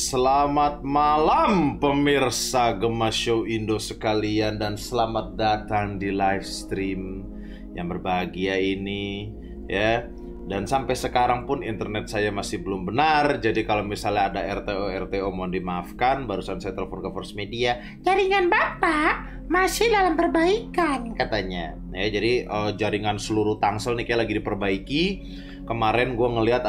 Selamat malam pemirsa Gemas Show Indo sekalian, dan selamat datang di live stream yang berbahagia ini ya. Dan sampai sekarang pun internet saya masih belum benar, jadi kalau misalnya ada RTO mohon dimaafkan. Barusan saya telepon ke First Media, jaringan Bapak masih dalam perbaikan katanya ya. Jadi jaringan seluruh Tangsel nih kayak lagi diperbaiki. Kemarin gue ngelihat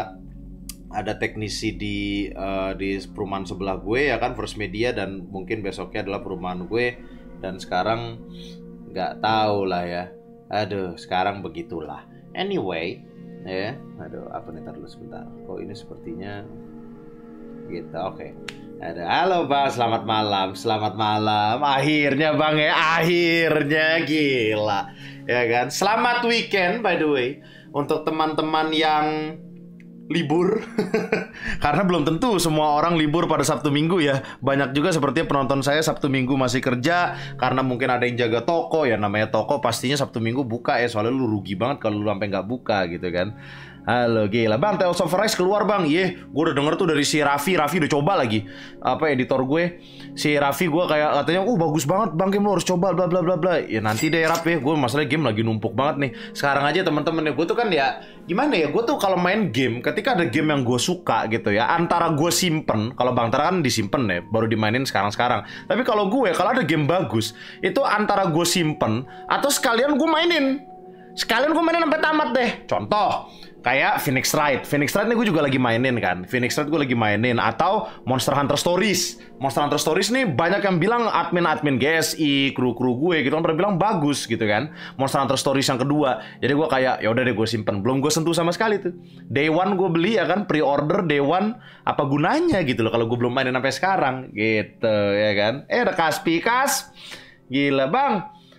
ada teknisi di perumahan sebelah gue ya kan, First Media, dan mungkin besoknya adalah perumahan gue, dan sekarang nggak tahu lah ya. Aduh, sekarang begitulah. Anyway, ya, aduh apa nih, dulu sebentar. Kok ini sepertinya gitu, oke. Ada, halo Bang, selamat malam, selamat malam. Akhirnya Bang ya, akhirnya gila, ya kan. Selamat weekend by the way untuk teman-teman yang libur karena belum tentu semua orang libur pada Sabtu Minggu ya. Banyak juga sepertinya penonton saya Sabtu Minggu masih kerja, karena mungkin ada yang jaga toko ya. Namanya toko pastinya Sabtu Minggu buka ya, soalnya lu rugi banget kalau lu sampai nggak buka gitu kan. Halo, gila Bang, Tales of Arise keluar Bang. Gue udah denger tuh dari si Raffi udah coba lagi. Apa editor gue, si Raffi, gue kayak katanya, bagus banget Bang, game lu harus coba bla bla bla bla. Ya nanti deh Raf ya, gue masalah game lagi numpuk banget nih. Sekarang aja teman-teman ya, gue tuh kan ya gimana ya, gue tuh kalau main game, ketika ada game yang gue suka gitu ya, antara gue simpen, kalau Bang Tara kan disimpen ya, baru dimainin sekarang-sekarang. Tapi kalau ada game bagus, itu antara gue simpen atau sekalian gue mainin. Sekalian gue mainin sampai tamat deh. Contoh kayak Phoenix Wright nih gue juga lagi mainin kan. Phoenix Wright gue lagi mainin. Atau Monster Hunter Stories. Monster Hunter Stories nih banyak yang bilang, admin GSI, kru-kru gue gitu kan pada bilang bagus gitu kan. Monster Hunter Stories yang kedua. Jadi gue kayak ya udah deh gue simpen. Belum gue sentuh sama sekali tuh. Day one gue beli ya kan, pre-order Day one. Apa gunanya gitu loh kalau gue belum mainin sampai sekarang gitu ya kan. Ada Kas. Gila Bang.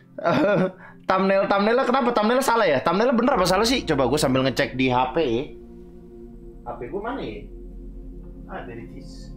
Thumbnailnya kenapa? Thumbnailnya salah ya? Thumbnailnya bener apa salah sih? Coba gue sambil ngecek di HP. HP gue mana ya? Ada di tis.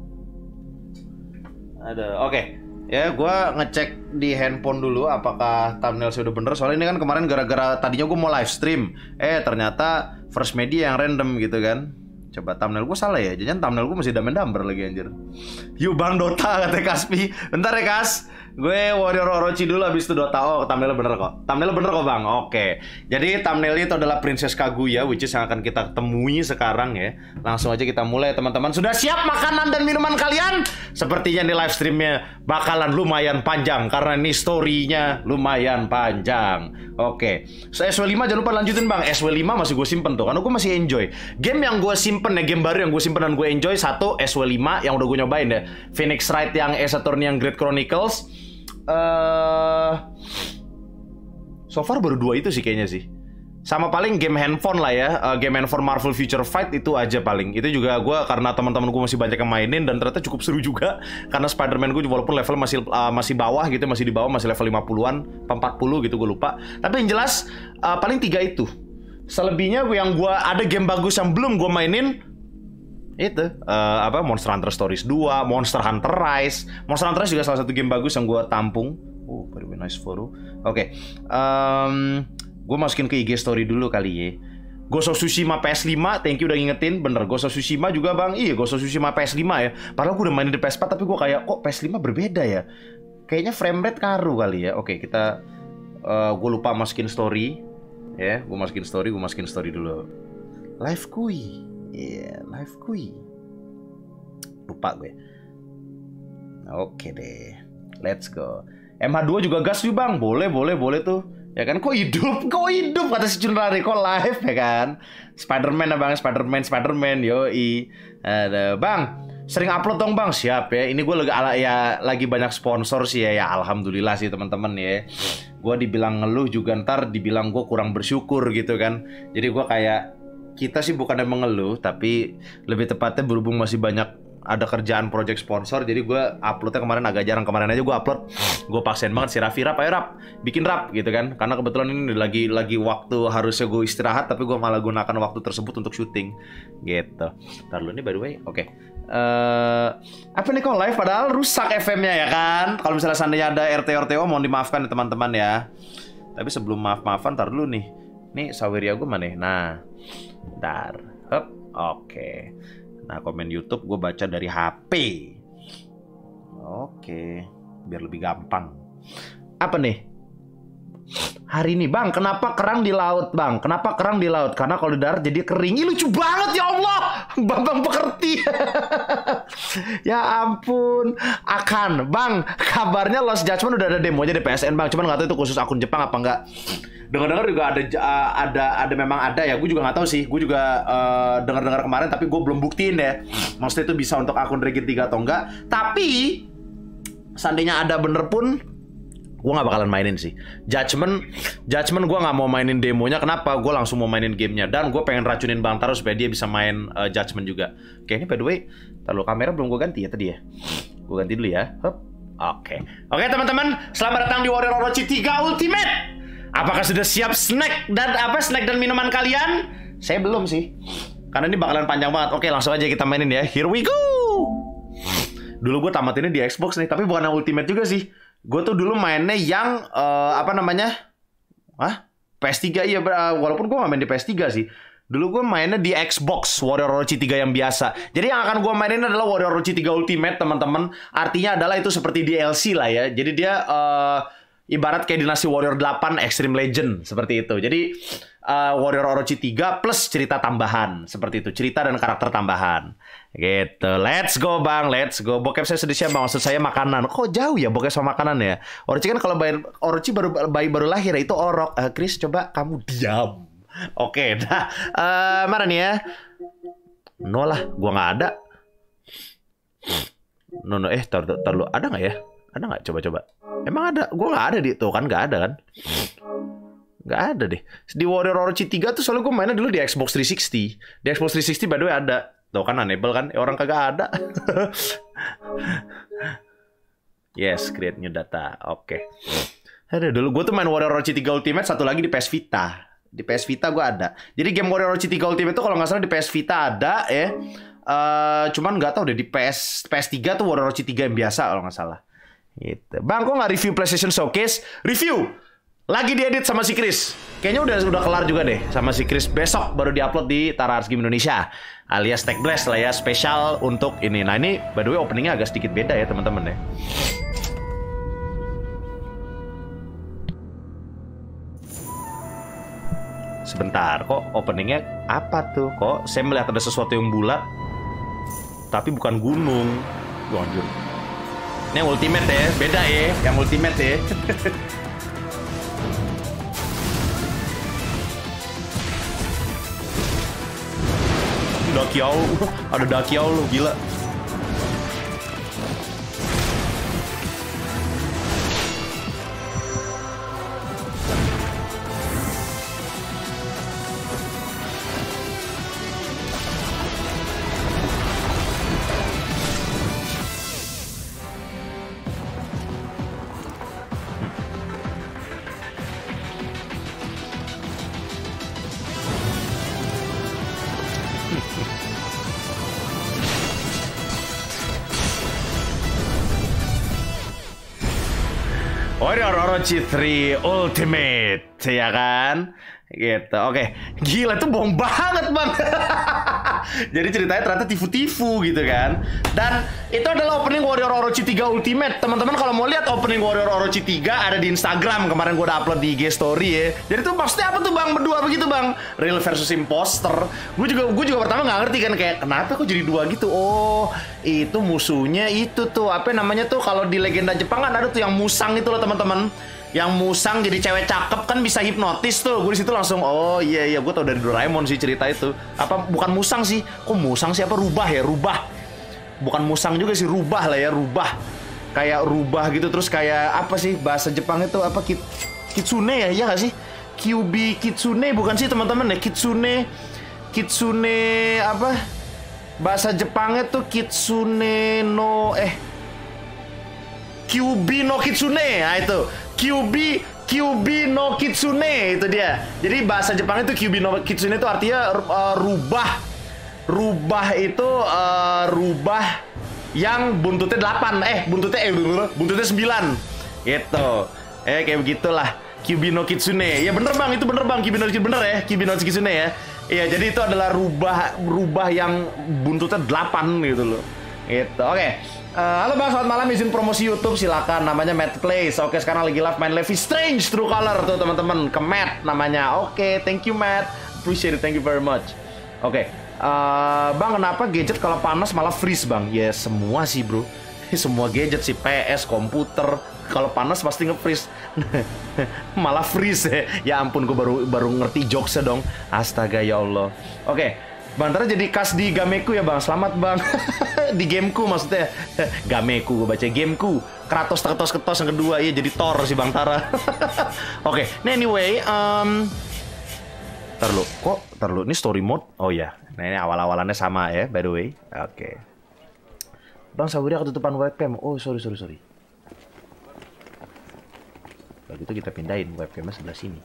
Ada, oke. Ya, gue ngecek di handphone dulu apakah thumbnail sudah bener. Soalnya ini kan kemarin gara-gara tadinya gue mau live stream. Ternyata First Media yang random gitu kan. Coba thumbnail gue salah ya? Jangan thumbnail gue masih damber lagi anjir. Yuk Bang Dota katanya Kaspi. Bentar ya Kas. Gue Warrior Orochi dulu, habis itu Dota. Oh, thumbnailnya bener kok. Thumbnailnya bener kok Bang. Oke. Jadi thumbnailnya itu adalah Princess Kaguya, which is yang akan kita temui sekarang ya. Langsung aja kita mulai teman-teman. Sudah siap makanan dan minuman kalian? Sepertinya di live streamnya bakalan lumayan panjang, karena ini story-nya lumayan panjang. Oke. So, SW5 jangan lupa lanjutin Bang. SW5 masih gue simpen tuh, karena gue masih enjoy. Game yang gue simpen ya, game baru yang gue simpen dan gue enjoy, satu SW5 yang udah gue nyobain ya. Phoenix Wright yang Ace Attorney yang Great Chronicles. So far baru dua itu sih kayaknya sih. Sama paling game handphone lah ya, game handphone Marvel Future Fight itu aja paling. Itu juga gue karena teman-teman gue masih banyak yang mainin dan ternyata cukup seru juga. Karena Spider-Man gue walaupun level masih bawah gitu, masih di bawah, masih level 50-an, 40 gitu gue lupa. Tapi yang jelas paling tiga itu. Selebihnya yang gue ada game bagus yang belum gue mainin. Itu Monster Hunter Stories 2, Monster Hunter Rise. Monster Hunter Rise juga salah satu game bagus yang gue tampung. Oh, very nice photo. Oke. Gue masukin ke IG story dulu kali ya. Ghost of Tsushima PS5, thank you udah ngingetin. Bener, Ghost of Tsushima juga Bang. Iya, Ghost of Tsushima PS5 ya. Padahal gue udah mainin di PS4, tapi gue kayak kok PS5 berbeda ya. Kayaknya frame rate karu kali ya. Oke, kita gue lupa masukin story. Ya, gue masukin story dulu. Live kui. Iya, live kui. Lupa gue. Oke deh. Let's go. MH2 juga gas juga Bang. Boleh tuh. Ya kan, kok hidup kata si Cunrari, kok live ya kan. Spider-Man Bang, Spider-Man yoi. Ada Bang, sering upload dong Bang. Siap ya. Ini gue lagi banyak sponsor sih ya. Alhamdulillah sih teman-teman ya. Gue dibilang ngeluh juga ntar dibilang gue kurang bersyukur gitu kan. Jadi gue kayak, kita sih bukannya mengeluh, tapi lebih tepatnya berhubung masih banyak ada kerjaan project sponsor, jadi gue uploadnya kemarin agak jarang. Kemarin aja gue upload, gue paksain banget si Raffi, ayo Rap, bikin Rap gitu kan. Karena kebetulan ini lagi waktu harusnya gue istirahat, tapi gue malah gunakan waktu tersebut untuk syuting gitu. Ntar dulu nih by the way, oke. Apa nih kok live padahal rusak FM-nya ya kan. Kalau misalnya seandainya ada RTO mohon dimaafkan ya teman-teman ya. Tapi sebelum maaf-maafan, ntar dulu nih Saweria gue mana? Nah, bentar. Oke. Nah, komen YouTube gue baca dari HP. Oke, biar lebih gampang. Apa nih? Hari ini bang, kenapa kerang di laut bang? Kenapa kerang di laut? Karena kalau di darat jadi kering. Ih, lucu banget ya Allah. Bang pekerti. Ya ampun. Akan bang, kabarnya Lost Judgment udah ada demonya di PSN bang. Cuman nggak tahu itu khusus akun Jepang apa enggak. Dengar-dengar juga ada memang ada ya. Gue juga nggak tahu sih. Gue juga dengar-dengar kemarin, tapi gue belum buktiin ya. Maksudnya itu bisa untuk akun Regit 3 atau enggak. Tapi seandainya ada bener pun, gue gak bakalan mainin sih. Judgment gue gak mau mainin demonya. Kenapa? Gue langsung mau mainin gamenya. Dan gue pengen racunin Bang Taro supaya dia bisa main Judgment juga. Oke, ini by the way, taruh kamera belum gue ganti ya tadi ya. Gue ganti dulu ya. Oke, teman-teman, selamat datang di Warrior Orochi 3 Ultimate. Apakah sudah siap snack dan minuman kalian? Saya belum sih, karena ini bakalan panjang banget. Oke, langsung aja kita mainin ya. Here we go. Dulu gue tamatinnya di Xbox nih, tapi bukan yang Ultimate juga sih. Gue tuh dulu mainnya yang PS3 ya, walaupun gue gak main di PS3 sih. Dulu gue mainnya di Xbox Warrior Orochi 3 yang biasa. Jadi yang akan gue mainin adalah Warrior Orochi 3 Ultimate, teman-teman. Artinya adalah itu seperti DLC lah ya. Jadi dia ibarat kayak Dinasti Warrior 8 Extreme Legend seperti itu. Jadi Warrior Orochi 3 plus cerita tambahan seperti itu, cerita dan karakter tambahan. Gitu. Let's go bang, let's go. Bokep saya sudah siap bang, maksud saya makanan. Kok jauh ya bokep sama makanan ya? Orochi kan kalau Orochi bayi baru lahir itu orok. Chris coba kamu diam. Oke, mana nih ya? No lah, gua nggak ada. No, tar lu ada nggak ya? Ada nggak? Coba. Emang ada? Gua nggak ada di tuh kan, nggak ada kan? Nggak ada deh. Di Warrior Orochi 3 tuh soalnya gue mainnya dulu di Xbox 360. Di Xbox 360 by the way ada. Tuh kan enable kan? Orang kagak ada. Yes, create new data. Oke. Ada dulu gue tuh main Warrior Orochi 3 Ultimate, satu lagi di PS Vita. Di PS Vita gue ada. Jadi game Warrior Orochi 3 Ultimate tuh kalau nggak salah di PS Vita ada ya. Cuman nggak tahu deh di PS3 tuh Warrior Orochi 3 yang biasa kalau nggak salah. Gitu. Bang, kok nggak review PlayStation Showcase? Review! Lagi diedit sama si Chris. Kayaknya udah kelar juga deh sama si Chris. Besok baru diupload di Tara Ars Game Indonesia. Alias Tech Blast lah ya, spesial untuk ini. Nah ini by the way openingnya agak sedikit beda ya teman-teman ya. Sebentar, kok openingnya apa tuh? Kok saya melihat ada sesuatu yang bulat, tapi bukan gunung. Anjir. Ini yang Ultimate ya, beda ya. Yang Ultimate ya. Dakiao, ada Dakiao lo, gila. Warrior Orochi 3 Ultimate, ya kan? Gitu, oke. Gila, tuh bohong banget bang. Jadi ceritanya ternyata tifu-tifu gitu kan. Dan itu adalah opening Warrior Orochi 3 Ultimate. Teman-teman kalau mau lihat opening Warrior Orochi 3 ada di Instagram. Kemarin gue udah upload di IG story ya. Jadi tuh maksudnya apa tuh bang, berdua begitu bang? Real versus imposter. Gue juga pertama nggak ngerti kan, kayak kenapa kok jadi dua gitu. Oh, itu musuhnya itu tuh apa namanya tuh, kalau di legenda Jepang kan ada tuh yang musang itu loh teman-teman. Yang musang jadi cewek cakep kan bisa hipnotis tuh. Gue di situ langsung oh iya gue tau dari Doraemon sih cerita itu. Apa bukan musang sih? Kok musang sih, apa rubah ya? Rubah. Bukan musang juga sih, rubah lah ya, rubah. Kayak rubah gitu, terus kayak apa sih bahasa Jepang itu apa, kitsune ya? Iya gak sih? Kyubi kitsune bukan sih teman-teman ya? Kitsune apa? Bahasa Jepangnya tuh kitsune no Kyubi no kitsune. Nah itu Kyubi no kitsune, itu dia. Jadi bahasa Jepang itu Kyubi no kitsune itu artinya rubah. Rubah itu rubah yang buntutnya 8. Buntutnya 9. Gitu. Kayak begitulah. Kyubi no kitsune. Ya bener bang, itu bener bang. Kyubi no kitsune bener ya. Kyubi no kitsune ya. Iya, jadi itu adalah rubah yang buntutnya 8 gitu loh. Gitu. Oke. Halo Bang, selamat malam. Izin promosi YouTube, silakan. Namanya Matt Plays. Oke, sekarang lagi live main Life is Strange True Color tuh teman-teman. Ke Matt namanya. Oke, thank you Matt. Appreciate it, thank you very much. Oke. Bang, kenapa gadget kalau panas malah freeze, Bang? Ya semua sih, Bro. Semua gadget sih, PS, komputer, kalau panas pasti nge-freeze. Malah freeze ya. Ya ampun, gue baru ngerti jokesnya dong. Astaga ya Allah. Oke, Bantara jadi kas di gameku ya Bang. Selamat Bang. Di gameku maksudnya. Gameku, gue baca gameku. Kratos ketos yang kedua. Iya jadi Thor si Bang Tara. Oke, nah anyway, Ntar lu, ini story mode? Oh ya, nah ini awal-awalannya sama ya, by the way. Oke. Bang, Saburia ketutupan webcam. Oh, sorry. Begitu kita pindahin webcamnya sebelah sini.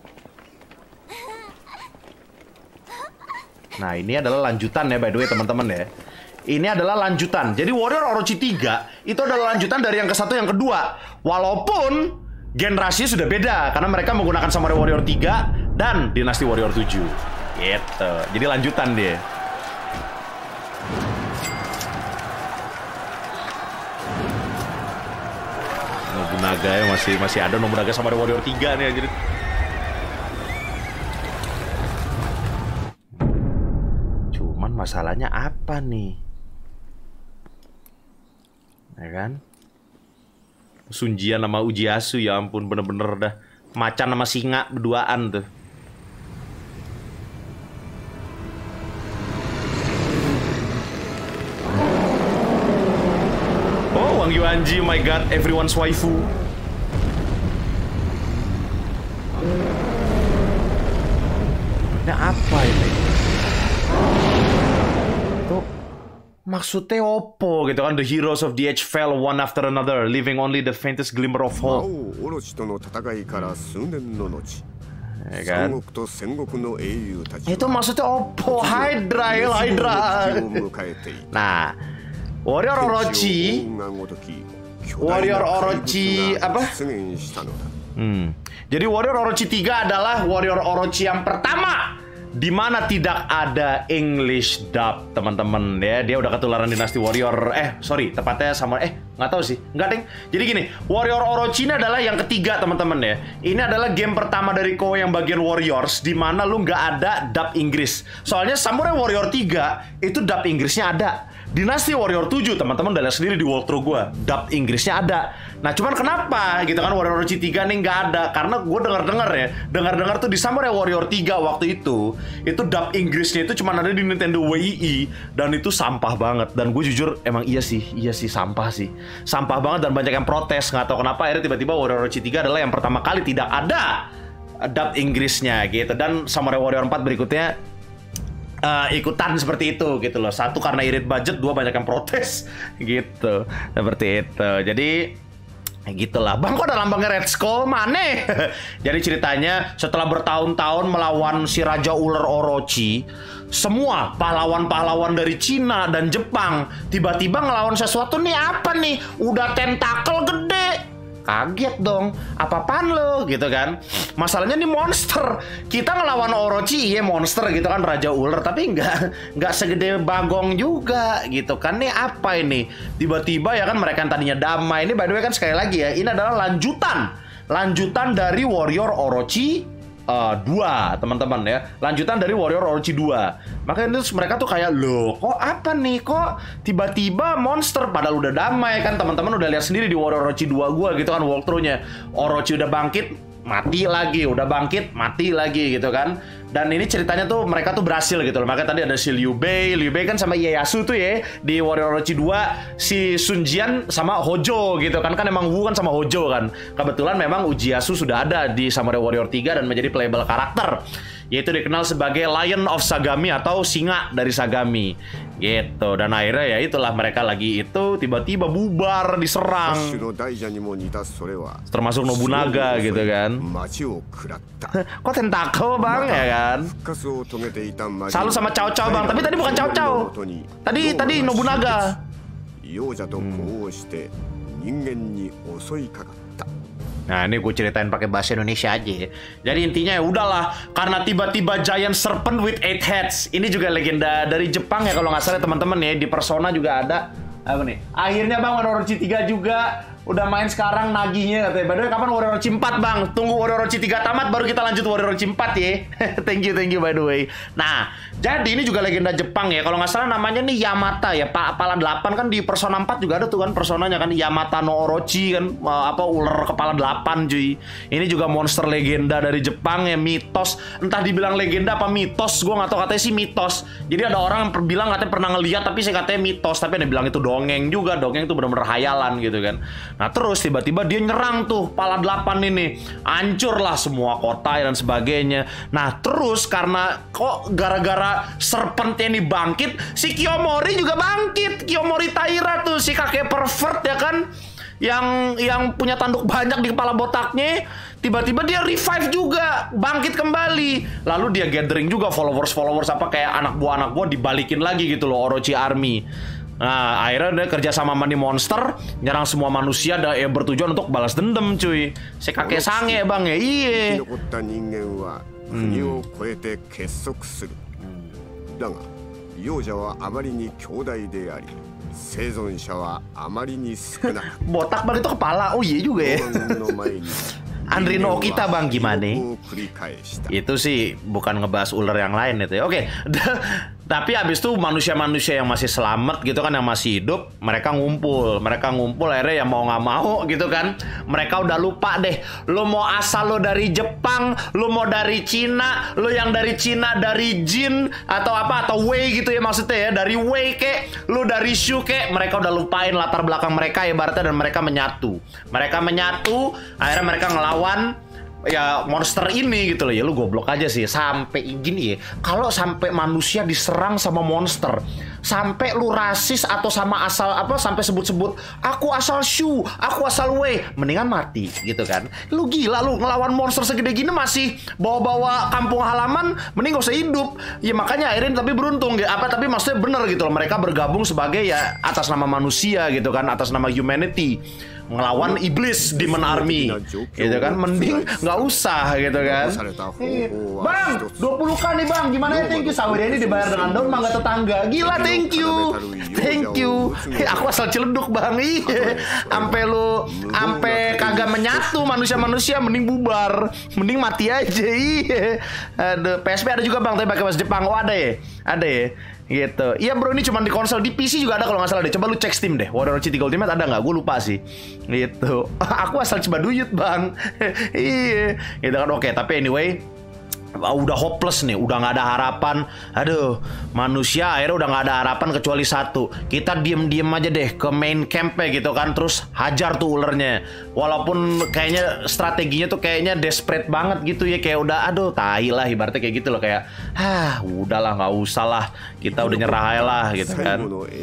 Nah, ini adalah lanjutan ya, by the way, teman-teman ya. Ini adalah lanjutan. Jadi Warrior Orochi 3 itu adalah lanjutan dari yang ke-1 yang kedua. Walaupun generasinya sudah beda, karena mereka menggunakan Samurai Warrior 3 dan Dynasty Warrior 7. Gitu. Jadi lanjutan dia. Nobunaga ya, masih ada Nobunaga Samurai Warrior 3 nih anjir. Cuman masalahnya apa nih? Ya kan? Sunjian sama Ujiasu ya ampun, bener-bener dah macan sama singa berduaan tuh. Oh, Wang Yuanji, my god, everyone's waifu. Ini apa ini? Tuh, maksudnya opo gitu kan? The heroes of the age fell one after another, leaving only the faintest glimmer of hope. Ya kan? Itu maksudnya opo? Hydra. Nah, Warrior Orochi apa? Jadi Warrior Orochi 3 adalah Warrior Orochi yang pertama di mana tidak ada English dub, teman-teman ya. Dia udah ketularan Dynasty Warrior. Tepatnya sama nggak tahu sih. Nggak, deng. Jadi gini, Warrior Orochi ini adalah yang ketiga, teman-teman ya. Ini adalah game pertama dari Koei yang bagian Warriors di mana lu nggak ada dub Inggris. Soalnya Samurai Warrior 3 itu dub Inggrisnya ada. Dynasty Warrior 7, teman-teman udah lihat sendiri di walkthrough gue, dub Inggrisnya ada. Nah, cuman kenapa gitu kan Warrior Orochi 3 nih nggak ada? Karena gue dengar tuh di Samurai Warrior 3 waktu itu dub Inggrisnya itu cuma ada di Nintendo Wii dan itu sampah banget. Dan gue jujur emang iya sih sampah banget dan banyak yang protes. Nggak tahu kenapa akhirnya tiba-tiba Warrior Orochi 3 adalah yang pertama kali tidak ada dub Inggrisnya gitu. Dan Samurai Warrior 4 berikutnya ikutan seperti itu gitu loh. Satu karena irit budget, dua banyak yang protes gitu. Seperti itu. Jadi gitulah. Bang, kok ada lambangnya Red Skull mana? Jadi ceritanya setelah bertahun-tahun melawan si Raja Ular Orochi, semua pahlawan-pahlawan dari Cina dan Jepang tiba-tiba ngelawan sesuatu nih. Apa nih? Udah tentakel gede. Kaget dong, apa-apaan lo gitu kan. Masalahnya nih monster. Kita ngelawan Orochi, iya monster gitu kan, Raja Ular, tapi nggak segede Bagong juga gitu kan. Nih apa ini? Tiba-tiba ya kan mereka yang tadinya damai. Ini by the way kan sekali lagi ya, ini adalah lanjutan dari Warrior Orochi 2, teman-teman ya. Lanjutan dari Warrior Orochi 2. Makanya mereka tuh kayak, loh kok apa nih, kok tiba-tiba monster, padahal udah damai kan. Teman-teman udah lihat sendiri di Warrior Orochi 2 gua gitu kan walkthrough-nya. Orochi udah bangkit, mati lagi, udah bangkit, mati lagi gitu kan. Dan ini ceritanya tuh mereka tuh berhasil gitu loh. Makanya tadi ada si Liu Bei kan sama Ieyasu tuh ya. Di Warrior Orochi 2 si Sun Jian sama Hojo gitu kan. Kan emang Wu kan sama Hojo kan. Kebetulan memang Ujiasu sudah ada di Samurai Warrior 3 dan menjadi playable karakter, yaitu dikenal sebagai Lion of Sagami atau singa dari Sagami gitu. Dan akhirnya ya itulah mereka lagi itu tiba-tiba bubar, diserang, termasuk Nobunaga gitu kan. Kok tentakel bang ya kan? Selalu sama Cao Cao bang, tapi tadi bukan Cao Cao, tadi Nobunaga. Nah ini gue ceritain pakai bahasa Indonesia aja ya. Jadi intinya ya udahlah, karena tiba-tiba Giant Serpent with 8 heads. Ini juga legenda dari Jepang ya kalau nggak salah teman-teman ya. Di Persona juga ada. Apa nih? Akhirnya Bang Orochi 3 juga udah main sekarang nagihnya katanya. By the way kapan Orochi 4 Bang? Tunggu Orochi 3 tamat baru kita lanjut Orochi 4 ya. Thank you by the way. Nah, jadi ini juga legenda Jepang ya. Kalau nggak salah namanya nih Yamata ya. Kepala 8 kan di Persona 4 juga ada tuh kan personanya kan Yamata no Orochi kan ular kepala 8 cuy. Ini juga monster legenda dari Jepang ya, mitos. Entah dibilang legenda apa mitos, gue nggak tahu, katanya sih mitos. Jadi ada orang yang bilang katanya pernah ngeliat tapi saya katanya mitos, tapi ada yang bilang itu dongeng juga. Dongeng itu benar-benar hayalan gitu kan. Nah terus tiba-tiba dia nyerang tuh kepala 8 ini, hancurlah semua kota dan sebagainya. Nah terus karena kok gara-gara serpentnya ini bangkit, si Kiyomori juga bangkit. Kiyomori Taira tuh si kakek pervert ya kan, yang punya tanduk banyak di kepala botaknya, tiba-tiba dia revive juga, bangkit kembali. Lalu dia gathering juga followers apa kayak anak buah dibalikin lagi gitu loh, Orochi Army. Nah akhirnya dia kerja sama Money Monster, nyerang semua manusia yang bertujuan untuk balas dendam cuy. Si kakek sange Bang ya, iya. Botak Bang itu kepala, oh iya juga ya. Andrino kita Bang gimana? Itu sih bukan ngebahas ular yang lain itu ya. Oke. Tapi abis itu manusia-manusia yang masih selamat gitu kan, yang masih hidup, mereka ngumpul akhirnya ya mau nggak mau gitu kan, mereka udah lupa deh. Lo mau asal lo dari Jepang, lo mau dari Cina, lo yang dari Cina dari Jin atau apa atau Wei gitu ya maksudnya ya, dari Wei kek, lo dari Shu kek, mereka udah lupain latar belakang mereka ibaratnya dan mereka menyatu, akhirnya mereka ngelawan ya monster ini gitu loh. Ya lu goblok aja sih sampai gini ya. Kalau sampai manusia diserang sama monster, sampai lu rasis atau sama asal apa, sampai sebut-sebut aku asal Shu, aku asal Wei, mendingan mati gitu kan. Lu gila lu ngelawan monster segede gini masih bawa-bawa kampung halaman, mending gak usah hidup. Ya makanya akhirnya tapi beruntung ya apa, tapi maksudnya bener gitu loh, mereka bergabung sebagai ya atas nama manusia gitu kan, atas nama humanity, ngelawan iblis Demon Army gitu kan, mending nggak usah gitu kan. Bang 20k nih Bang, gimana ya, thank you. Sawir ini dibayar dengan daun mangga tetangga, gila thank you. Aku asal Ciledug Bang, iya. Sampai kagak menyatu manusia-manusia, mending bubar, mending mati aja, iya. Aduh, PSP ada juga Bang, tapi pakai bahasa Jepang. Oh ada ya gitu. Iya bro, ini cuma di konsol, di PC juga ada kalau nggak salah deh. Coba lu cek Steam deh, Orochi 3 Ultimate ada nggak? Gue lupa sih. Gitu. Aku asal Cibaduyut Bang. Iya. Gitu kan, oke. Tapi anyway, udah hopeless nih, udah nggak ada harapan. Aduh, manusia akhirnya udah nggak ada harapan kecuali satu. Kita diem aja deh ke main campnya gitu kan, terus hajar tuh ulernya. Walaupun kayaknya strateginya tuh kayaknya desperate banget gitu ya, kayak udah aduh tai lah ibaratnya kayak gitu loh, kayak udahlah nggak usah lah, kita udah nyerah aja lah gitu kan.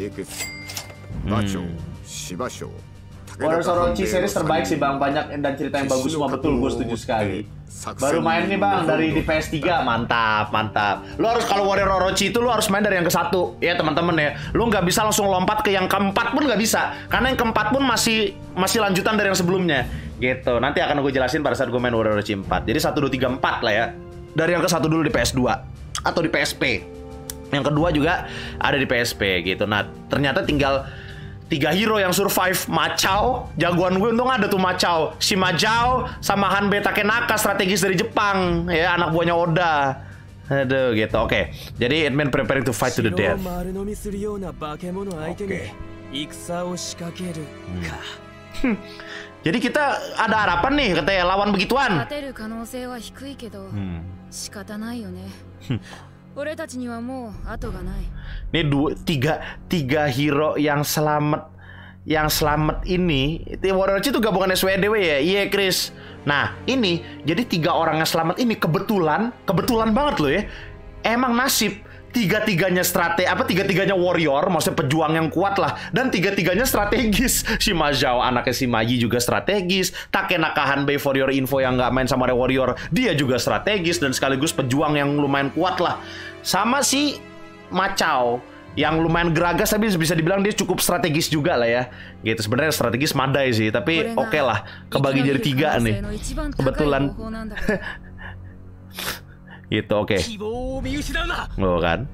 Warriors Orochi series terbaik sih Bang, banyak dan cerita yang bagus semua, betul, gue setuju sekali. Baru main nih Bang dari di PS3, mantap. Lu harus kalau Warrior Orochi itu lu harus main dari yang ke-1 ya teman-teman ya. Lu nggak bisa langsung lompat ke yang ke-4 pun nggak bisa, karena yang ke-4 pun masih lanjutan dari yang sebelumnya gitu. Nanti akan gue jelasin pada saat gue main Warrior Orochi 4. Jadi 1, 2, 3, 4 lah ya. Dari yang ke-1 dulu di PS2 atau di PSP. Yang kedua juga ada di PSP gitu. Nah ternyata tinggal 3 hero yang survive. Macao, jagoan gue untung ada tuh Macao, si Majao sama Hanbei Takenaka, strategis dari Jepang ya, anak buahnya Oda. Aduh gitu, oke. Jadi it meant preparing to fight to the death. Jadi kita ada harapan nih katanya lawan begituan. Ini tiga hero yang selamat ini, Warrior Orochi itu gabungan SWDW ya, iya Chris. Nah ini jadi 3 orang yang selamat ini kebetulan banget loh ya. Emang nasib, tiga-tiganya tiga-tiganya warrior, maksudnya pejuang yang kuat lah, dan tiga-tiganya strategis. Si Majao anaknya si Maji juga strategis. Takenaka Hanbei for your info yang nggak main sama warrior, dia juga strategis dan sekaligus pejuang yang lumayan kuat lah. Sama si Macao, yang lumayan geragas, tapi bisa dibilang dia cukup strategis juga lah ya. Gitu, sebenarnya strategis madai sih, tapi oke lah, kebagi jadi 3 nih. Kebetulan. Gitu, oke. Oh kan.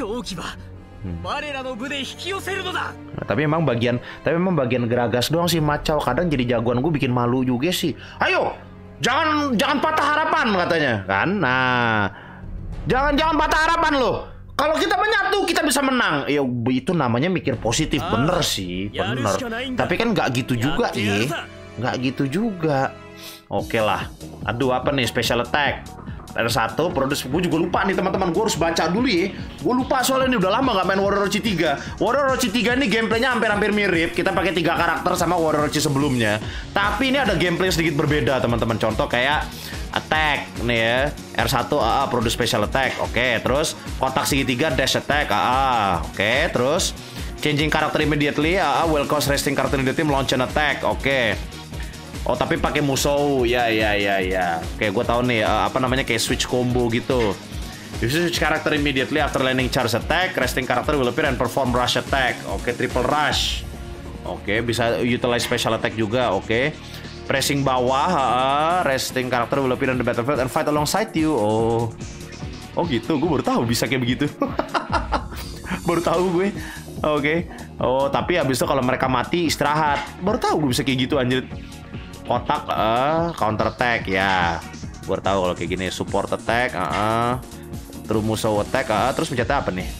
Nah, tapi memang bagian geragas doang sih Macau. Kadang jadi jagoan gue bikin malu juga sih. Ayo, jangan patah harapan katanya kan. Nah, jangan patah harapan loh. Kalau kita menyatu kita bisa menang. Ya itu namanya mikir positif. Bener sih, bener. Tapi kan nggak gitu juga ya. Nggak gitu juga. Oke lah. Aduh, apa nih special attack? R1 produce, gue juga lupa nih teman-teman, gue harus baca dulu ya. Gue lupa soalnya ini udah lama gak main Warrior Orochi 3. Warrior Orochi 3 ini gameplaynya hampir mirip. Kita pakai 3 karakter sama Warrior Orochi sebelumnya. Tapi ini ada gameplay sedikit berbeda teman-teman. Contoh kayak attack nih ya, R1 AA produce special attack. Oke, terus kotak segitiga dash attack AA. Oke, terus changing karakter immediately AA will cause resting karakter immediately launch an attack. Oke. Oh tapi pakai Musou, ya. Oke, gue tahu nih apa namanya kayak switch combo gitu. If you switch character immediately after landing charge attack, resting character will appear and perform rush attack. Oke, triple rush. Oke, bisa utilize special attack juga. Oke, pressing bawah, resting character will appear on the battlefield and fight alongside you. Oh gitu, gue baru tahu bisa kayak begitu. Baru tahu gue. Oke. Oh tapi habis itu kalau mereka mati istirahat. Baru tahu gue bisa kayak gitu anjir. Kotak counter attack ya. Gue tahu kalau kayak gini support attack, terus Musou attack, terus mencet apa nih?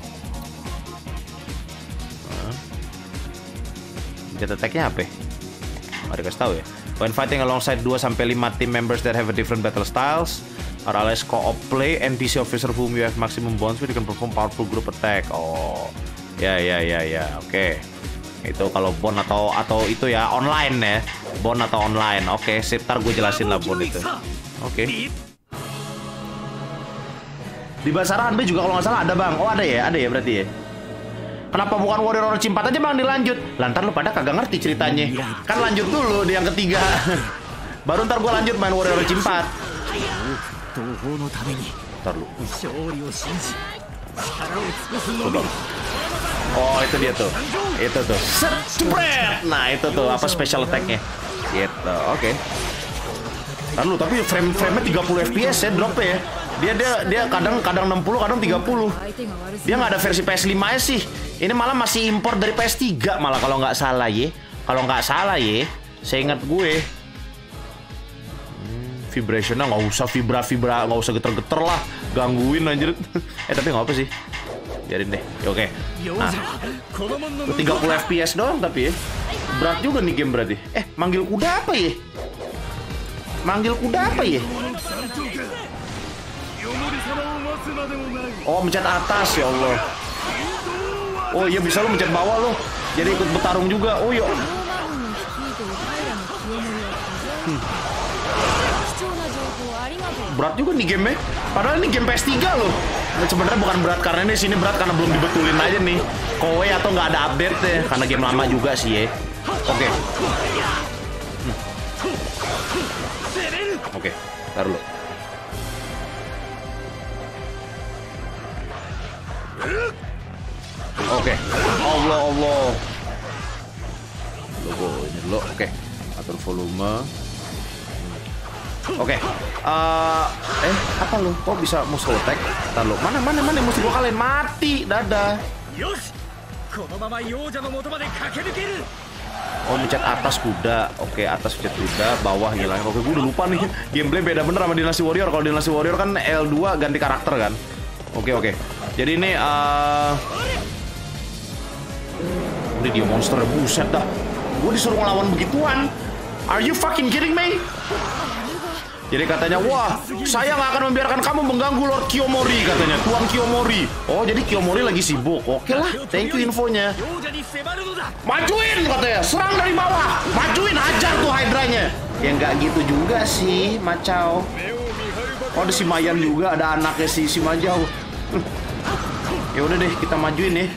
Mencet attacknya apa? Nggak dikasih tahu ya. When fighting alongside 2 sampai 5 team members that have a different battle styles or allies co-op play, NPC officer whom you have maximum bonds with, you can perform powerful group attack. Oh, ya. Oke. Itu kalau bond atau itu ya online ya, bond atau online. Oke, sip, ntar gue jelasin lah bond itu. Oke. Di Basara Hanbei juga kalau nggak salah ada bang. Oh ada ya berarti ya. Kenapa bukan Warrior Orochi 4 aja bang dilanjut? Lantar lu pada kagak ngerti ceritanya. Kan lanjut dulu di yang ketiga. Baru ntar gue lanjut main Warrior Orochi 4. Ntar lu. Oh itu dia tuh. Itu tuh. Spread. Nah itu tuh apa special attack-nya. Gitu. Oke. Lalu tapi frame-nya 30 fps ya dropnya ya. Dia kadang 60, kadang 30. Dia nggak ada versi PS5 nya sih. Ini malah masih import dari PS3 malah kalau nggak salah ya. Kalau nggak salah ya. Saya ingat gue. Vibrationnya nggak usah vibra, nggak usah geter-geter lah. Gangguin anjir. Tapi nggak apa sih. Biarin deh. Oke. Nah, 30 fps doang tapi ya. Berat juga nih game berarti. Manggil kuda apa ya? Oh, mencet atas ya Allah. Oh iya bisa lo mencet bawah lo. Jadi ikut bertarung juga. Oh iya. Berat juga nih game-nya. Padahal ini game PS3 loh. Sebenarnya bukan berat karena ini sini berat karena belum dibetulin aja nih. Kowe atau nggak ada update deh. Karena game lama juga sih ya. Oke. Oke, taruh lo. Oke. Allah. Logo ini dulu. Oke. Atur volume. Oke. Apa lu? Kok bisa Musou attack? Entar lu. Mana mesti gua kalian mati. Dadah. Oh, mencet atas kuda. Oke, atas mencet kuda, bawah hilang. Oke, gue udah lupa nih. Gameplay beda bener sama Dynasty Warrior. Kalau Dynasty Warrior kan L2 ganti karakter kan. Oke. Jadi ini ini dia monster, buset dah. Gue disuruh ngelawan begituan. Are you fucking kidding me? Jadi katanya, wah, saya nggak akan membiarkan kamu mengganggu Lord Kiyomori, katanya, Tuan Kiyomori. Oh, jadi Kiyomori lagi sibuk. Oke lah, thank you infonya. Majuin, katanya, serang dari bawah. Majuin, hajar tuh Hydra-nya. Ya nggak gitu juga sih, Macau. Oh, ada si Mayan juga, ada anaknya si Majau. Ya udah deh, kita majuin nih.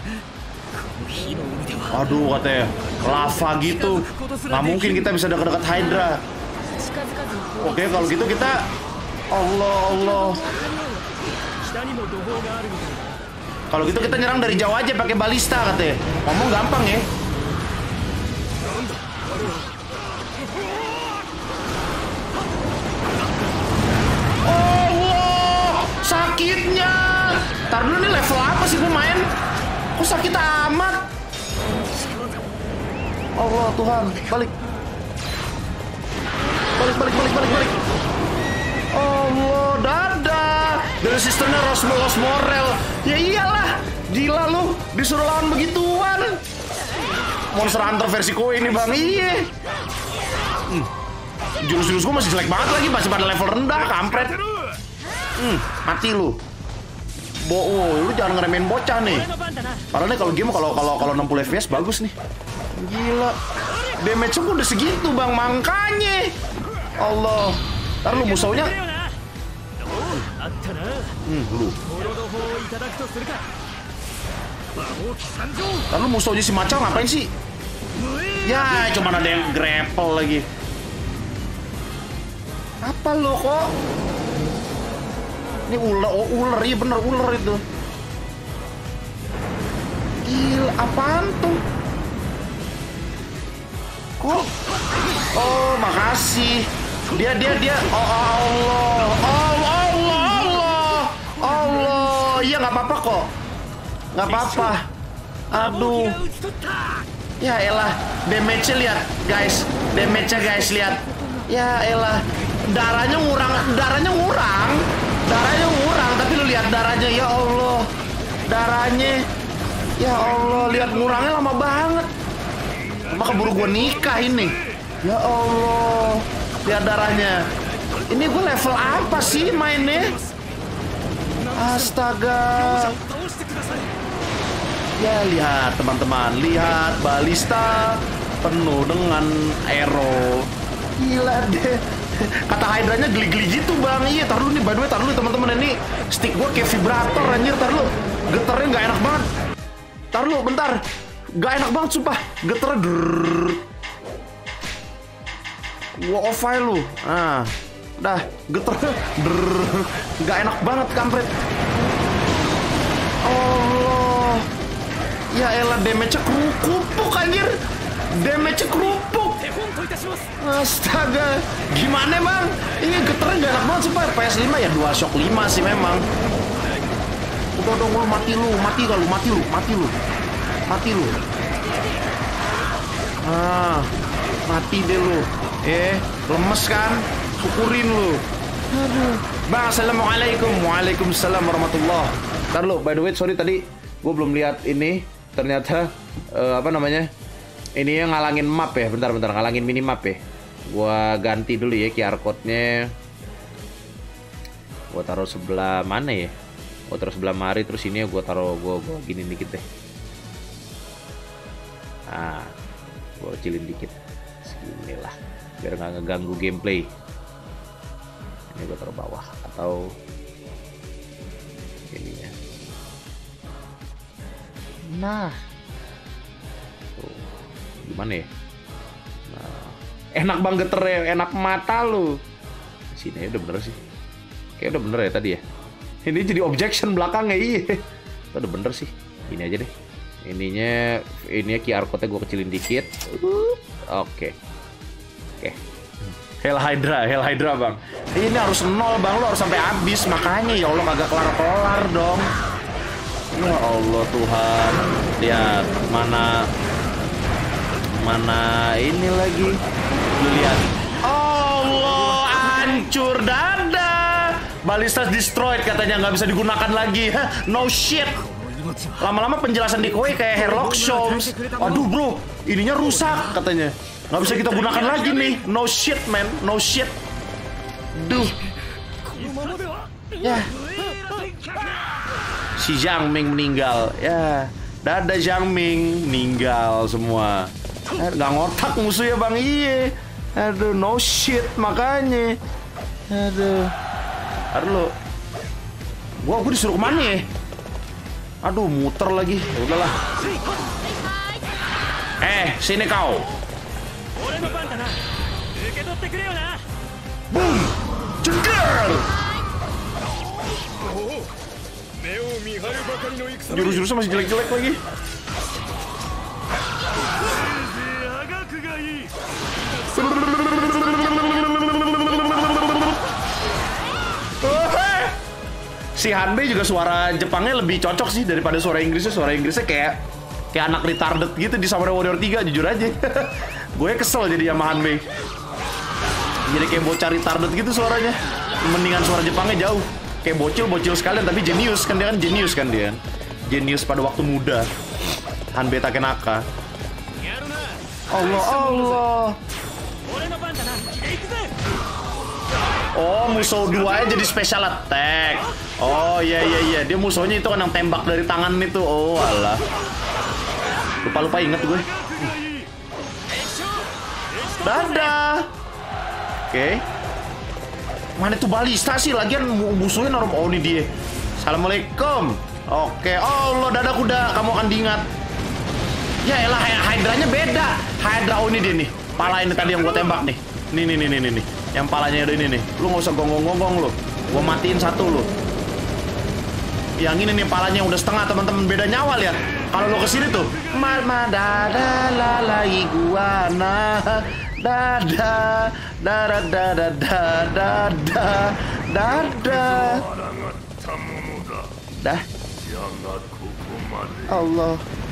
Aduh, katanya, lava gitu. Nggak mungkin kita bisa dekat-dekat Hydra. Oke, kalau gitu kita Allah. Kalau gitu kita nyerang dari jauh aja pakai balista katanya. Ngomong gampang ya. Allah, sakitnya. Ntar dulu nih level apa sih gue main? Kok sakit amat? Allah Tuhan, balik. Balik. Allah, dadah. Dari sistemnya Los Morel. Ya iyalah, gila lu, disuruh lawan begituan. Monster Hunter versi Koei ini bang, iya. Jurus-jurus gue masih jelek banget lagi, masih pada level rendah, kampret. Mati lu. Lu jangan ngeremehin bocah nih. Padahal nih kalau game kalau 60 FPS bagus nih. Gila. Damage-nya udah segitu bang, makanya. Allah. Ntar lu musuhnya. Lu. Ntar lu musuhnya si Macal ngapain sih? Ya, cuma ada yang grapple lagi. Apa lo kok? Ini ular, iya bener ular itu. Gila, apaan tuh? Kok? Oh, makasih. Dia. Oh, Allah. Iya nggak apa-apa kok. Nggak apa-apa. Aduh. Ya elah, damage-nya lihat, guys. Damage-nya guys lihat. Ya elah, darahnya ngurang. Tapi lu lihat darahnya, ya Allah. Darahnya. Ya Allah, lihat ngurangnya lama banget. Apa keburu gue nikah ini? Ya Allah, lihat darahnya. Ini gue level apa sih mainnya? Astaga. Ya lihat teman-teman, lihat balista penuh dengan arrow. Gila deh. Kata Hydranya geli-geli gitu bang. Iya, tar lu nih, by the way, tar lu teman-teman, ini stick gue kayak vibrator anjir, tar lu. Getarnya nggak enak banget. Tar lu, bentar. Gak enak banget sumpah, geternya drrrr. Gua off-file lu. Nah, dah, geternya drrrr. Gak enak banget kampret. Allah. Ya elah, damage-nya kerupuk anjir. Damage-nya kerupuk. Astaga. Gimana bang? Ini geternya gak enak banget sumpah. PS5 ya DualShock 5 sih memang. Udah dong, lu mati lu. Mati deh lu. Lemes kan? Syukurin lu. Aduh. Bang, assalamualaikum. Waalaikumsalam warahmatullah. Ntar lu, by the way, sorry tadi gue belum lihat ini. Ternyata apa namanya? Ini yang ngalangin map ya. Bentar, ngalangin minimap ya. Gua ganti dulu ya QR code-nya. Gua taruh sebelah mana ya? Gua taruh sebelah mari, terus ini ya gua taruh gua gini dikit deh. Nah, gue kecilin dikit segini lah biar nggak ngeganggu gameplay. Ini gue taruh bawah atau ininya. Nah, tuh gimana ya? Nah, enak banget geternya, enak mata lu. Sini udah bener sih, kayak udah bener ya tadi ya. Ini jadi objection belakangnya, iya. Udah bener sih, ini aja deh. Ini QR code-nya gue kecilin dikit. Oke. Hell Hydra bang. Ini harus 0 bang, lo harus sampai habis. Makanya ya Allah kagak kelar dong. Ya Allah Tuhan. Lihat mana ini lagi. Lu lihat. Allah, hancur dadah. Ballistas destroyed katanya, nggak bisa digunakan lagi. No shit. Lama-lama penjelasan di Koei kayak Sherlock Holmes. Aduh bro, ininya rusak katanya. Nggak bisa kita gunakan lagi nih. No shit man, no shit. Duh. Ya. Si Zhang Ming meninggal. Ya. Dadah Zhang Ming, meninggal semua. Nggak ngotak musuh ya bang, iya. Aduh, no shit makanya. Aduh. Gua disuruh kemana ya? Aduh, muter lagi. Ya udahlah. Sini kau. Boom! Jengkel! Jurus-jurusnya masih jelek-jelek lagi. Si Hanbei juga suara Jepangnya lebih cocok sih daripada suara Inggrisnya. Suara Inggrisnya kayak anak retarded gitu di Samurai Warrior 3, jujur aja. Gue kesel jadi sama Hanbei. Jadi kayak bocah retarded gitu suaranya. Mendingan suara Jepangnya jauh. Kayak bocil sekalian tapi jenius kan dia kan, jenius kan dia. Jenius pada waktu muda. Hanbei Takenaka. Allah. Oh, musuh duanya jadi special attack. Oh iya. Dia musuhnya itu kan yang tembak dari tangan itu. Oh alah. Lupa inget gue. Dadah. Oke. Mana tuh balista sih? Lagian musuhnya normal. Oh ini dia. Assalamualaikum. Oke. Oh lo dadah kuda. Kamu akan diingat. Ya elah, Hydra-nya beda. Hydra, oh ini dia nih. Pala ini tadi yang gue tembak nih. Nih. Yang palanya udah ini nih. Lu gak usah gonggong-gonggong lu. Gua matiin satu lu. Yang ini nih palanya udah setengah, teman-teman. Beda nyawa lihat. Kalau lu kesini tuh, mama dada lala iguana. Dada dah. Allah.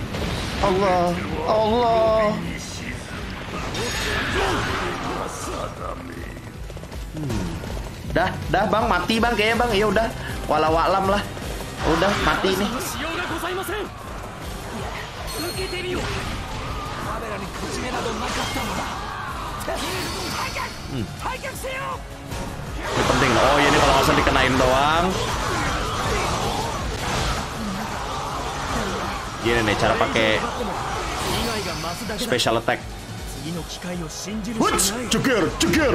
Dah bang, mati bang kayaknya bang. Ya udah, walau-alam lah. Udah mati nih. Ini penting. Oh ini kalau nggak usah dikenain doang. Gini nih cara pakai special attack. Jeger.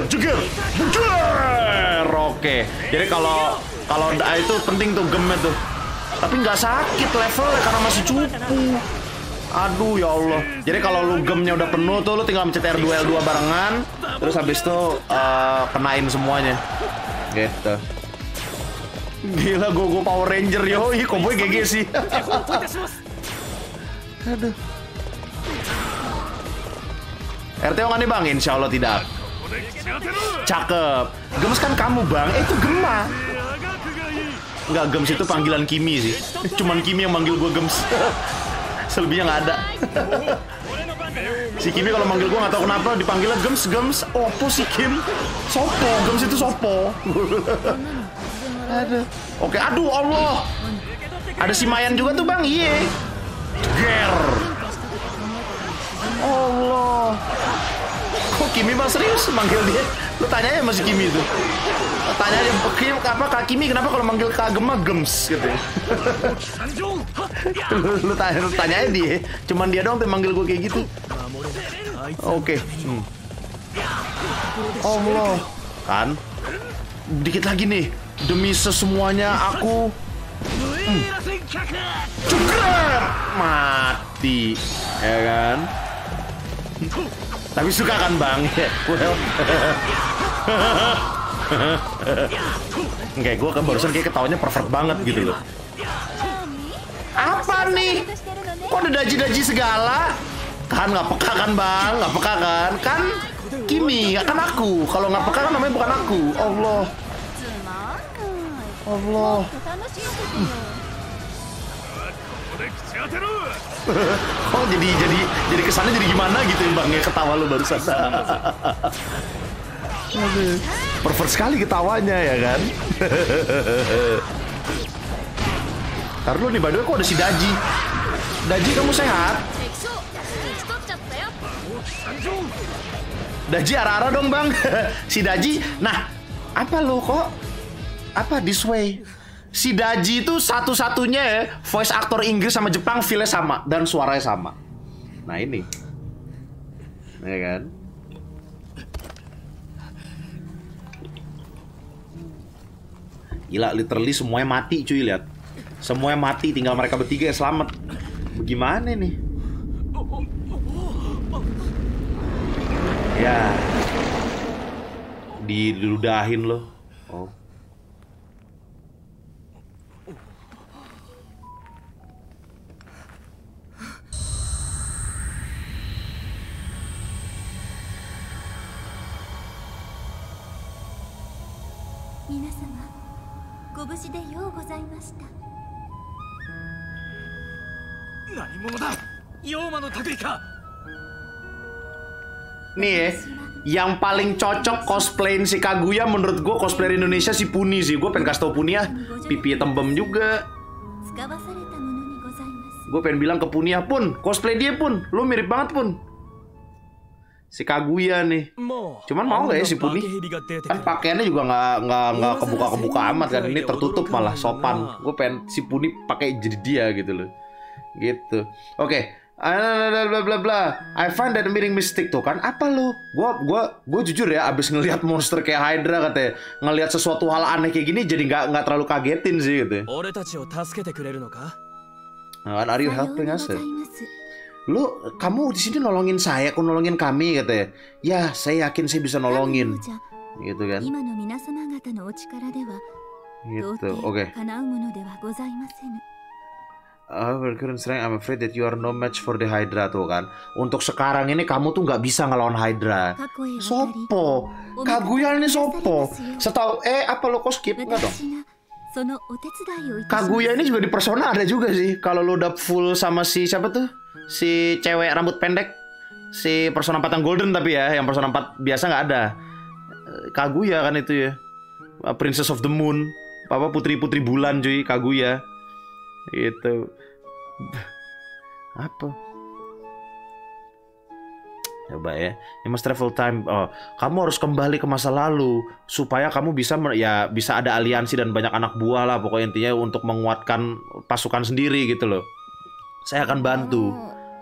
Oke. Jadi kalau itu penting tuh gemnya tuh. Tapi nggak sakit levelnya karena masih cupu. Aduh ya Allah. Jadi kalau lu gemnya udah penuh tuh lu tinggal mencet R2 L2 barengan. Terus habis itu kenain semuanya. Gitu. Gila gue Power Ranger yoi. Cowboy GG sih. Aduh. RTO kan nih bang? Insya Allah tidak. Cakep. Gems kan kamu bang? Itu Gema. Enggak, Gems itu panggilan Kimi sih. Cuman Kimi yang manggil gue Gems. Selebihnya nggak ada. Si Kimi kalau manggil gue nggak tahu kenapa dipanggilnya Gems. Opo si Kim? Sopo. Gems itu Sopo. Aduh. Oke, aduh Allah. Ada si Mayan juga tuh bang. Iye. Ger. Allah. Kok Kimi bang serius manggil dia? Lu tanya aja masih Kimi itu. Tanya aja Kak Kimi kenapa kalau manggil Kak Gema Gems gitu. lu tanya aja dia. Cuman dia doang tuh manggil gue kayak gitu. Oke. Allah. Kan? Dikit lagi nih. Demi semuanya aku Cukret. Mati. Ya kan? Tapi suka kan bang? Well. Kayak gue kan barusan kayak ketawanya perfect banget gitu loh. Apa nih? Kok ada daji-daji segala? Kan nggak peka kan bang? Nggak peka kan? Kan Kimi, kan aku. Kalau nggak peka kan namanya bukan aku. Allah. Oh jadi kesannya jadi gimana gitu ya bang ya ketawa lo barusan. Pervert sekali ketawanya ya kan. Ntar lu nih by the way kok ada si Daji. Daji kamu sehat? Daji arah-arah dong bang. Si Daji. Nah apa lo kok apa this way? Si Daji itu satu-satunya ya voice aktor Inggris sama Jepang feel-nya sama dan suaranya sama. Nah ini, ya kan? Gila, literally semuanya mati cuy, lihat. Semuanya mati, tinggal mereka bertiga yang selamat. Bagaimana nih? Ya, diludahin loh. Oh. Nih ya, yang paling cocok cosplayin si Kaguya menurut gue cosplayer Indonesia si Puni sih. Gue pengen kasih tau Puni ya, pipi tembem juga. Gue pengen bilang ke Puni ya, Pun, cosplay dia Pun, lu mirip banget Pun. Si Kaguya nih. Cuman mau gak ya si Puni? Kan pakaiannya juga nggak kebuka amat kan. Ini tertutup malah sopan. Gue pengen si Puni pakai jadi dia gitu loh. Gitu. Oke. Bla bla bla. I find that meaning mystic tuh kan. Apa lu? Gue jujur ya, abis ngelihat monster kayak Hydra katanya, ngelihat sesuatu hal aneh kayak gini jadi nggak terlalu kagetin sih gitu. Are you helping us? Lu, kamu di sini nolongin saya, aku nolongin kami katanya. Ya, saya yakin saya bisa nolongin. Gitu kan. Gitu, oke. Current strength, I'm afraid that you are no match for the Hydra tuh kan. Untuk sekarang ini kamu tuh nggak bisa ngelawan Hydra. Sopo? Kaguya ini sopo? Setahu apa lo kok skip nggak dong? Kaguya ini juga di Persona ada juga sih. Kalau lo udah full sama si siapa tuh? Si cewek rambut pendek, si Persona 4 yang golden tapi ya, yang Persona 4 biasa nggak ada. Kaguya kan itu ya, Princess of the Moon, apa putri-putri bulan cuy, Kaguya. Itu apa? Coba ya, you must travel time. Oh, kamu harus kembali ke masa lalu supaya kamu bisa bisa ada aliansi dan banyak anak buah lah pokoknya intinya untuk menguatkan pasukan sendiri gitu loh. Saya akan bantu.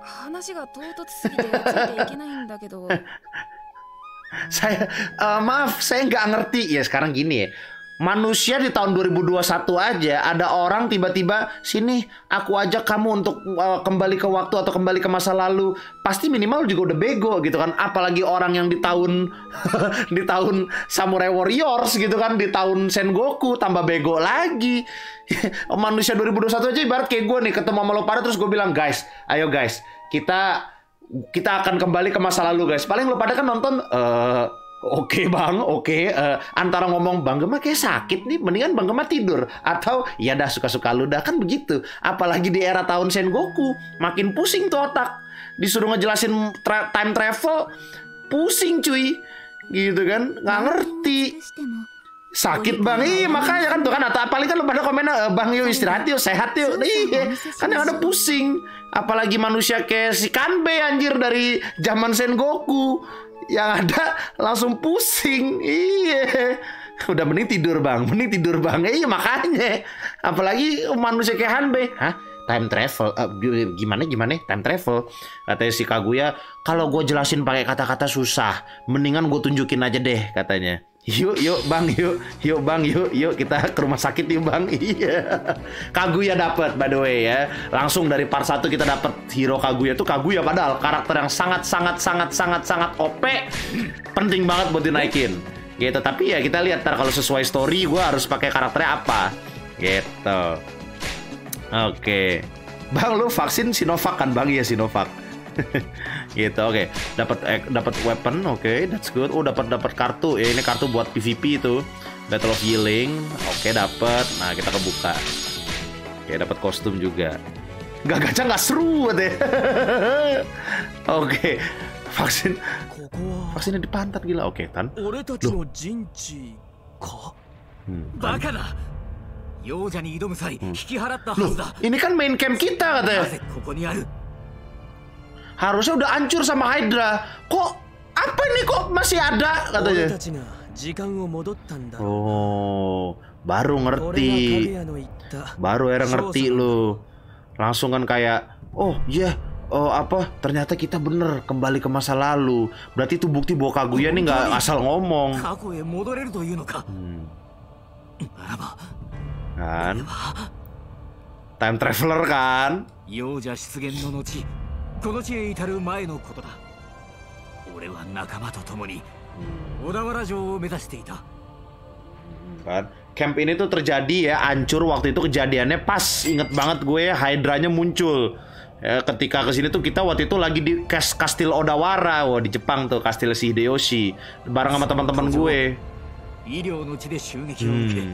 Maaf, saya nggak ngerti ya sekarang gini ya. Manusia di tahun 2021 aja ada orang tiba-tiba sini aku ajak kamu untuk kembali ke waktu atau kembali ke masa lalu, pasti minimal juga udah bego gitu kan, apalagi orang yang di tahun di tahun Samurai Warriors gitu kan, di tahun Sengoku tambah bego lagi. Manusia 2021 aja ibarat kayak gue nih ketemu sama lo pada terus gue bilang guys, ayo guys kita akan kembali ke masa lalu guys, paling lo pada kan nonton oke bang, oke. Antara ngomong Bang Gema kayak sakit nih, mendingan Bang Gema tidur. Atau ya dah suka-suka lu dah, kan begitu. Apalagi di era tahun Sengoku, makin pusing tuh otak. Disuruh ngejelasin time travel, pusing cuy. Gitu kan, nggak ngerti. Sakit bang, iya makanya kan tuh kan. Atau apalagi kan lu pada komen, Bang yuk istirahat yuk, sehat yuk. Iya, kan yang ada pusing. Apalagi manusia kayak si Kanbei anjir dari zaman Sengoku. Yang ada langsung pusing. Iya. Udah mending tidur bang. Iya makanya. Apalagi manusia kayak Hanbei. Hah? Time travel? Gimana? Time travel? Katanya si Kaguya, kalau gue jelasin pakai kata-kata susah, mendingan gue tunjukin aja deh katanya. Yuk bang, yuk bang, yuk kita ke rumah sakit yuk bang. Iya. Kaguya dapat by the way ya. Langsung dari part 1 kita dapat hero Kaguya tuh Kaguya, padahal karakter yang sangat OP. Penting banget buat dinaikin. Gitu, tapi ya kita lihat ntar kalau sesuai story gue harus pakai karakternya apa. Gitu. Oke. Bang lu vaksin Sinovac kan bang? Iya Sinovac. Gitu, oke. Dapat weapon, oke, that's good. Oh, dapat kartu. Ya ini kartu buat PVP itu. Battle of Yilling. Oke, dapat. Nah, kita kebuka. Oke, dapat kostum juga. Gak gacha nggak seru deh. Oke. Vaksinnya di pantat gila. Oke, Tan. Loh. Loh, ini kan main camp kita katanya. Harusnya udah hancur sama Hydra. Kok apa ini kok masih ada katanya. Oh, baru ngerti. Baru era ngerti lu. Langsung kan kayak, oh iya, apa ternyata kita bener kembali ke masa lalu. Berarti itu bukti bahwa Kaguya nih nggak asal ngomong. Kan? Time traveler kan? Kan? Camp ini tuh terjadi ya, hancur waktu itu kejadiannya pas inget banget gue Hydra-nya muncul. Ya, ketika kesini tuh kita waktu itu lagi di Kastil Odawara, wah di Jepang tuh Kastil si Hideyoshi bareng sama teman-teman gue. 医療の地で襲撃を受け、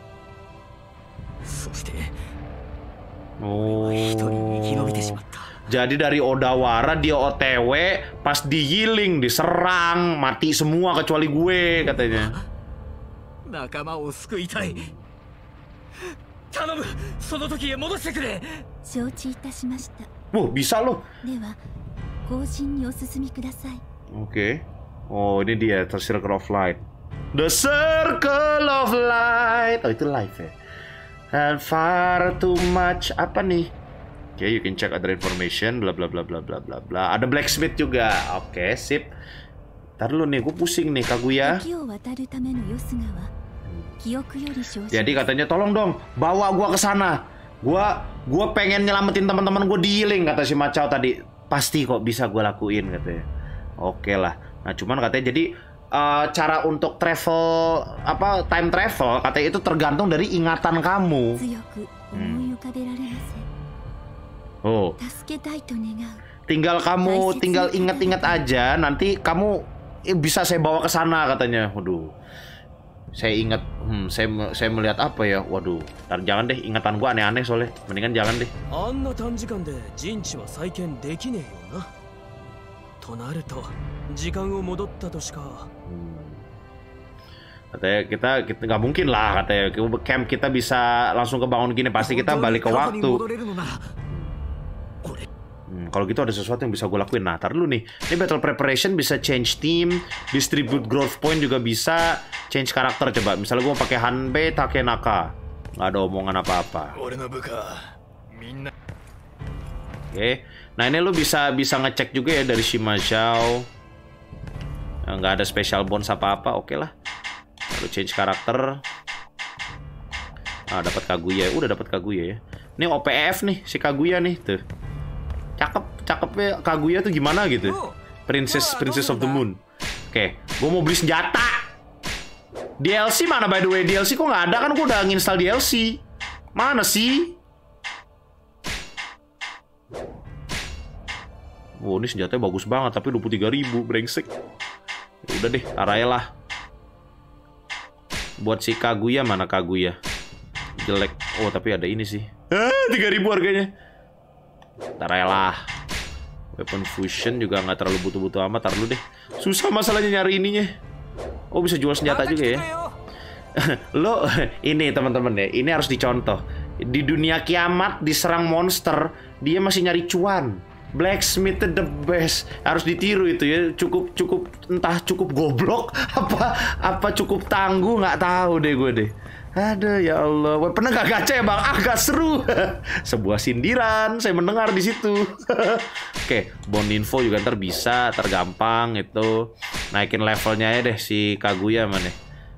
そして Oh. 一人生き延びてしまった。 Jadi dari Odawara dia OTW, pas di Yiling diserang, mati semua kecuali gue katanya. 仲間を救いたい。頼む、その時へ戻してくれ。 承知いたしました。 Wah, bisa loh. では、後進にお進みください。 Oke. Oh, ini dia The Circle of Light. The Circle of Light. Oh, itu live ya. And far too much. Apa nih? Oke, you can check other information. Bla bla bla bla bla bla bla. Ada blacksmith juga. Oke, sip. Ntar dulu nih, gue pusing nih Kaguya. Jadi katanya tolong dong, bawa gua ke sana. Gua pengen nyelamatin teman-teman gue di Yiling, kata si Macao tadi. Pasti kok bisa gue lakuin katanya. Oke lah. Nah, cuman katanya jadi cara untuk travel, apa time travel katanya itu tergantung dari ingatan kamu. Oh. Tinggal ingat-ingat aja, nanti kamu bisa saya bawa ke sana katanya. Waduh. Saya ingat, saya melihat apa ya? Waduh, jangan deh, ingatan gua aneh-aneh soalnya. Mendingan jangan deh. Katanya kita nggak mungkin lah, katanya camp kita bisa langsung kebangun gini, pasti kita balik ke waktu. Kalau gitu ada sesuatu yang bisa gue lakuin. Nah, tar dulu nih. Ini battle preparation bisa change team, distribute growth point juga bisa, change karakter coba. Misalnya gue pakai Hanbei Takenaka, nggak ada omongan apa-apa. Oke. Nah, ini lu bisa ngecek juga ya dari Shima Zhao. Nggak ada special bonus apa-apa, oke lah. Lalu change karakter. Ah, dapat Kaguya. Udah dapat Kaguya ya. Ini OPF nih si Kaguya nih tuh. Cakepnya Kaguya tuh gimana gitu. Princess of the Moon. Oke, gue mau beli senjata. DLC mana by the way? DLC kok nggak ada, kan gue udah nginstal DLC. Mana sih? Oh, ini senjatanya bagus banget tapi 23.000, brengsek. Ya udah deh, tarai lah. Buat si Kaguya, mana Kaguya? Jelek. Oh, tapi ada ini sih. 3.000 harganya. Tarai lah. Weapon fusion juga nggak terlalu butuh-butuh amat. Tar dulu deh. Susah masalahnya nyari ininya. Oh, bisa jual senjata juga ya. Lo, ini teman-teman ya, ini harus dicontoh. Di dunia kiamat diserang monster, dia masih nyari cuan. Blacksmith the best, harus ditiru itu ya. Cukup entah cukup goblok apa cukup tangguh, nggak tahu deh gue deh. Aduh ya Allah, pernah gak gacha ya bang? Ah gak seru. Sebuah sindiran saya mendengar di situ. Oke, bond info juga ntar bisa, tergampang itu. Naikin levelnya ya deh si Kaguya mana?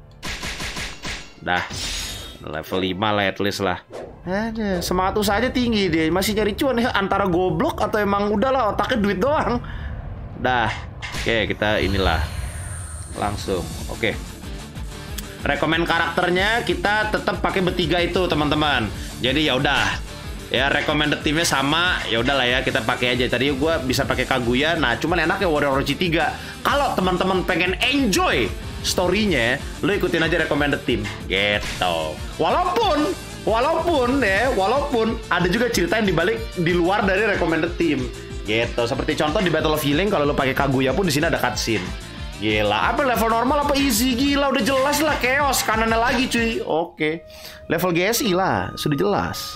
Dah, level 5 lah at least lah. Ada semangat usaha aja tinggi dia, masih nyari cuan ya, antara goblok atau emang udahlah otaknya duit doang. Dah, oke kita inilah langsung. Oke, rekomen karakternya kita tetap pakai bertiga itu teman-teman. Jadi ya udah, ya recommended timnya sama, ya udahlah ya kita pakai aja. Tadi gue bisa pakai Kaguya, nah cuman enaknya Warrior Orochi 3. Kalau teman-teman pengen enjoy story-nya, lo ikutin aja recommended team gitu. Walaupun ada juga cerita yang di luar dari recommended team gitu. Seperti contoh di Battle of Healing, kalau lo pakai Kaguya pun di sini ada cutscene. Gila, apa level normal apa easy? Gila, udah jelas lah chaos kanannya lagi cuy. Oke. Level GSI lah, sudah jelas.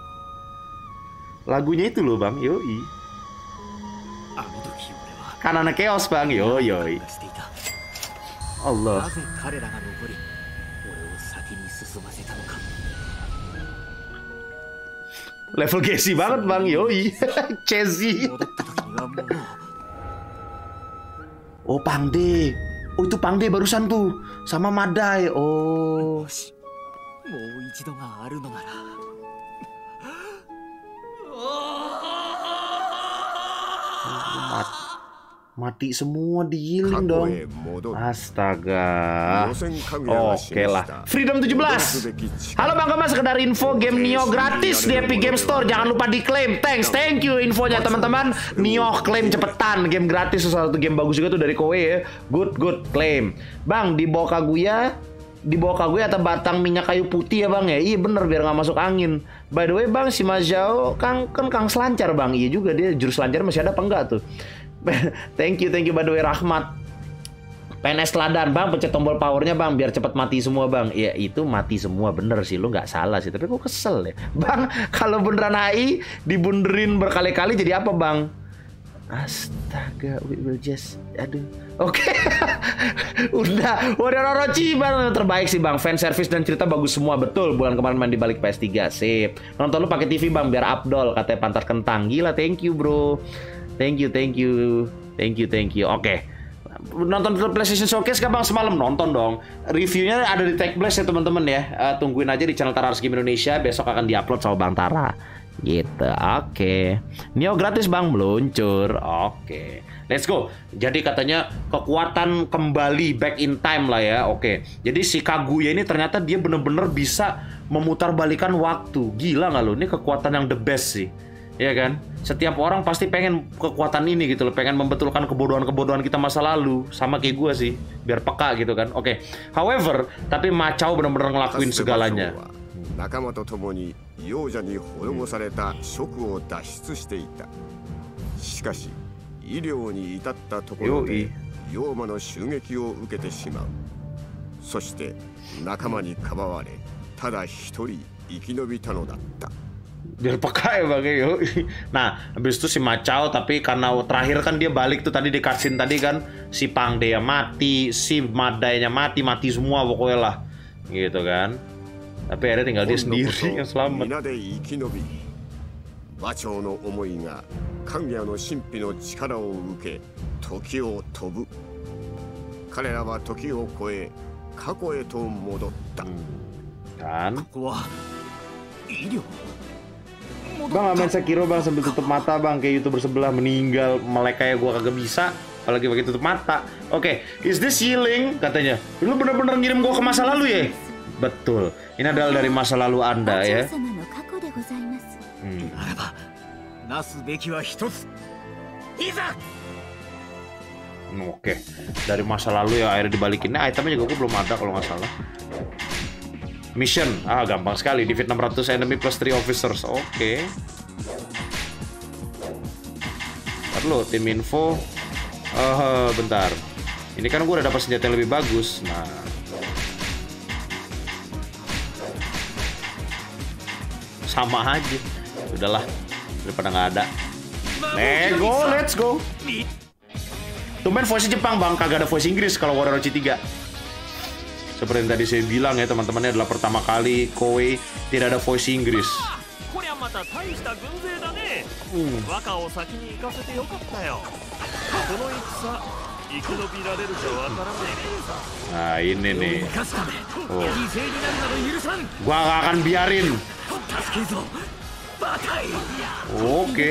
Lagunya itu loh bang, yoi. Kanannya chaos bang, yoi. Allah. Level GSI banget bang, yoi. Chessy. Oh, Pangde. Oh, itu Pangde barusan tuh. Sama Madai. Oh. Mati semua di Yiling dong. Astaga. Oke lah. Freedom 17. Halo Bang Kemas, sekedar info game Nioh gratis di Epic Game Store. Jangan lupa diklaim. Thank you infonya teman-teman. Nioh klaim cepetan. Game gratis salah satu game bagus juga tuh dari Koei ya. Good claim. Bang, di bawah Kaguya di bawah Kaguya atau batang minyak kayu putih ya bang ya? Iya bener, biar nggak masuk angin. By the way bang, si Mazhao kan Kang selancar bang. Iya juga, dia jurus selancar masih ada apa enggak tuh? Thank you by the way Rahmat. PNS teladan bang, pencet tombol powernya bang biar cepat mati semua bang. Ya itu mati semua bener sih, lu nggak salah sih. Tapi kok kesel ya bang, kalau beneran AI dibunderin berkali-kali jadi apa bang? Astaga, we will just, aduh, oke. Udah, Warrior Orochi bang terbaik sih bang. Fan service dan cerita bagus semua, betul. Bulan kemarin main di balik PS3, sip. Nonton lu pakai TV bang biar Abdol katanya pantat kentang. Gila, thank you bro, thank you. Oke. Nonton PlayStation Showcase gak bang semalam? Nonton dong. Reviewnya ada di Tech Blast ya teman-teman ya. Tungguin aja di channel Tara's Game Indonesia. Besok akan diupload sama Bang Tara. Gitu, oke. Neo gratis bang, meluncur. Oke, let's go. Jadi katanya kekuatan kembali back in time lah ya. Oke, jadi si Kaguya ini ternyata dia bener-bener bisa memutarbalikan waktu. Gila nggak lo? Ini kekuatan yang the best sih, ya kan? Setiap orang pasti pengen kekuatan ini gitu loh, pengen membetulkan kebodohan-kebodohan kita masa lalu. Sama kayak gue sih, biar peka gitu kan. Oke, however, tapi Macao bener-bener ngelakuin segalanya. 仲間と共に幼者に滅ぼされた職を脱出していた。しかし医療に至ったところで妖魔の襲撃を受けてしまう。そして仲間にかばわれただ一人生き延びたのだった。 Biar peka ya bang. Nah habis itu si Macao, tapi karena terakhir kan dia balik tuh tadi di cutscene tadi kan, si Pangde mati, si Madainya mati semua pokoknya lah gitu kan. Tapi akhirnya tinggal dia sendiri yang selamat. 馬長の思いが神谷の神秘の力を受け時を飛ぶ。彼らは時を超え過去へと戻った。 Kan? ここは医療 Bang main Sekiro bang sambil tutup mata bang, kayak YouTuber sebelah meninggal, melek kayak gua kagak bisa, apalagi pakai tutup mata. Oke, is this healing katanya? Lu bener-bener ngirim gua ke masa lalu ya? Betul, ini adalah dari masa lalu Anda ya. Oke, dari masa lalu ya akhirnya dibalikin. Nah, itemnya juga gue belum ada kalau nggak salah. Mission, gampang sekali. Defeat 600 enemy plus 3 officers. Oke. Ntar lo, tim info. Bentar. Ini kan gue udah dapat senjata yang lebih bagus. Nah. Sama aja. Udahlah, daripada nggak ada. Let's go. Tumben voice Jepang bang, kagak ada voice Inggris kalau Warrior Orochi 3. Seperti yang tadi saya bilang ya teman-temannya, adalah pertama kali Koei tidak ada voice Inggris. Nah ini nih. Oh. Gua gak akan biarin. Oke.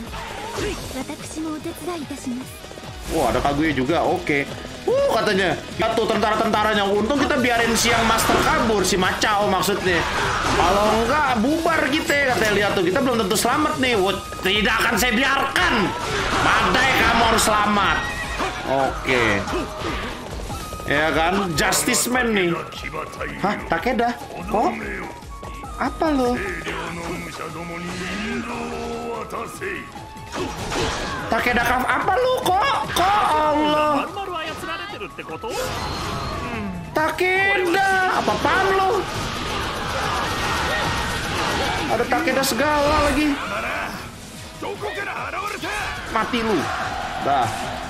Wah, ada Kaguya juga. Oke. Katanya satu tentara-tentaranya. Untung kita biarin siang master kabur, si Macao maksudnya. Kalau enggak bubar kita, katanya. Lihat tuh, kita belum tentu selamat nih. Tidak akan saya biarkan. Madai, kamu harus selamat. Oke. Ya kan, Justice Man nih. Hah, Takeda? Kok? Apa lo? Takeda apa lu kok? Allah. Takeda, apa-apaan lu? Ada Takeda segala lagi. Mati lu. Dah.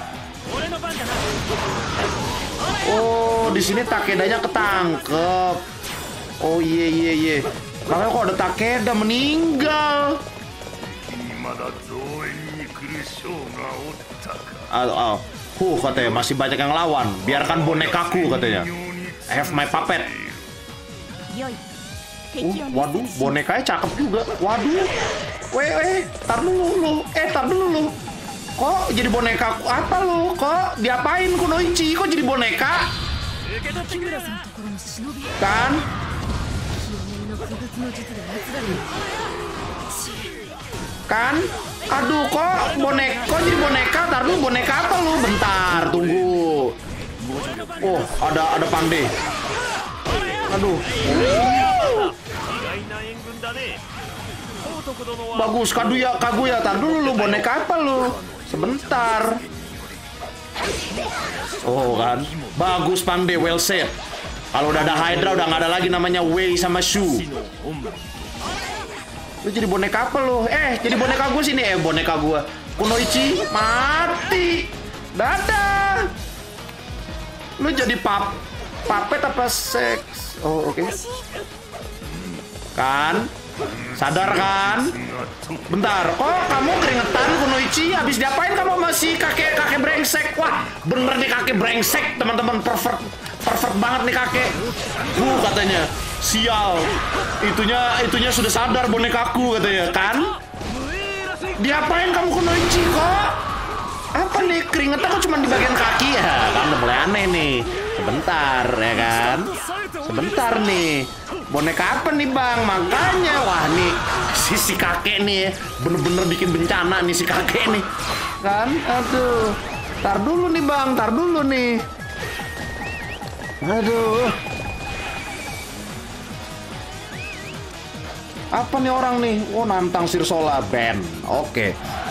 Oh, di sini Takedanya ketangkep. Oh iya. Makanya kok ada Takeda meninggal. Katanya masih banyak yang lawan. Biarkan bonekaku katanya. I have my puppet. Waduh, bonekanya cakep juga. Waduh. Tar dulu lu. Kok jadi boneka? Apa lu? Kok diapain Kunoichi? Kok jadi boneka? Kan? Kan? Aduh, kok jadi boneka? Tar dulu, boneka apa lu? Bentar, tunggu. Oh, ada Pangde. Aduh. Bagus Kaguya. Tar dulu lu, boneka apa lu? Sebentar. Oh kan, bagus Pangde, well said. Kalau udah ada Hydra udah nggak ada lagi namanya Wei sama Shu. Lu jadi boneka apa lu? Jadi boneka gue sini. Boneka gue Kunoichi mati. Dadah. Lu jadi papet apa seks? Oh oke. Kan? Sadar kan? Bentar, kok kamu keringetan Kunoichi? Habis diapain kamu masih kakek brengsek? Wah, bener nih kakek brengsek, teman-teman. Pervert banget nih kakek. Katanya. Sial. Itunya sudah sadar bonekaku katanya, kan? Diapain kamu Kunoichi kok? Apa nih keringetan kok cuma di bagian kaki ya? Kan udah mulai aneh nih. Sebentar ya kan? Sebentar nih. Boneka apa nih bang? Makanya wah nih si kakek nih bener-bener bikin bencana nih si kakek nih kan. Aduh, tar dulu nih bang, tar dulu nih. Aduh, apa nih orang nih? Oh nantang Sirsola Ben. Oke.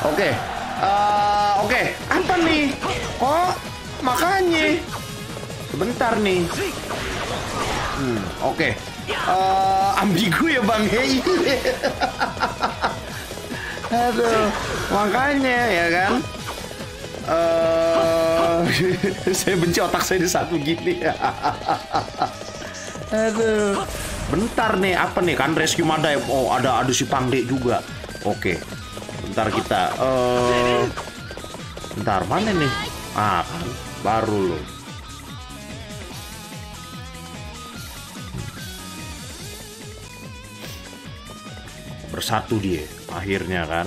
Apa nih? Oh makanya sebentar nih. Oke. Ambigu ya bang. Aduh, makanya ya kan. Saya benci otak saya di saat begini. Aduh, bentar nih, apa nih kan rescue Madai? Oh ada si Pangde juga. Oke, bentar kita. Bentar mana nih? Kan baru loh. Bersatu dia akhirnya kan.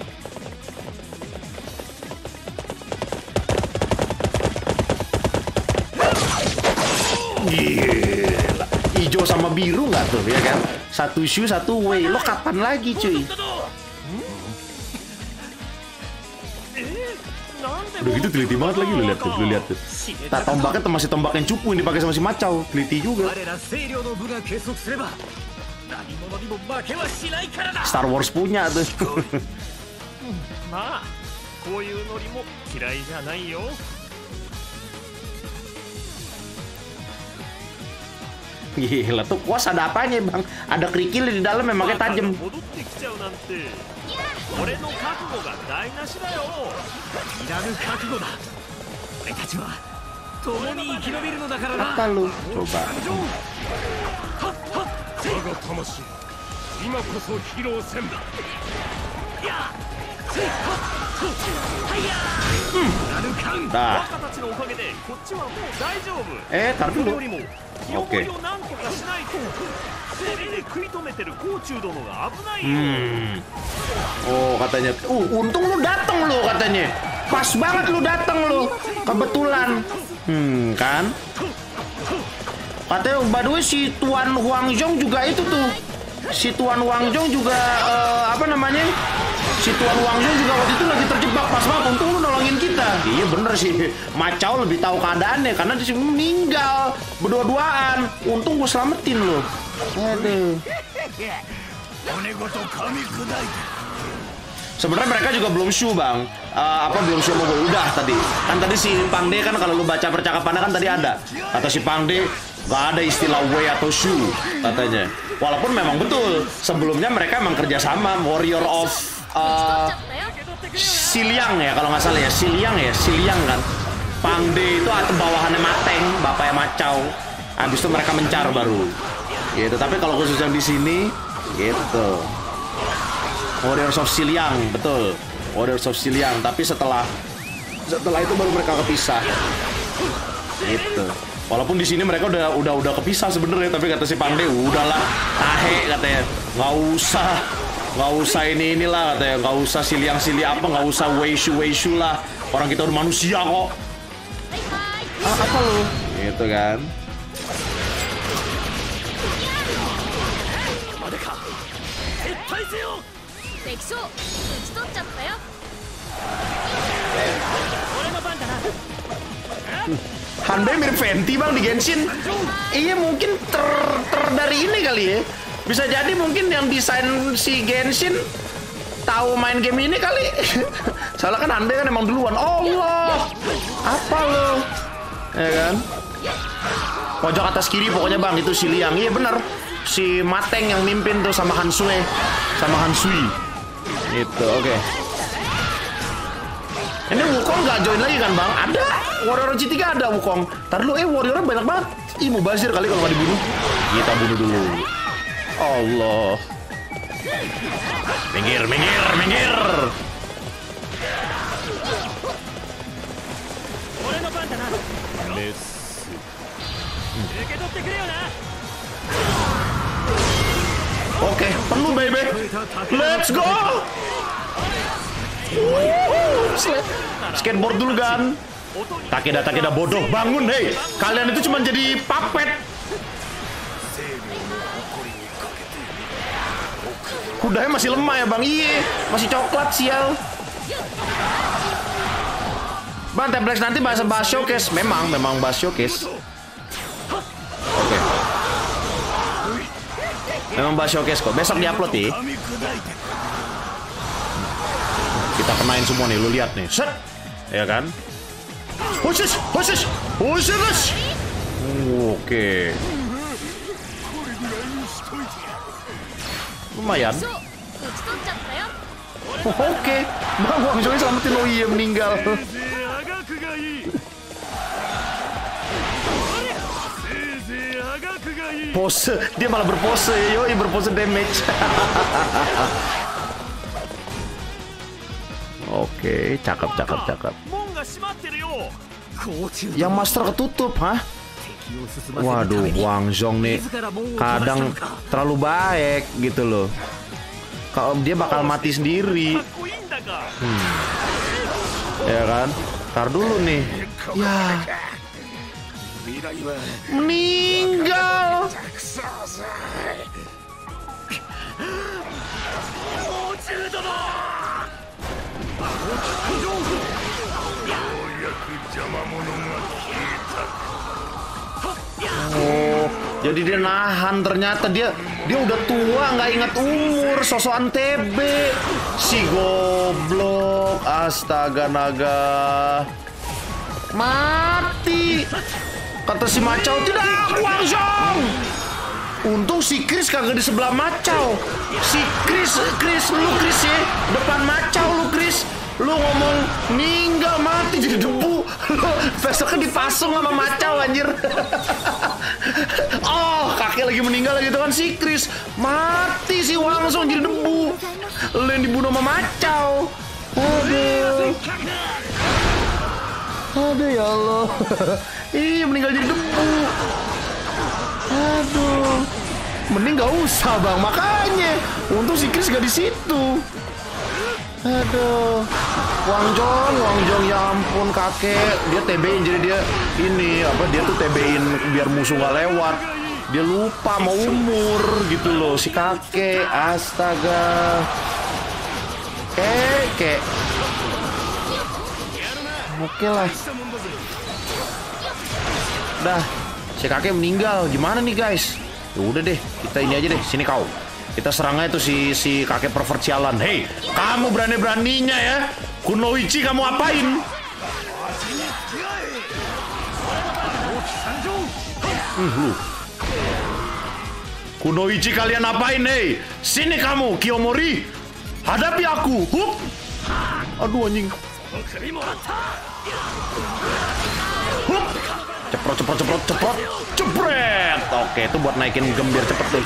Gila, hijau sama biru nggak tuh ya kan? Satu Shu satu Wei. Lo kapan lagi cuy? Udah gitu teliti banget lagi, lu lihat tuh. Tak tombaknya masih tombak yang cupu yang dipakai sama si Macau, teliti juga. Star Wars punya tuh. Gila tuh kuas ada apanya bang? Ada kerikil di dalam yang makanya tajam. Apa lu? Coba. Dah. Tar dulu. Oke. Oh katanya. Untung lu dateng lu katanya. Pas banget lu dateng lu. Kebetulan. Kan? Katanya by the way si Tuan Huangzhong juga itu tuh. Si Tuan Huangzhong juga apa namanya? Si Tuan Huangzhong juga waktu itu lagi terjebak, pas banget. Untung lu nolongin kita. Iya bener sih. Macau lebih tahu keadaannya karena di sini meninggal berdua-duaan. Untung gue selamatin lo. Aduh. Sebenarnya mereka juga belum show bang. Belum show mau udah tadi. Kan tadi si Pangde kan kalau lu baca percakapannya kan tadi ada. Kata si Pangde gak ada istilah Wei atau Shu katanya. Walaupun memang betul sebelumnya mereka emang kerjasama Warrior of Siliang ya kalau nggak salah ya. Siliang kan. Pangde itu atau bawahannya Mateng, bapaknya Macau. Habis itu mereka mencar baru. Gitu. Tapi kalau khusus yang di sini gitu. Warriors of Siliang, betul. Warriors of Siliang, tapi setelah itu baru mereka kepisah. Gitu. Walaupun di sini mereka udah kepisah sebenarnya, tapi kata si Pangde udahlah, tahe katanya. Nggak usah inilah katanya, nggak usah Siliang apa, nggak usah Weishu lah. Orang kita udah manusia kok. Apa lu? Gitu kan. Hanbei mirip Venti bang di Genshin. Iya mungkin dari ini kali ya. Bisa jadi mungkin yang desain si Genshin tahu main game ini kali. Soalnya kan Hanbei kan emang duluan. Allah, apa lo? Ya kan? Pojok atas kiri pokoknya bang itu si Liang. Iya bener. Si Mateng yang mimpin tuh sama Hansue, sama Hansui. Gitu, oke. Ini Wukong nggak join lagi kan bang? Ada. Warrior G3 ada Wukong. Ntar dulu, warriornya banyak banget. Ih, Mubazir kali kalau nggak dibunuh. Kita bunuh dulu. Allah. Minggir, minggir, minggir. Oke, penuh baby. Let's go. Skateboard dulu kan. Takeda bodoh, bangun hei. Kalian itu cuma jadi puppet. Kudanya masih lemah ya bang. Iya, masih coklat sial. Bang, Templex nanti bahas showcase. Memang bahas showcase. Oke. Memang bahas showcase kok. Besok diupload ya. Kita kenain semua nih, lu lihat nih. Set. Ya kan? Khusus. Oke. Lumayan. Oke. Bang Wang Zhong selamatin Oiya meninggal. Pose, dia malah berpose, yoi berpose damage. Oke, cakep. Yang master ketutup, hah? Waduh, Wang Zhong nih kadang terlalu baik gitu loh. Kalau dia bakal mati sendiri. Ya kan? Ntar dulu nih. Ya. Meninggal. Oh, jadi dia nahan. Ternyata dia udah tua, nggak ingat umur. Sosokan TB. Si goblok. Astaga naga. Mati. Kata si Macau, tidak, Wang Zhong. Untung si Chris kagak di sebelah Macau. Si Chris lu Chris ya, depan Macau lu Chris. Lu ngomong ninggal mati jadi debu. Lu besoknya dipasung sama Macau anjir. Oh, kakek lagi meninggal lagi tuh kan si Chris. Mati si Wang Zhong jadi debu. Lu yang dibunuh sama Macau. Aduh ya Allah. Ih, meninggal jadi debu. Aduh. Mending gak usah bang, makanya. Untung si Chris gak di situ. Aduh. Wang Zhong ya ampun kakek. Dia TB-in jadi dia ini apa dia tuh TB-in biar musuh gak lewat. Dia lupa mau umur gitu loh si kakek. Astaga. Kek. Oke lah. Dah, si kakek meninggal. Gimana nih guys? Ya udah deh, kita ini aja deh. Sini kau. Kita serang aja tuh si kakek pervert sialan. Hei, kamu berani-beraninya ya? Kunoichi kamu apain? Lu. Kunoichi kalian apain? Hei, sini kamu, Kiyomori. Hadapi aku. Hup. Aduh anjing. Hup. Cepret. Oke, itu buat naikin gem biar cepet tuh.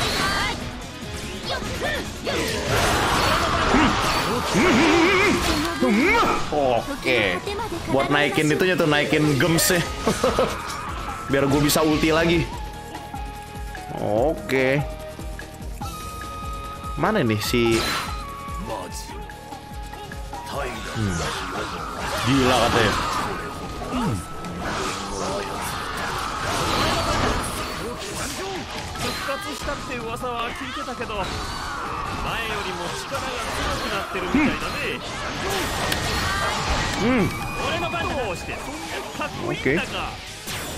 Oke, buat naikin itunya tuh, naikin gemsnya. Biar gue bisa ulti lagi. Oke. Mana nih si gila katanya. Oke.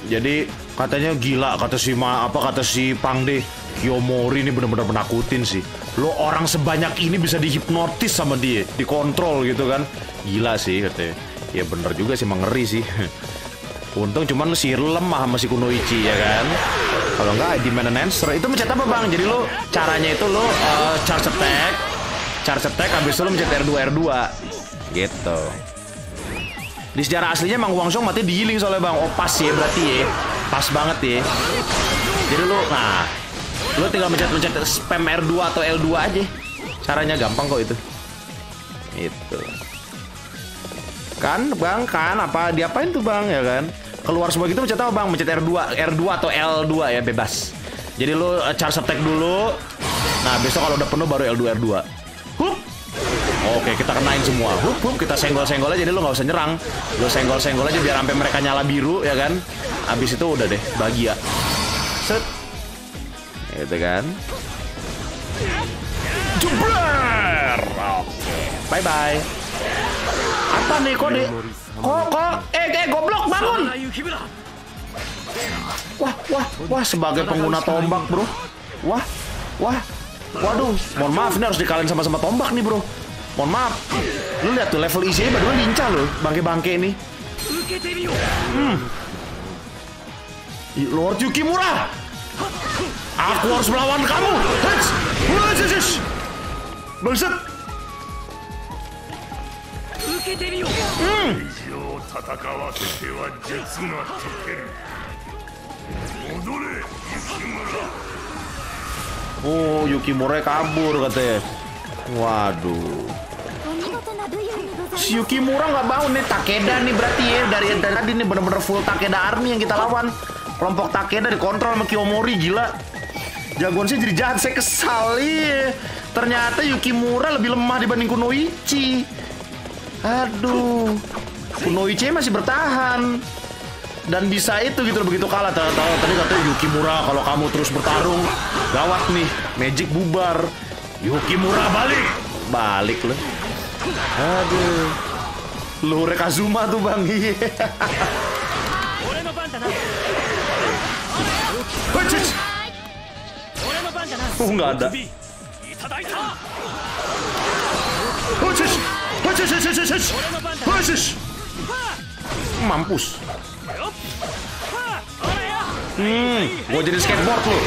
Jadi katanya gila, kata si Pangde, Kiyomori ini bener-bener menakutin sih. Lo orang sebanyak ini bisa dihipnotis sama dia, dikontrol gitu kan. Gila sih katanya. Ya bener juga sih, mengeri sih. Untung cuman si lemah sama si Kunoichi ya kan. Kalau enggak di Enhancer itu mencet apa bang? Jadi lo caranya itu lo charge attack habis itu lo mencet R2 gitu. Di sejarah aslinya Mang Huangzhong mati di healing soalnya bang. Oh pas ya berarti ya. Pas banget ya. Jadi lo tinggal mencet spam R2 atau L2 aja. Caranya gampang kok itu. Itu. Kan bang kan apa diapain tuh bang ya kan? Keluar semua gitu mencet apa bang? Mencet R2 atau L2 ya bebas. Jadi lo charge attack dulu. Nah besok kalau udah penuh baru L2 Hup. Oke kita kenain semua. Hup kita senggol-senggol aja. Jadi lo nggak usah nyerang. Lo senggol-senggol aja biar sampai mereka nyala biru ya kan. Abis itu udah deh bahagia. Set. Gitu kan. Jubler. Oke. Bye bye. Apa nih kok goblok bangun. Wah sebagai pengguna tombak bro. Waduh, mohon maaf ini harus dikalahin sama tombak nih bro. Mohon maaf. Lu lihat tuh level EC baru lincah loh, bangke-bangke ini. Lord Yukimura, aku harus melawan kamu. Bullshit. Oh, Yukimura kabur katanya. Waduh. Si Yukimura nggak bangun nih. Takeda nih berarti ya. Dari tadi nih bener-bener full Takeda Army yang kita lawan. Kelompok Takeda dikontrol sama Kiyomori, gila. Jagoan sih jadi jahat, saya kesal ya. Ternyata Yukimura lebih lemah dibanding Kunoichi. Aduh. Kunoichi masih bertahan. Dan bisa itu gitu begitu kalah. Tadi katanya Yukimura kalau kamu terus bertarung gawat nih, magic bubar. Yukimura balik loh. Aduh. Luhur Kazuma tuh bang. Nggak ada. Mampus. Gua jadi skateboard lu.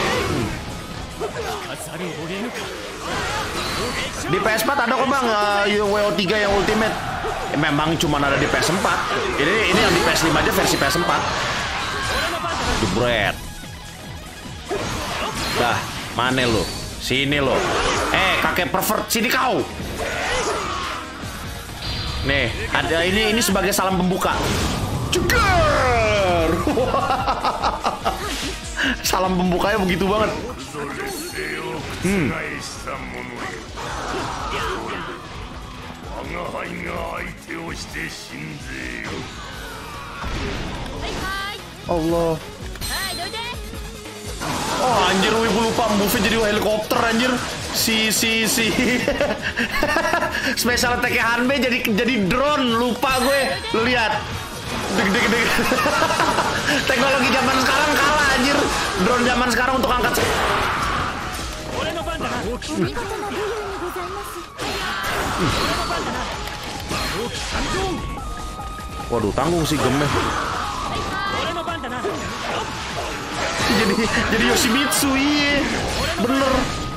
Di PS4 ada kok bang WO3 yang Ultimate. Memang cuma ada di PS4. Ini yang di PS5 aja versi PS4. Jebret. Dah, mana lu? Sini lo. Kakek pervert, sini kau. Nih, ada ini sebagai salam pembuka. Jeger. Salam pembukanya begitu banget. Allah. Oh anjir, gue lupa move jadi helikopter anjir. Si special attack Hanbei jadi drone, lupa gue. Lu lihat. Deg. Teknologi zaman sekarang kalah anjir. Drone zaman sekarang untuk angkat. Waduh, tanggung sih gemeh. Jadi Yoshimitsu, iya. Bener.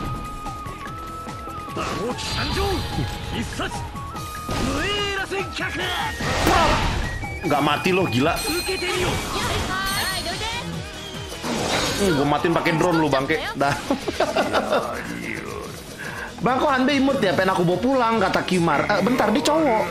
Nggak mati loh, gila. Gue matiin pakai drone lu bangke. Dah. Bang, kok Hanbei imut ya? Pengen aku bawa pulang, kata Kimar. Bentar, dia cowok.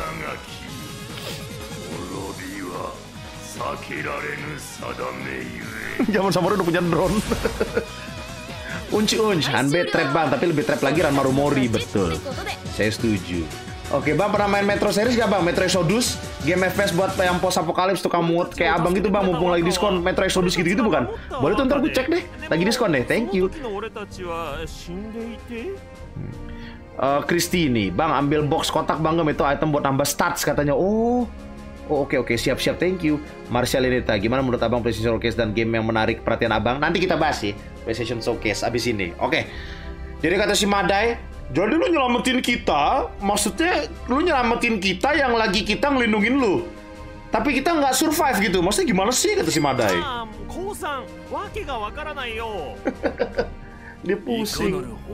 Zaman Samurai udah punya drone. Unci, Hanbei trap bang, tapi lebih trap lagi Ranmaru Mori, betul. Saya setuju. Oke bang, pernah main Metro series gak bang? Metro Exodus, game FPS buat yang post apokalips tukang mood kayak abang gitu bang, mumpung lagi diskon Metro Exodus gitu-gitu bukan? Boleh tuh ntar gue cek deh, lagi diskon deh, thank you. Christine, bang ambil box kotak bang, itu item buat nambah stats katanya. Oh Oh, oke, siap-siap, thank you. Marcia Lenita, gimana menurut abang PlayStation Showcase dan game yang menarik perhatian abang? Nanti kita bahas sih PlayStation Showcase abis ini. Oke. Jadi kata si Madai, jadi lu nyelamatin kita, maksudnya lu nyelamatin kita yang lagi kita ngelindungin lu. Tapi kita nggak survive gitu. Maksudnya gimana sih, kata si Madai? Dia pusing.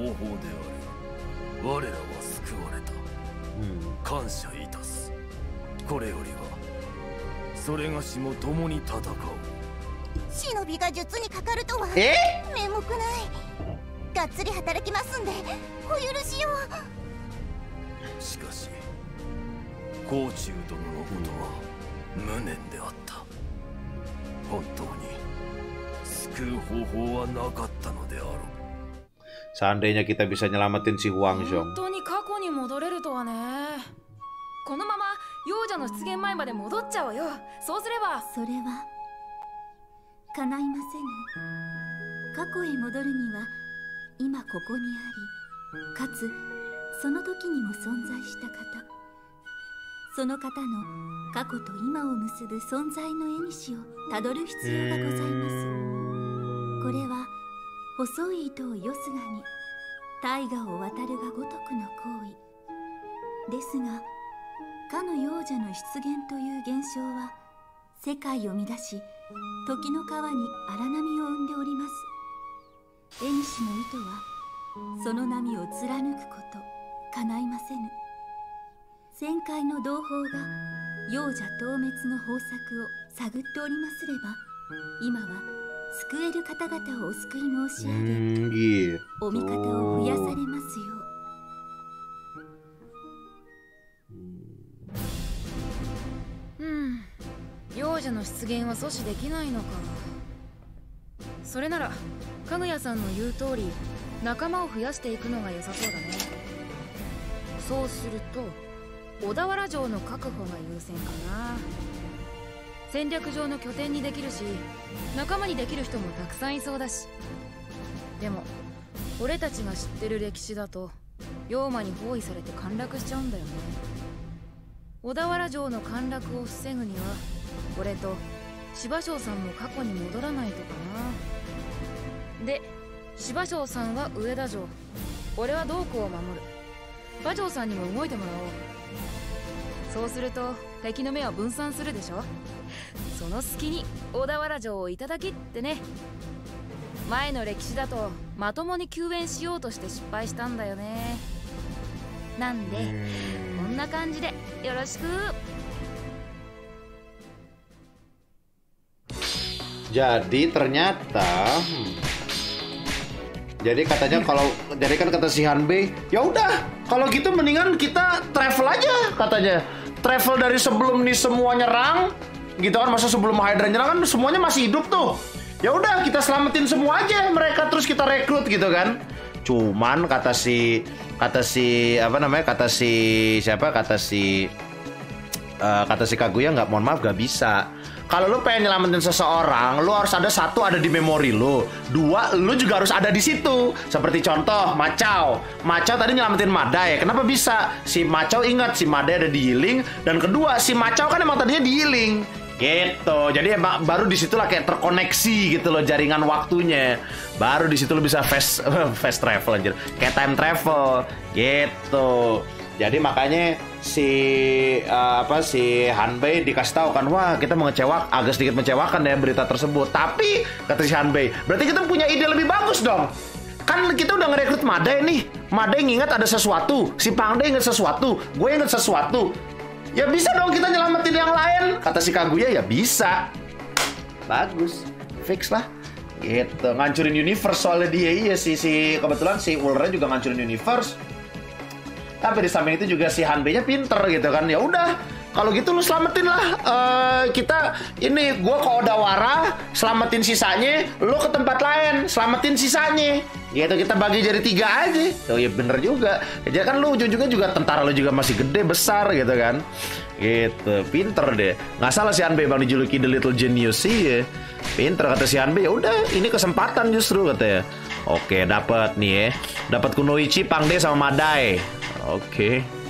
がっつり働きますんでお許しを。 しかし甲冑殿のことは無念であった。本当に救う方法はなかったのであろう。 Seandainya kita bisa nyelamatin si Huang Zhong. 本当に過去に戻れるとはね。このまま幼女の出現前まで戻っちゃおうよ。そうすれば。 それは叶いませぬ。過去へ戻るには今ここにあり、かつその時にも存在した方、その方の過去と今を結ぶ存在の縁をたどる必要がございます。これは細い糸をよすがに大河を渡るがごとくの行為ですが、かの幼者の出現という現象は世界を乱し、時の川に荒波を生んでおります。縁の糸はその波を貫くこと叶いませぬ。旋回の同胞が幼者討滅の方策を探っておりますれば、今は救える方々をお救い申し上げ、お味方を増やされますよう。幼女の出現は阻止できないのか。それならかぐやさんの言う通り仲間を増やしていくのが良さそうだね。そうすると小田原城の確保が優先かな。戦略上の拠点にできるし、仲間にできる人もたくさんいそうだし。でも俺たちが知ってる歴史だと妖魔に包囲されて陥落しちゃうんだよね。小田原城の陥落を防ぐには俺と芝生さんも過去に戻らないとかな。で芝生さんは上田城、俺は洞口を守る。馬上さんにも動いてもらおう。そうすると敵の目は分散するでしょ。その隙に小田原城をいただきってね。前の歴史だとまともに救援しようとして失敗したんだよね。なんでこんな感じでよろしく。 Jadi ternyata jadi katanya kalau jadi kan kata si Hanbei, ya udah kalau gitu mendingan kita travel aja katanya. Travel dari sebelum nih semua nyerang gitu kan, masa sebelum Hydra nyerang kan semuanya masih hidup tuh. Ya udah kita selamatin semua aja mereka, terus kita rekrut gitu kan. Cuman kata si apa namanya, kata si Kaguya nggak, mohon maaf nggak bisa. Kalau lu pengen nyelamatin seseorang, lu harus ada satu ada di memori lu, dua lu juga harus ada di situ. Seperti contoh Macau tadi nyelamatin Madai, kenapa bisa? Si Macau ingat si Madai ada di Yiling, dan kedua si Macau kan emang tadinya di Yiling gitu. Jadi emang baru disitulah kayak terkoneksi gitu loh jaringan waktunya. Baru disitu lu bisa fast travel anjir, kayak time travel gitu. Jadi makanya si Hanbei dikasih tahu kan, wah kita agak sedikit mengecewakan ya berita tersebut. Tapi kata si Hanbei, berarti kita punya ide lebih bagus dong. Kan kita udah ngerekrut Madai nih. Madai nginget ada sesuatu, si Pangde inget sesuatu, gue inget sesuatu. Ya bisa dong kita nyelamatin yang lain. Kata si Kaguya, ya bisa. Bagus, fix lah. Gitu, ngancurin universe soalnya dia. Iya kebetulan si Ulra juga ngancurin universe. Tapi di samping itu juga si Hanbei-nya pinter gitu kan. Ya udah, kalau gitu lu selamatin lah. Kita ini gua ke Odawara, selamatin sisanya. Lu ke tempat lain, selamatin sisanya. Gitu, kita bagi jadi 3 aja. Oh ya bener juga. Jadi kan lu ujung-ujungnya juga tentara lu juga masih gede besar gitu kan. Gitu, pinter deh. Nggak salah si Hanbei bang dijuluki the little genius sih ya. Pinter kata si Hanbei. Ya udah, ini kesempatan justru katanya. Oke, dapat nih ya. Dapat Kunoichi, Pangde sama Madai. Oke.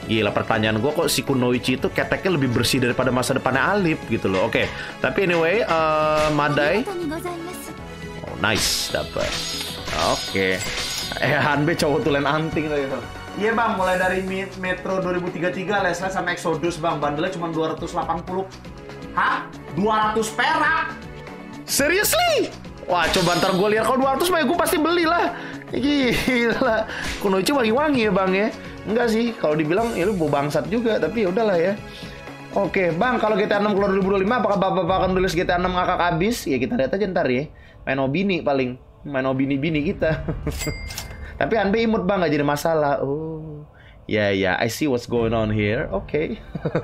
Gila, pertanyaan gue kok si Kunoichi itu keteknya lebih bersih daripada masa depannya Alip gitu loh. Oke, tapi anyway, Madai. Oh, nice, dapat. Oke. Hanbe cowok tulen anting tadi tuh. Iya bang, mulai dari Metro 2033, Leslie sama Exodus bang, bandelnya cuma 280. Hah? 200 perak? Seriously? Wah, coba ntar gue lihat kalau 200 mah gue pasti beli lah. Gila, Kunoichi wangi-wangi ya bang ya. Enggak sih, kalau dibilang ya lu bau bangsat juga, tapi ya udahlah ya. Oke bang, kalau GTA 6 keluar 2025, apakah bapak akan rilis GTA 6 ngakak habis? Ya kita lihat aja ntar ya. Main Obini paling, main Obini-bini kita. Tapi Hanbe imut bang, gak jadi masalah. Oh, ya ya, I see what's going on here. Oke.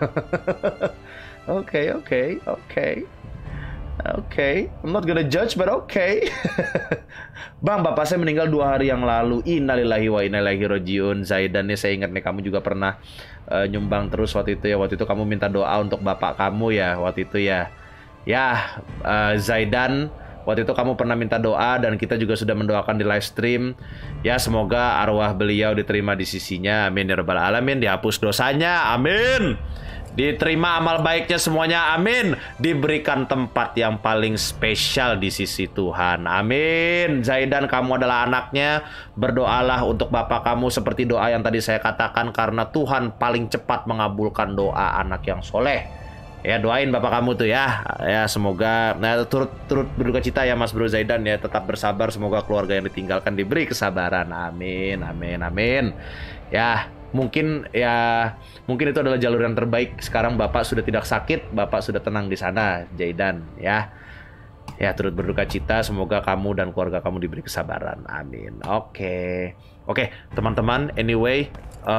Oke, I'm not gonna judge, but okay. Bang, bapak saya meninggal 2 hari yang lalu. Innalillahi wa inna ilaihi rajiun. Zaidan nih, saya ingat nih kamu juga pernah nyumbang terus waktu itu ya. Waktu itu kamu minta doa untuk bapak kamu ya, waktu itu ya. Ya, Zaidan, waktu itu kamu pernah minta doa dan kita juga sudah mendoakan di live stream. Ya, semoga arwah beliau diterima di sisinya. Amin ya rabbal alamin. Dihapus dosanya. Amin. Diterima amal baiknya semuanya, amin. Diberikan tempat yang paling spesial di sisi Tuhan, amin. Zaidan, kamu adalah anaknya. Berdoalah untuk bapak kamu seperti doa yang tadi saya katakan, karena Tuhan paling cepat mengabulkan doa anak yang soleh. Ya, doain bapak kamu tuh ya. Ya, semoga turut berduka cita ya Mas Bro Zaidan ya. Tetap bersabar, semoga keluarga yang ditinggalkan diberi kesabaran, amin, amin, amin. Ya, mungkin itu adalah jalur yang terbaik. Sekarang bapak sudah tidak sakit, bapak sudah tenang di sana, Zaidan ya. Ya, turut berduka cita, semoga kamu dan keluarga kamu diberi kesabaran, amin. Oke, teman-teman, anyway,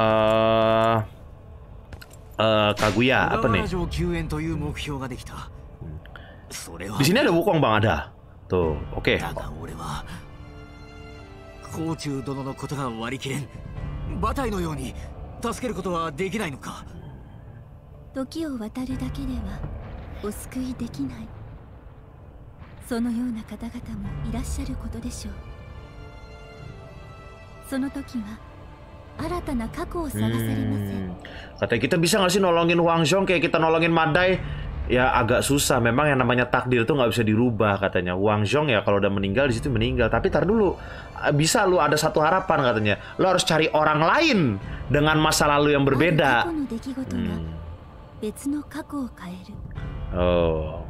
Kaguya apa nih? Di sini ada Wukong bang, ada. Tuh, oke. 馬体のように助けることはできないのか。 時を渡るだけではお救いできない。そのような方々もいらっしゃることでしょう。その時は新たな過去を探されません。 Katanya kita bisa nggak sih nolongin Wang Zhong kayak kita nolongin Madai? Ya agak susah, memang yang namanya takdir itu nggak bisa dirubah katanya. Wang Zhong ya kalau udah meninggal di situ meninggal. Tapi tar dulu, bisa lu ada satu harapan katanya. Lu harus cari orang lain dengan masa lalu yang berbeda. Oh.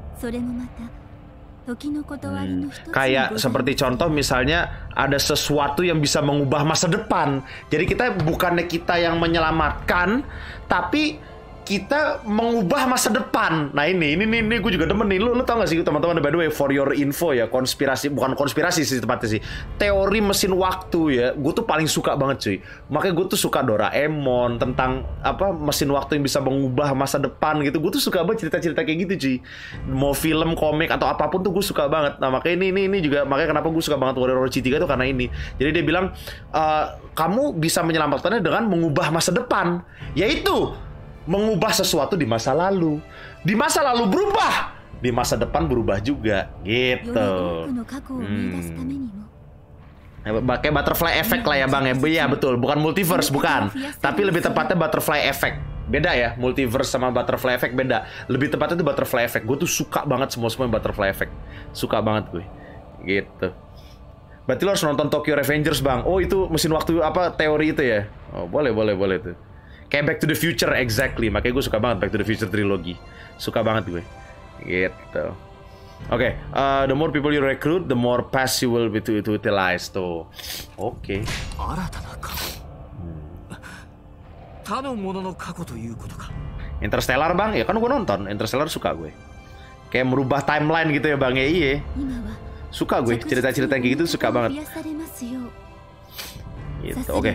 Kayak seperti contoh misalnya ada sesuatu yang bisa mengubah masa depan. Jadi kita bukannya kita yang menyelamatkan, tapi kita mengubah masa depan. Nah ini gue juga demen nih. Lu tau gak sih teman-teman, by the way, for your info ya, konspirasi, bukan konspirasi sih tepatnya sih, teori mesin waktu ya, gue tuh paling suka banget cuy. Makanya gue tuh suka Doraemon, tentang apa mesin waktu yang bisa mengubah masa depan gitu. Gue tuh suka banget cerita-cerita kayak gitu cuy. Mau film, komik atau apapun tuh gue suka banget. Nah makanya ini juga, makanya kenapa gue suka banget Warrior Orochi 3 tuh karena ini. Jadi dia bilang kamu bisa menyelamatkannya dengan mengubah masa depan, yaitu mengubah sesuatu di masa lalu. Di masa lalu berubah, di masa depan berubah juga gitu. Pakai butterfly effect lah ya bang ya. Iya betul, bukan multiverse, bukan. Tapi lebih tepatnya butterfly effect. Beda ya, multiverse sama butterfly effect beda. Lebih tepatnya itu butterfly effect. Gue tuh suka banget semua butterfly effect. Suka banget gue. Gitu. Berarti lo harus nonton Tokyo Revengers bang. Oh itu mesin waktu apa teori itu ya? Oh boleh tuh. Kayak Back to the Future, exactly. Makanya gue suka banget Back to the Future trilogy. Suka banget gue. Gitu. Oke, the more people you recruit, the more pass you will be to utilize tuh. Oke. Interstellar bang, ya kan gue nonton. Interstellar suka gue. Kayak merubah timeline gitu ya bang ya, iya. Suka gue, cerita-cerita kayak gitu suka banget. Gitu, oke.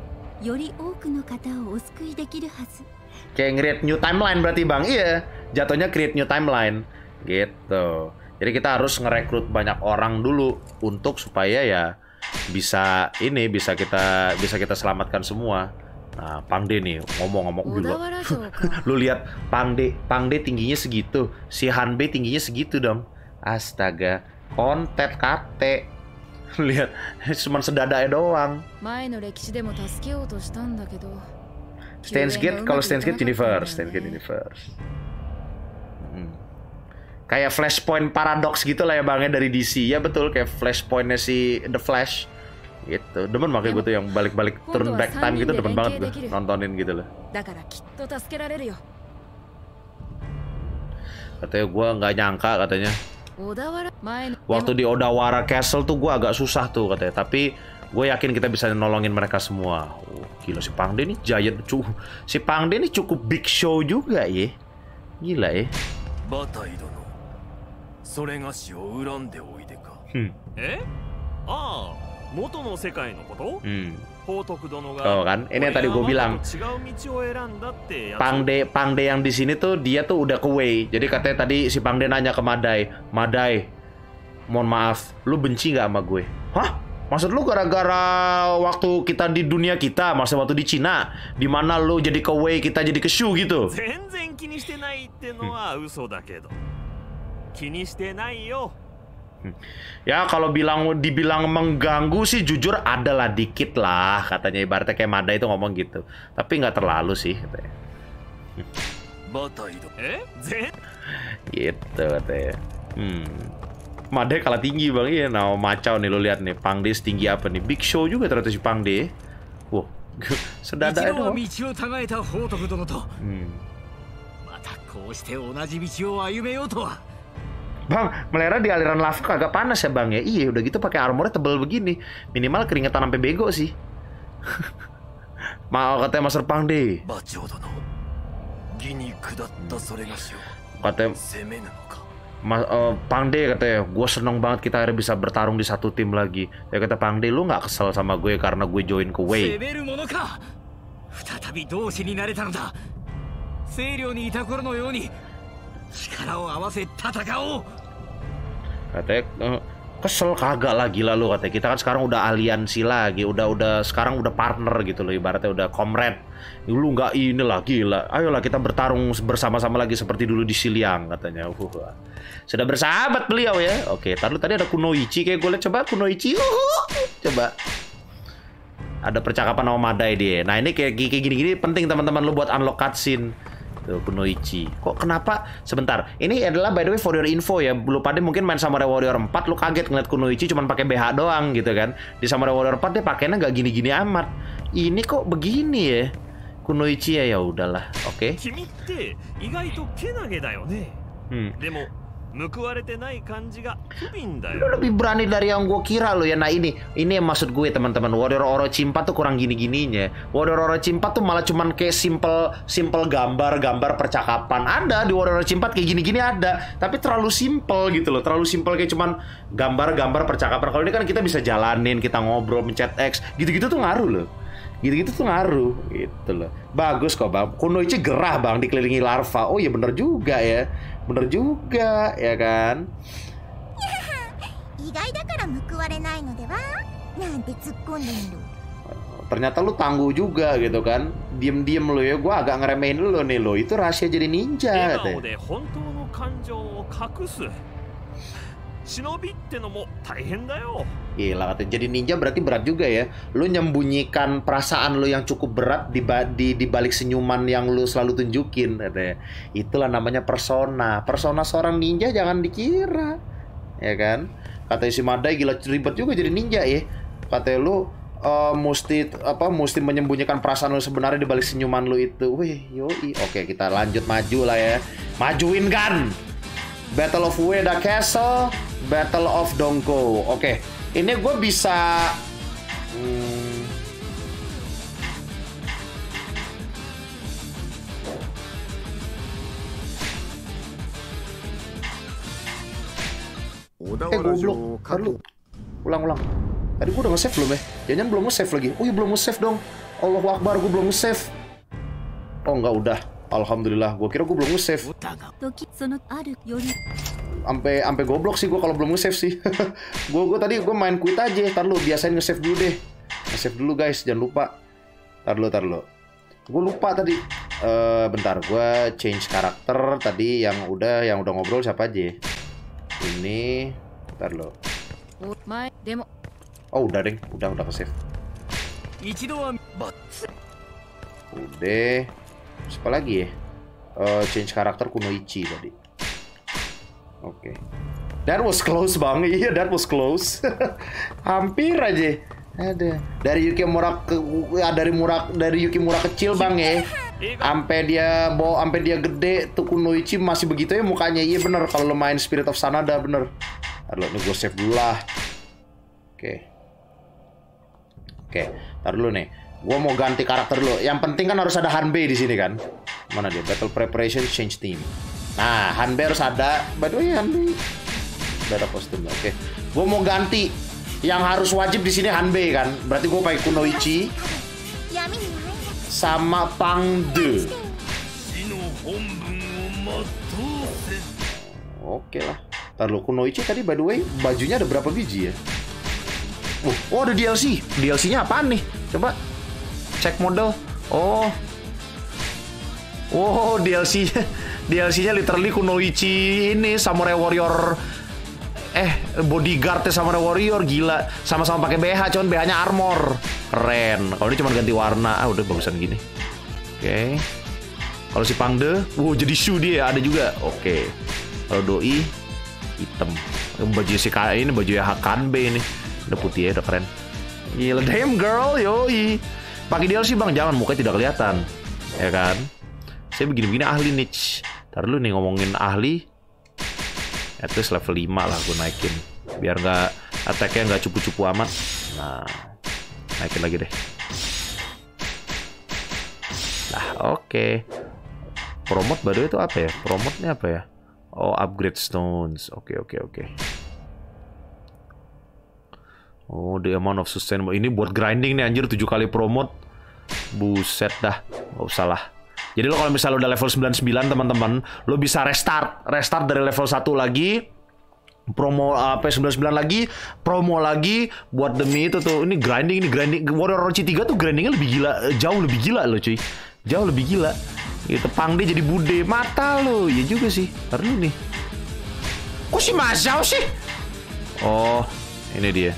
Kayak nge-create new timeline berarti bang. Iya, jatuhnya create new timeline gitu. Jadi kita harus ngerekrut banyak orang dulu untuk supaya ya bisa kita selamatkan semua. Nah, Pangde nih ngomong dulu. Lu lihat Pangde tingginya segitu, si Hanbe tingginya segitu dong. Astaga, kontet kate. Lihat, cuma sedadanya doang. Steins Gate, kalau Steins Gate Universe. Kayak Flashpoint Paradox gitu lah ya Bang ya dari DC. Ya betul, kayak Flashpointnya si The Flash gitu. Demen makanya gue tuh yang balik-balik turn back time gitu, demen banget gue nontonin gitu loh. Katanya gue nggak nyangka katanya. Waktu di Odawara Castle tuh gue agak susah tuh katanya. Tapi gue yakin kita bisa nolongin mereka semua. Oh, gila si Pangde nih giant cu. Si Pangde nih cukup big show juga ya. Gila ya. Oh kan, ini yang tadi gue bilang. Pangde yang di sini tuh dia tuh udah ke Wei. Jadi katanya tadi si Pangde nanya ke Madai, mohon maaf, lu benci nggak sama gue? Hah? Maksud lu gara-gara waktu kita di dunia kita, maksud waktu di Cina, di mana lu jadi ke Wei, kita jadi ke Shu gitu? Ya kalau dibilang mengganggu sih jujur adalah dikit lah katanya, ibaratnya kayak Madai itu ngomong gitu. Tapi nggak terlalu sih katanya. Gitu katanya. Madai kalah tinggi Bang. Iya, nah macau nih lo lihat nih. Pangde setinggi apa nih? Big show juga ternyata si Pangde. Wow. Sedada itu. Bang, melera di aliran lava kagak panas ya Bang ya? Iya, udah gitu pakai armornya tebel begini. Minimal keringetan sampai bego sih. Mau katanya Master Pangde. Katanya Pangde katanya, gue seneng banget kita akhirnya bisa bertarung di satu tim lagi. Ya kata Pangde, lu nggak kesel sama gue karena gue join ke Wei? Katanya kesel kagak lah, gila lu katanya. Kita kan sekarang udah aliansi lagi, sekarang udah partner gitu loh, ibaratnya udah comrade. Lu nggak inilah gila. Ayolah kita bertarung bersama-sama lagi seperti dulu di Xiliang katanya. Sudah bersahabat beliau ya. Oke, tadi ada Kunoichi kayak gue lihat, coba Kunoichi. Coba. Ada percakapan sama Madai dia. Nah, ini kayak gini-gini penting teman-teman lu buat unlock cutscene. Tuh, Kunoichi. Kok kenapa? Sebentar. Ini adalah by the way for your info ya. Lu pada mungkin main Samurai Warrior 4 lu kaget ngeliat Kunoichi cuman pakai BH doang gitu kan. Di Samurai Warrior 4 dia pakainya nggak gini-gini amat. Ini kok begini ya? Kunoichi ya udahlah. Oke. Lu lebih berani dari yang gue kira lo ya. Nah ini yang maksud gue teman-teman. Warrior Orochimaru tuh kurang gini-gininya. Warrior Orochimaru tuh malah cuman kayak simple gambar percakapan. Ada di Warrior Orochimaru kayak gini-gini ada, tapi terlalu simple gitu loh. Terlalu simple kayak cuman gambar percakapan. Kalau ini kan kita bisa jalanin, kita ngobrol, mencet X, gitu-gitu tuh ngaruh loh. Gitu-gitu tuh ngaruh gitu loh. Bagus kok Bang. Kunoichi gerah Bang dikelilingi larva. Oh iya bener juga ya. Bener juga ya kan. Ternyata lu tangguh juga gitu kan. Diem-diem lu ya. Gua agak ngeremehin lu nih lo. Itu rahasia jadi ninja katanya. Gila katanya, jadi ninja berarti berat juga ya. Lu nyembunyikan perasaan lu yang cukup berat di balik senyuman yang lu selalu tunjukin katanya. Itulah namanya persona. Persona seorang ninja jangan dikira. Ya kan? Katanya si Madai, gila ribet juga jadi ninja ya. Katanya lu mesti menyembunyikan perasaan lu sebenarnya di balik senyuman lu itu. Wih, yoi. Oke, kita lanjut maju lah ya. Majuin kan. Battle of Ueda Castle, Battle of Dongko. Oke, ini gue bisa goblok. Ulang. Tadi gue udah nge-save belum ya? Jangan belum nge-save lagi. Oh iya belum nge-save dong. Allahu Akbar, gue belum nge-save. Oh enggak, udah. Alhamdulillah, gue kira gue belum nge-save. Sampai goblok sih gue kalau belum nge-save sih. gue tadi main quit aja. Ntar lu biasain nge-save dulu deh. Nge-save dulu guys, jangan lupa. Ntar lu. Gue lupa tadi. Bentar, gue change karakter tadi yang udah ngobrol siapa aja. Ini, ntar lu. Oh udah deng, udah ke-save. Udah. Apa lagi ya? Change karakter Kunoichi tadi. Oke. That was close bang. Iya, that was close. Hampir aja. Ada. Dari Yukimura dari Yukimura kecil bang ya. Sampai dia gede tuh Kunoichi masih begitu ya mukanya. Iya bener kalau lo main Spirit of Sanada bener. Aduh, ini gue save dulu lah. Oke. Ntar dulu nih. Gue mau ganti karakter dulu. Yang penting kan harus ada Hanbei di sini kan. Mana dia? Battle preparation, change team. Nah, Hanbei harus ada. By the way, Hanbei udah ada kostumnya. Oke. Gue mau ganti. Yang harus wajib di sini Hanbei kan. Berarti gue pakai Kunoichi sama Pangde. Oke lah. Ntar lo Kunoichi tadi by the way bajunya ada berapa biji ya? Oh ada DLC. DLC-nya apaan nih? Coba cek model. Oh DLC-nya literally Kunoichi ini Samurai Warrior. Bodyguard Samurai Warrior gila. Sama-sama pakai BH, cuman BH-nya armor. Keren. Kalau ini cuma ganti warna. Udah bagusan gini. Oke. Kalau si Pangde, jadi shoe dia ada juga. Oke. Kalau Doi hitam. Baju si ini baju ya Hanbei ini. Udah putih ya, udah keren. Gila, damn girl, yoi. Pakai DLC bang, jangan mukanya tidak kelihatan. Ya kan? Saya begini-begini ahli niche. Ntar dulu nih ngomongin ahli. At least level 5 lah gue naikin. Biar nggak attack-nya nggak cupu-cupu amat. Nah, naikin lagi deh. Nah, oke. Promote baru itu apa ya? Promote-nya apa ya? Oh, upgrade stones. Oke. Oh, the amount of sustainable. Ini buat grinding nih anjir 7 kali promote. Buset dah. Nggak usah lah. Jadi lo kalau misalnya udah level 99 teman-teman, lo bisa restart dari level 1 lagi. Promo P99 lagi, promo lagi buat demi itu tuh. Ini grinding Warrior Orochi 3 tuh grindingnya lebih gila, jauh lebih gila loh cuy. Jauh lebih gila. Gitu, Pangde jadi bude mata lo. Iya juga sih. Ntar dulu nih. Kok si Mazao sih? Oh, ini dia.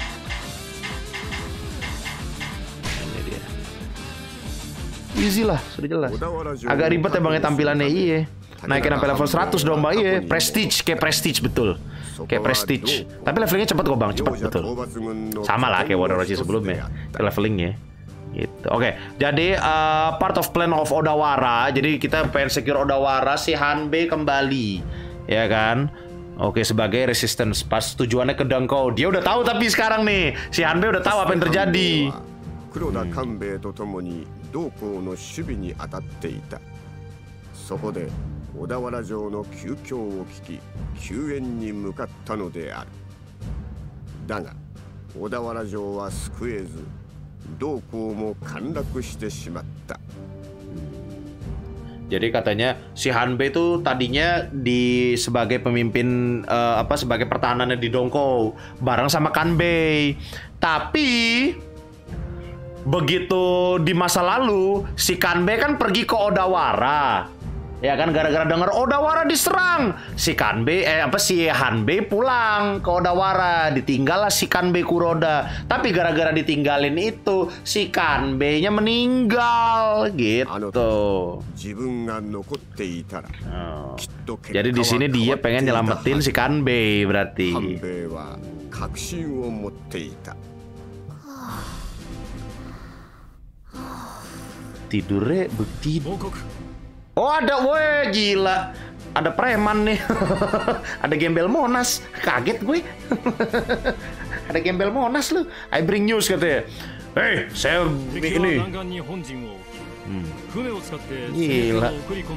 Easy lah, sudah jelas. Agak ribet ya bang ya tampilannya, iya. Naikin sampai level 100 dong bang, iya. Prestige, kayak prestige betul. Kayak prestige. Tapi levelingnya cepet kok bang, cepet betul. Sama lah kayak Warrior Orochi sebelumnya. Levelingnya. Gitu. Oke, jadi part of plan of Odawara. Jadi kita pengen secure Odawara, si Hanbei kembali, ya kan? Oke, sebagai resistance. Pas tujuannya ke Dengkou. Dia udah tahu tapi sekarang nih, si Hanbei udah tahu apa yang terjadi. 黒田官兵衛と共に同校の守備に当たっていた。そこで小田原城の急況を聞き救援に向かったのである。だが小田原城は救えず同校も陥落してしまった。 Jadi katanya si Hanbei itu tadinya sebagai pemimpin sebagai pertahanannya di Dongkou bareng sama Kanbei. Tapi begitu di masa lalu si Kanbei kan pergi ke Odawara. Ya kan gara-gara dengar Odawara diserang, si Hanbei pulang ke Odawara, ditinggallah si Kanbei Kuroda. Tapi gara-gara ditinggalin itu si Kanbei-nya meninggal gitu. Jadi di sini dia pengen nyelamatin si Kanbei berarti. Tidurnya begitu. Oh ada, woi gila. Ada preman nih. Ada gembel Monas. Kaget gue. Ada gembel Monas lu. I bring news katanya. Hey, saya ini. Gila.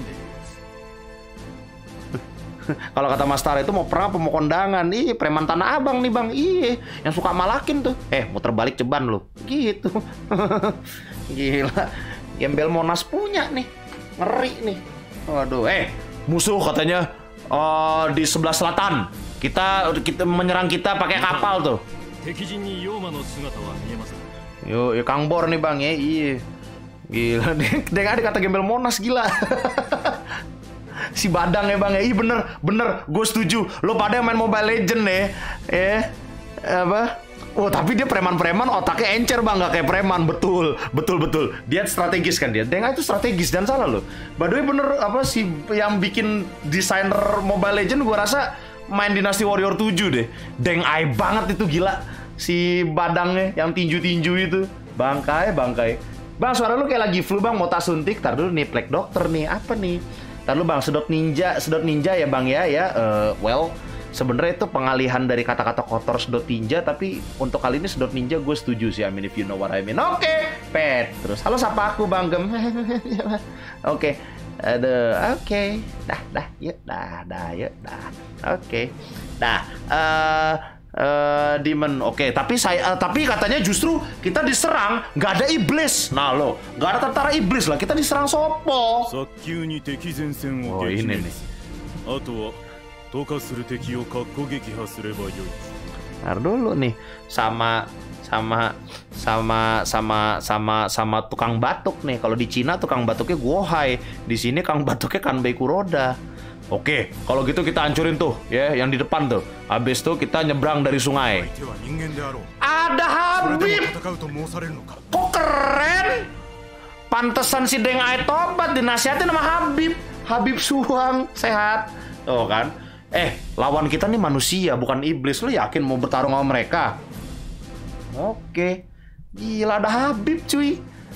Kalau kata Mas Tara itu mau perang apa mau kondangan. Ih, preman Tanah Abang nih bang. Iya, yang suka malakin tuh. Muter balik ceban lu. Gitu. Gila. Gembel Monas punya nih. Ngeri nih. Waduh, musuh katanya di sebelah selatan. Kita menyerang kita pakai kapal tuh. Yo, Kang Bor nih bang ya. Iya. Gila, dia ada kata gembel Monas gila. Si Badang ya bang ya. Iya bener. Gue setuju. Lo pada yang main Mobile Legend ya. Oh, tapi dia preman-preman otaknya encer bang, nggak kayak preman. Betul. Dia strategis kan dia. Dengai itu strategis, dan salah loh. By the way bener apa sih yang bikin desainer Mobile Legends gua rasa main Dynasty Warrior 7 deh. Dengai banget itu gila. Si badangnya yang tinju-tinju itu. Bangkai. Bang, suara lu kayak lagi flu bang, mau tak suntik? Tar dulu nih, plek dokter nih. Apa nih? Tar dulu bang, sedot ninja ya bang ya. Well, sebenarnya itu pengalihan dari kata-kata kotor sedot ninja, tapi untuk kali ini sedot ninja gue setuju sih. I mean if you know what I mean. Oke, pet. Terus halo sapa aku bang Gem. Oke. Aduh, oke. Yuk. Oke. Demon. Oke, tapi katanya justru kita diserang nggak ada iblis. Nah lo, nggak ada tentara iblis lah. Kita diserang sopo. Oh ini nih. Ntar dulu nih sama tukang batuk nih. Kalau di Cina tukang batuknya Guohai, di sini kang batuknya Kanbei Kuroda. Oke, kalau gitu kita hancurin tuh ya yang di depan tuh. Habis tuh kita nyebrang dari sungai. Ada Habib. Kok keren? Pantesan si Dengai tobat dinasihatin sama Habib. Habib Suwang sehat. Tuh kan? Lawan kita nih manusia, bukan iblis. Lu yakin mau bertarung sama mereka? Oke. Gila, ada Habib, cuy.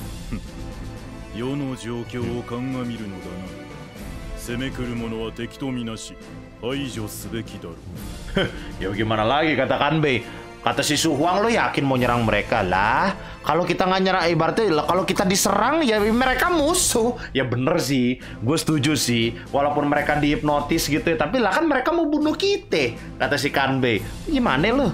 Ya gimana lagi kata Kanbei. Kata si Suhuang, lo yakin mau nyerang mereka? Lah, kalau kita nggak nyerang, ibaratnya kalau kita diserang ya mereka musuh. Ya bener sih, gue setuju sih. Walaupun mereka dihipnotis gitu ya, tapi lah kan mereka mau bunuh kita. Kata si Kanbei. Gimana lo?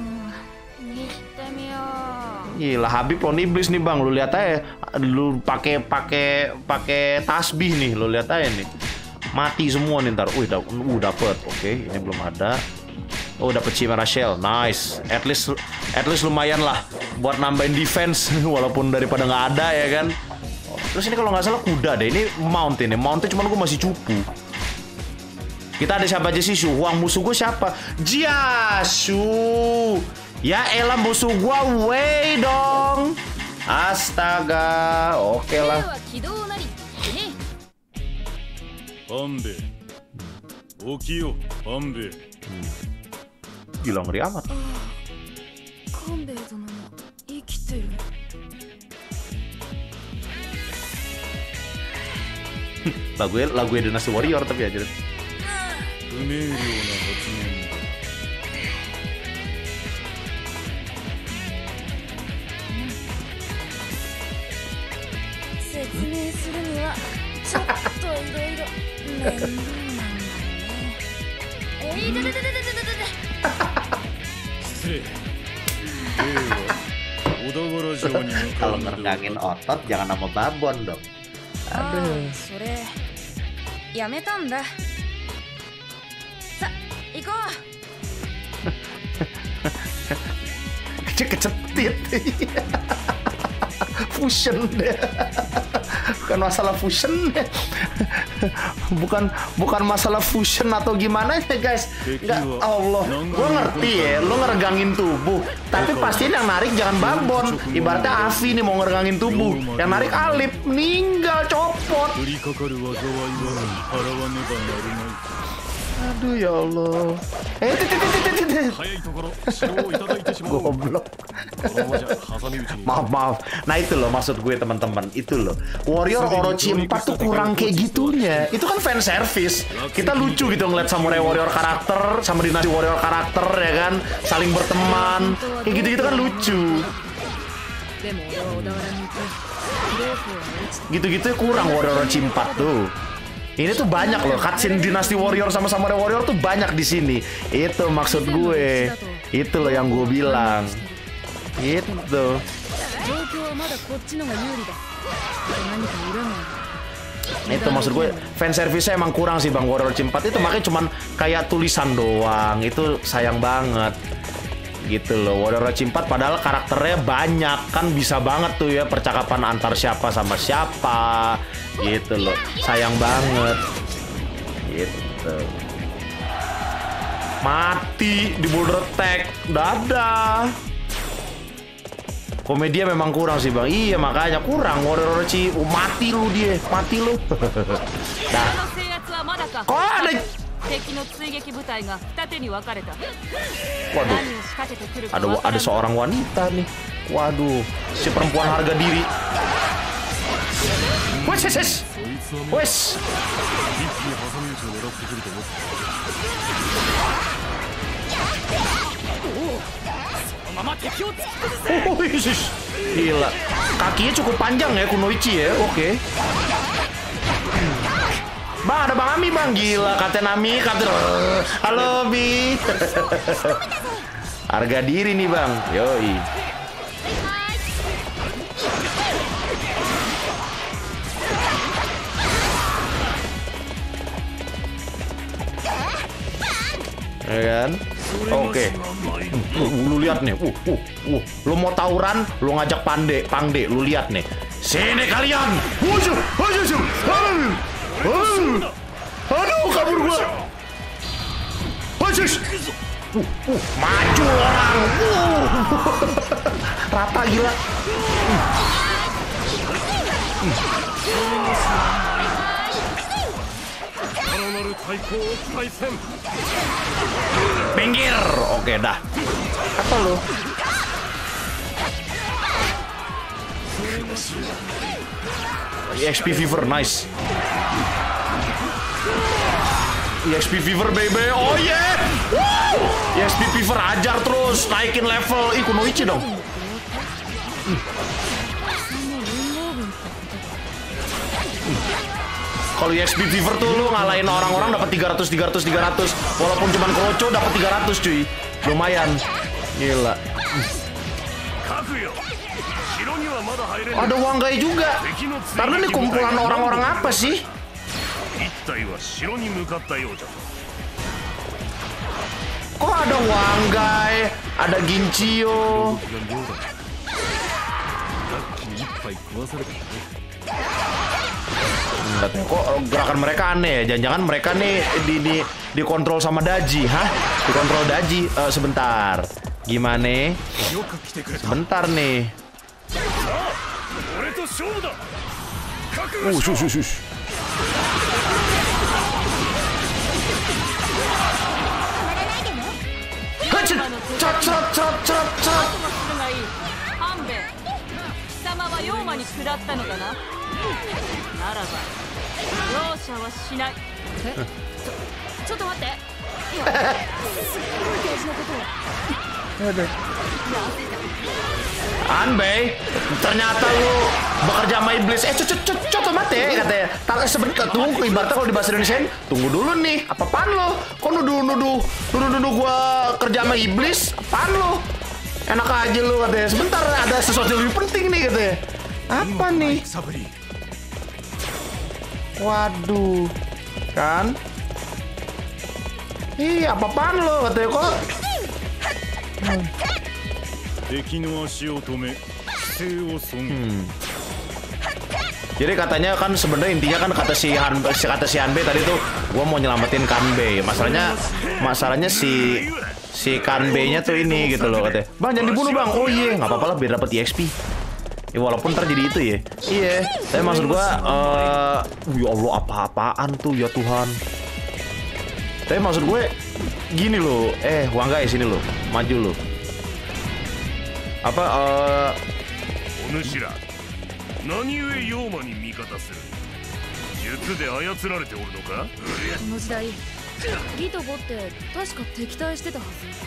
Gila, Habib lawan iblis nih bang. Lu lihat aja, lu pakai tasbih nih. Lu lihat aja nih, mati semua nih ntar. Dapet. Oke, ini belum ada. Oh, dapet Chimera Shell, nice. At least lumayan lah buat nambahin defense walaupun daripada nggak ada ya kan. Terus ini kalau nggak salah kuda deh. Ini mount ini. Mountnya cuman gue masih cupu. Kita ada siapa aja sih? Suhuang. Musuh gue siapa? Jiasu. Ya elah, musuh gue Wei dong. Astaga. Oke lah. Gila, ngeri amat. lagu Dynasty Warrior tapi aja. Kalau ngerengangin otot jangan sama babon dong. Aduh. Kecetit. Fusion deh. Bukan masalah fusion deh. Bukan masalah fusion atau gimana ya guys. Enggak, Allah. Gue ngerti ya, lo ngeregangin tubuh. Tapi pasti yang narik jangan babon. Ibaratnya Avi nih mau ngeregangin tubuh. Yang narik Alip, meninggal, copot. Aduh ya Allah. Goblok. Maaf. Nah itu loh maksud gue teman-teman. Itu loh, Warrior Orochi 4 tuh kurang kayak gitunya. Itu kan fan service. Kita lucu gitu ngeliat Samurai Warrior karakter sama Dynasty Warrior karakter ya kan, saling berteman. Kayak gitu-gitu kan lucu. Gitu-gitu kurang Warrior Orochi 4 tuh. Ini tuh banyak loh, cutscene Dynasty Warrior sama Samurai Warrior tuh banyak di sini. Itu maksud gue. Itu loh yang gue bilang. Gitu. Itu maksud gue, fan service-nya emang kurang sih Bang Warrior Orochi 4 itu, makanya cuman kayak tulisan doang. Itu sayang banget. Gitu loh, Warrior Orochi 4 padahal karakternya banyak, kan bisa banget tuh ya percakapan antar siapa sama siapa. Gitu loh, sayang banget. Gitu. Mati di Boulder Attack. Dadah. Komedia memang kurang sih bang. Iya makanya kurang. Orochi mati lu dia, mati lu. Nah. Kok ada? Waduh, ada seorang wanita nih. Waduh, si perempuan harga diri. Wes. Oh, Yesus. Gila. Kakinya cukup panjang ya Kunoichi ya. Oke. Bang, ada Bang Ami bang. Gila, Kapten Ami, Kapten. Halo Bi. Harga diri nih bang. Yoi. Ya kan? Oke. Lu lihat nih. Lu mau tawuran, lu ngajak Pangde, lu lihat nih. Sini kalian. Aduh, kabur gua. Maju orang. Rata gila. Pinggir. Oke dah. Apa lu? EXP Fever, nice. EXP Fever baby. Oh yeah. EXP Fever ajar terus, naikin level. Ih, Kunoichi dong. Kalau EXP Fever tuh lu ngalahin orang-orang dapat 300. Walaupun cuman kroco dapat 300 cuy. Lumayan. Gila. Ada Wangai juga. Karena ini kumpulan orang-orang apa sih? Kok ada Wangai, ada Ginchio. Kok gerakan mereka aneh ya? Jangan-jangan mereka nih dikontrol sama Daji, hah? Dikontrol Daji. Sebentar. Gimana? Sebentar nih. Sus. Hanbei, ternyata lu bekerja sama iblis. Coba mati katanya. Sebentar tuh, ibaratnya kalau di bahasa Indonesia, tunggu dulu nih. Apaan lo? Kok nuduh gua kerja sama iblis? Apaan lo? Enak aja lu katanya. Sebentar, ada sesuatu yang lebih penting nih katanya. Apa nih? Waduh, kan? Ih, apa-apaan lo katanya kok? Jadi katanya kan sebenarnya intinya kan kata si Hanbei tadi tuh, gua mau nyelamatin Kanbei. Masalahnya si Kanbei-nya tuh ini gitu loh katanya. Bang jangan dibunuh bang. Oh iya, nggak apa-apa lah biar dapat EXP. Ya walaupun terjadi itu ya. Iya. Tapi maksud gua, ya Allah apa-apaan tuh ya Tuhan. Tapi maksud gue gini loh. Wangai sini loh, maju loh. Apa? お主ら何故妖魔に味方する。術で操られておるのか。 この時代義と呉って確か敵対してたは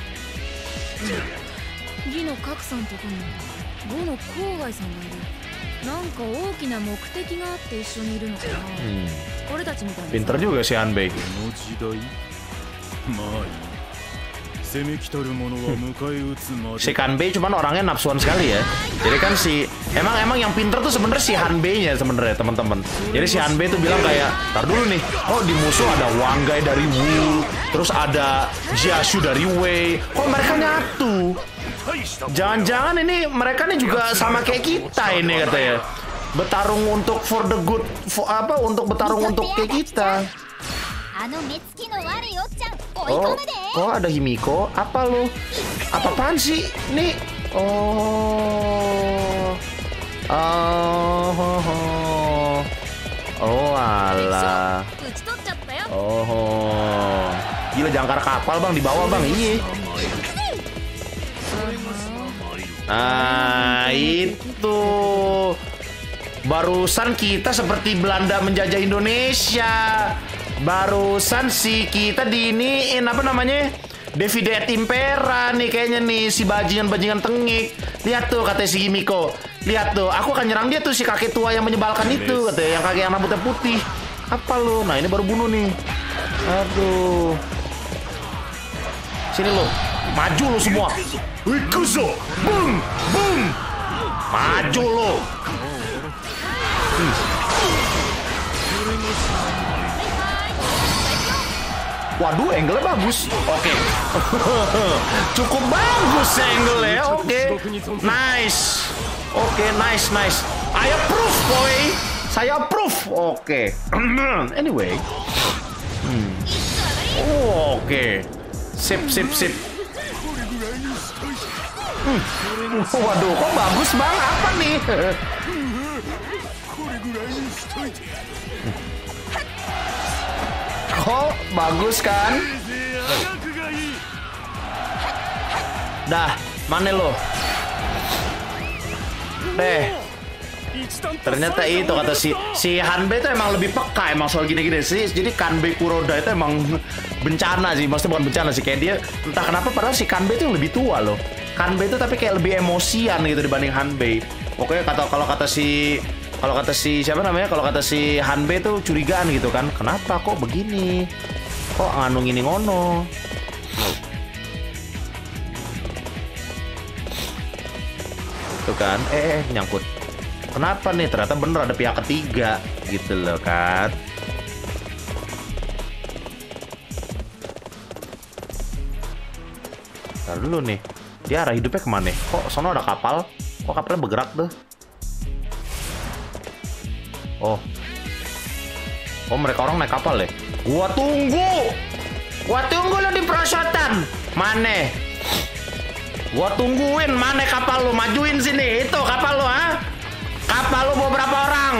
ず。義の角さんとこに呉の郊外さんがいる。なんか大きな目的があって一緒にいるのかな。俺たちみたいな。 Pinter juga si Hanbei. この時代まあいい。 Si Kanbei cuman orangnya nafsuan sekali ya. Jadi kan emang yang pinter tuh sebenarnya si Hanbei-nya sebenarnya teman-teman. Jadi si Hanbei tuh bilang kayak, tar dulu nih, oh di musuh ada Wangai dari Wu, terus ada Jiashu dari Wei. Kok mereka nyatu? Jangan-jangan ini mereka nih juga sama kayak kita ini katanya. Bertarung untuk for the good, untuk bertarung untuk kayak kita. Oh, kok ada Himiko? Apa lu? Apa-apaan sih? Nih. Oh. Oh alah. Oh. Gila jangkar kapal bang di bawah bang. Iya. Nah itu. Barusan kita seperti Belanda menjajah Indonesia. Barusan si kita diiniin apa namanya? Davide et Impera nih kayaknya nih si bajingan-bajingan tengik. Lihat tuh kata si Himiko. Lihat tuh, aku akan nyerang dia tuh si kakek tua yang menyebalkan itu katanya, yang kakek yang rambutnya putih. Apa lu? Nah, ini baru bunuh nih. Aduh. Sini lo. Maju lo semua. Ikuzo. Boom, boom. Maju lo. Waduh, angle-nya bagus. Oke. Cukup bagus angle-nya. Oke. Nice. Oke, nice. I approve, boy. Saya approve. Oke. Anyway. Oke. Sip. Waduh, kok bagus bang? Apa nih? Kok bagus kan? Dah, mana lo? Ternyata itu kata si Hanbei itu emang lebih peka emang soal gini-gini sih. Jadi Kanbei Kuroda itu emang bencana sih. Maksudnya bukan bencana sih, kayak dia entah kenapa padahal si Kanbei itu lebih tua loh. Kanbei itu tapi kayak lebih emosian gitu dibanding Hanbei. Pokoknya kalau kata si siapa namanya? Kalau kata si Hanbei tuh curigaan gitu kan. Kenapa kok begini? Kok nganu ini ngono? Tuh kan, nyangkut. Kenapa nih? Ternyata bener ada pihak ketiga gitu loh kan. Ntar dulu nih, dia arah hidupnya kemana? Kok sono ada kapal? Kok kapalnya bergerak tuh? Oh, mereka orang naik kapal ya? Gua tunggu lo di perosotan. Mana? Gua tungguin, mana kapal lo? Majuin sini, itu kapal lo, ha? Kapal lo bawa berapa orang?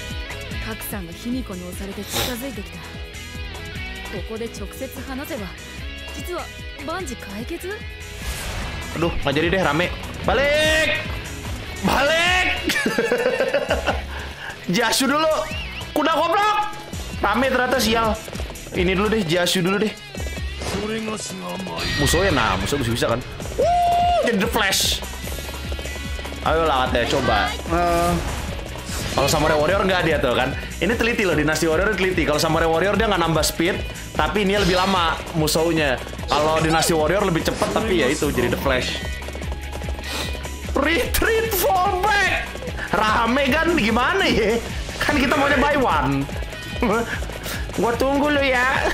Aduh, nggak jadi deh, rame. Balik! Jasu dulu, kuda goblok. Rame ternyata sial. Ini dulu deh, Jasu dulu deh. Musuhnya, musuh bisa kan? Jadi The Flash. Ayolah katanya, coba. Kalau Samurai Warrior nggak dia tuh kan. Ini teliti loh, Dinasti Warrior teliti. Kalau Samurai Warrior dia nggak nambah speed, tapi ini lebih lama musuhnya. Kalau Dinasti Warrior lebih cepat, tapi ya itu jadi The Flash. Retreat, fall back. Rame kan, gimana ya? Kan kita maunya buy one. Gua tunggu lu ya.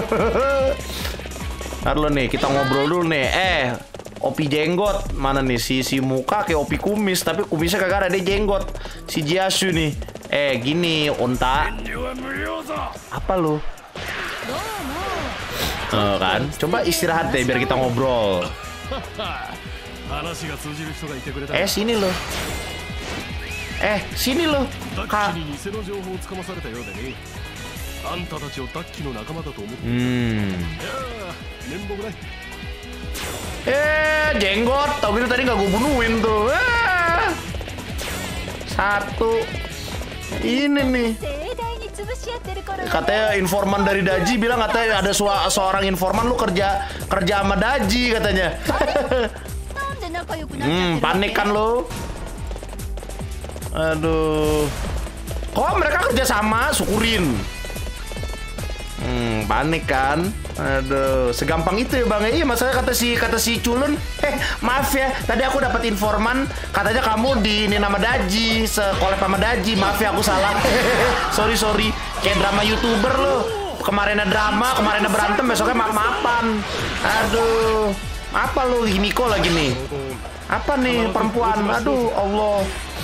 Ntar lu nih, kita ngobrol dulu nih. Opi jenggot mana nih? Si muka kayak Opi kumis, tapi kumisnya kagak ada, dia jenggot. Si Jasu nih. Gini, Onta. Apa lu? Kan? Coba istirahat deh biar kita ngobrol. Sini lo. Sini lo. Jenggot. Tau gitu tadi nggak gue bunuhin tuh. Satu. Ini nih. Katanya informan dari Daji bilang katanya ada seorang informan lu kerja sama Daji katanya. Panik kan lu? Aduh. Kok mereka kerja sama? Syukurin. Panik kan? Aduh, segampang itu ya bang. Iya, masalah kata si Culun. Maaf ya, tadi aku dapat informan katanya kamu di ini nama Daji, sekolab sama Daji. Maaf ya, aku salah. sorry. Kayak drama YouTuber lo. Kemarinnya drama, kemarinnya berantem, besoknya maaf-maafan. Aduh, apa lo Himiko lagi nih? Apa nih perempuan? Aduh, Allah.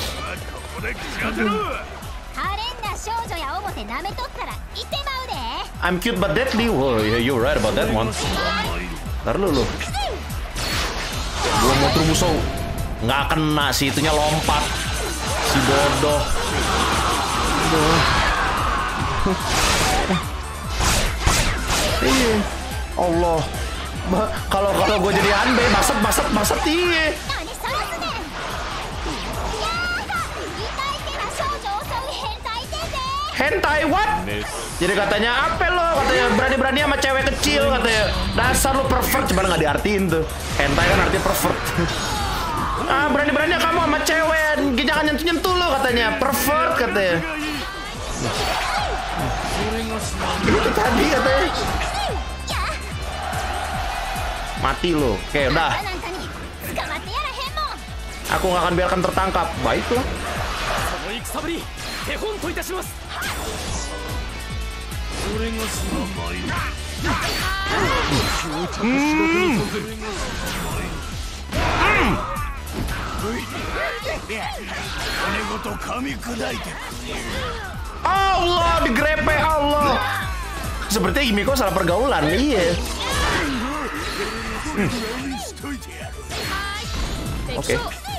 I'm cute but deadly. Whoa, you're right about that one. Ntar lu. Gua mau musuh. Nggak kena sih, itunya lompat. Si bodoh. Aduh. Iya. Allah. Kalau gue jadi Hanbei, maksud iya. Hentai what? Jadi katanya apa lo? Katanya berani-berani sama cewek kecil katanya. Dasar lo pervert, cuman nggak diartiin tuh. Hentai kan artinya pervert. Ah, berani-berani kamu sama cewek, jangan nyentuh-nyentuh lo katanya. Pervert katanya. Itu tadi katanya. Mati lo. Oke, udah. Aku nggak akan biarkan tertangkap. Baiklah. Allah, digrepe Allah. Sepertinya Himiko salah pergaulan, iya. Oke.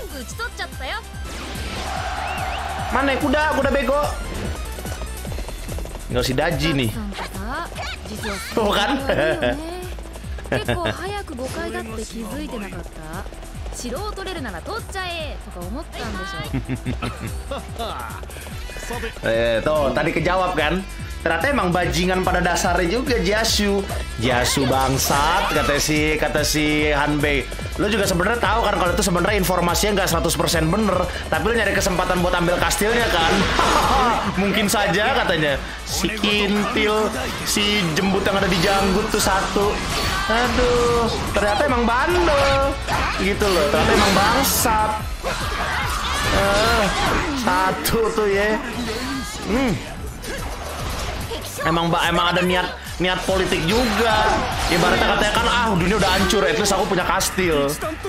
Mana kuda bego? Tinggal si Daji nih. Tuh kan? Tuh, tadi kejawab kan? Ternyata emang bajingan pada dasarnya juga Jiasu bangsat, kata si Hanbei. Lo juga sebenarnya tahu kan kalau itu sebenarnya informasinya nggak 100% bener, tapi lo nyari kesempatan buat ambil kastilnya kan? Mungkin saja katanya. Si kintil, si jembut yang ada di janggut tuh satu. Aduh, ternyata emang bandel. Gitu loh, ternyata emang bangsat. Satu tuh ya. Emang ada niat politik juga. Ibaratnya katanya kan, dunia udah hancur, at least aku punya kastil.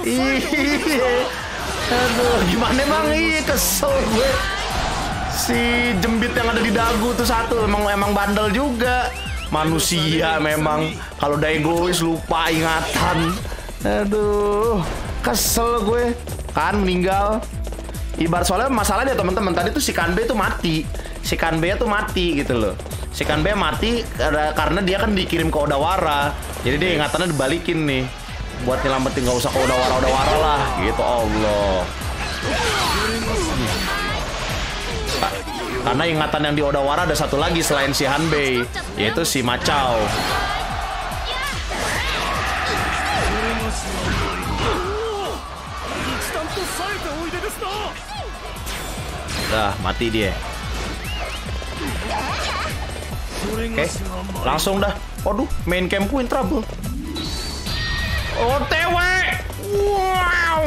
Aduh, gimana bang? Kesel gue. Si jembit yang ada di dagu tuh satu emang bandel juga. Manusia memang kalau udah egois lupa ingatan. Aduh, kesel gue. Kan meninggal. Ibarat soalnya masalahnya teman-teman tadi tuh si Kanbei tuh mati. Si Kanbei tuh mati gitu loh. Si Kanbei mati karena dia kan dikirim ke Odawara. Jadi dia ingatannya dibalikin nih. Buat nyelamatin, nggak usah ke Odawara lah. Gitu, Allah. Karena ingatan yang di Odawara ada satu lagi selain si Hanbei, yaitu si Macau. Dah, mati dia. Oke, langsung dah. Waduh, main campku in trouble. OTW. Wow.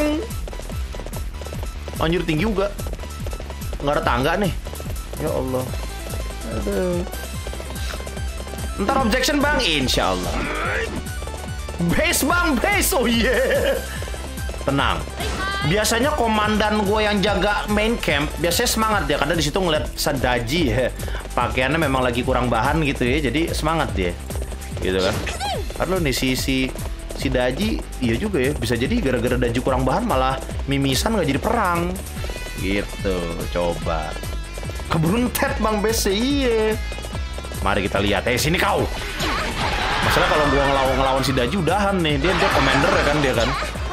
Anjir, tinggi juga. Nggak ada tangga nih. Ya Allah. Aduh. Ntar objection bang, insya Allah. Base bang, base. Oh yeah. Tenang. Biasanya komandan gue yang jaga main camp biasanya semangat ya, karena di situ ngeliat Sadaji ya, pakaiannya memang lagi kurang bahan gitu ya, jadi semangat dia, gitu kan. Karena nih si Daji, iya juga ya, bisa jadi gara-gara Daji kurang bahan malah mimisan nggak jadi perang, gitu. Coba keberuntet bang BC, iya. Mari kita lihat, sini kau. Masalah kalau gua ngelawan si Daji udahan nih, dia commander ya kan dia kan.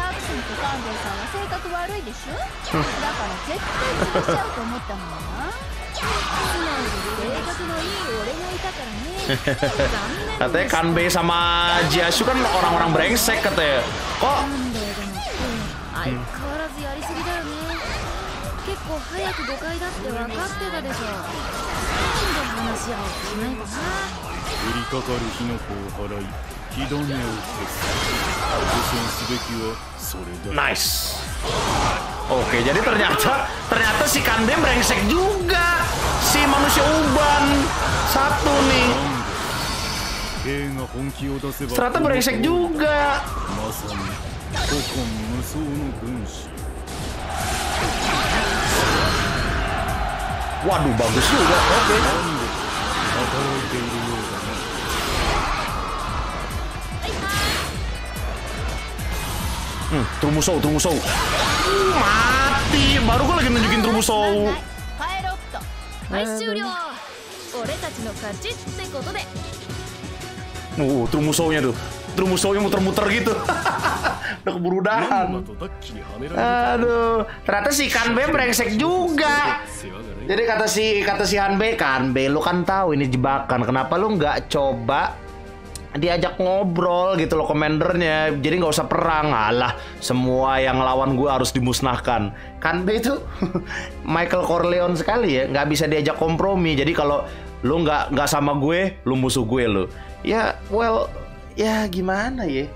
Katanya Kanbei sama Jiasu kan orang-orang brengsek katanya. Kok? Nice. Oke, jadi ternyata si Kanbei brengsek juga. Si manusia uban satu nih. Ternyata brengsek juga. Waduh, bagus juga. Oke. Trumusou. Mati mati. Baru gue lagi nunjukin True Musou. True Musou-nya tuh. True Musou-nya muter-muter gitu. Udah keburu udahan. Aduh, ternyata si Kanbei brengsek juga. Jadi kata si Kanbei, lu kan tahu ini jebakan. Kenapa lu nggak coba diajak ngobrol gitu loh komandernya, jadi nggak usah perang. Alah, semua yang lawan gue harus dimusnahkan. Kanbei itu Michael Corleone sekali ya, nggak bisa diajak kompromi. Jadi kalau lu nggak sama gue, lu musuh gue lo. Ya, well, ya gimana ya?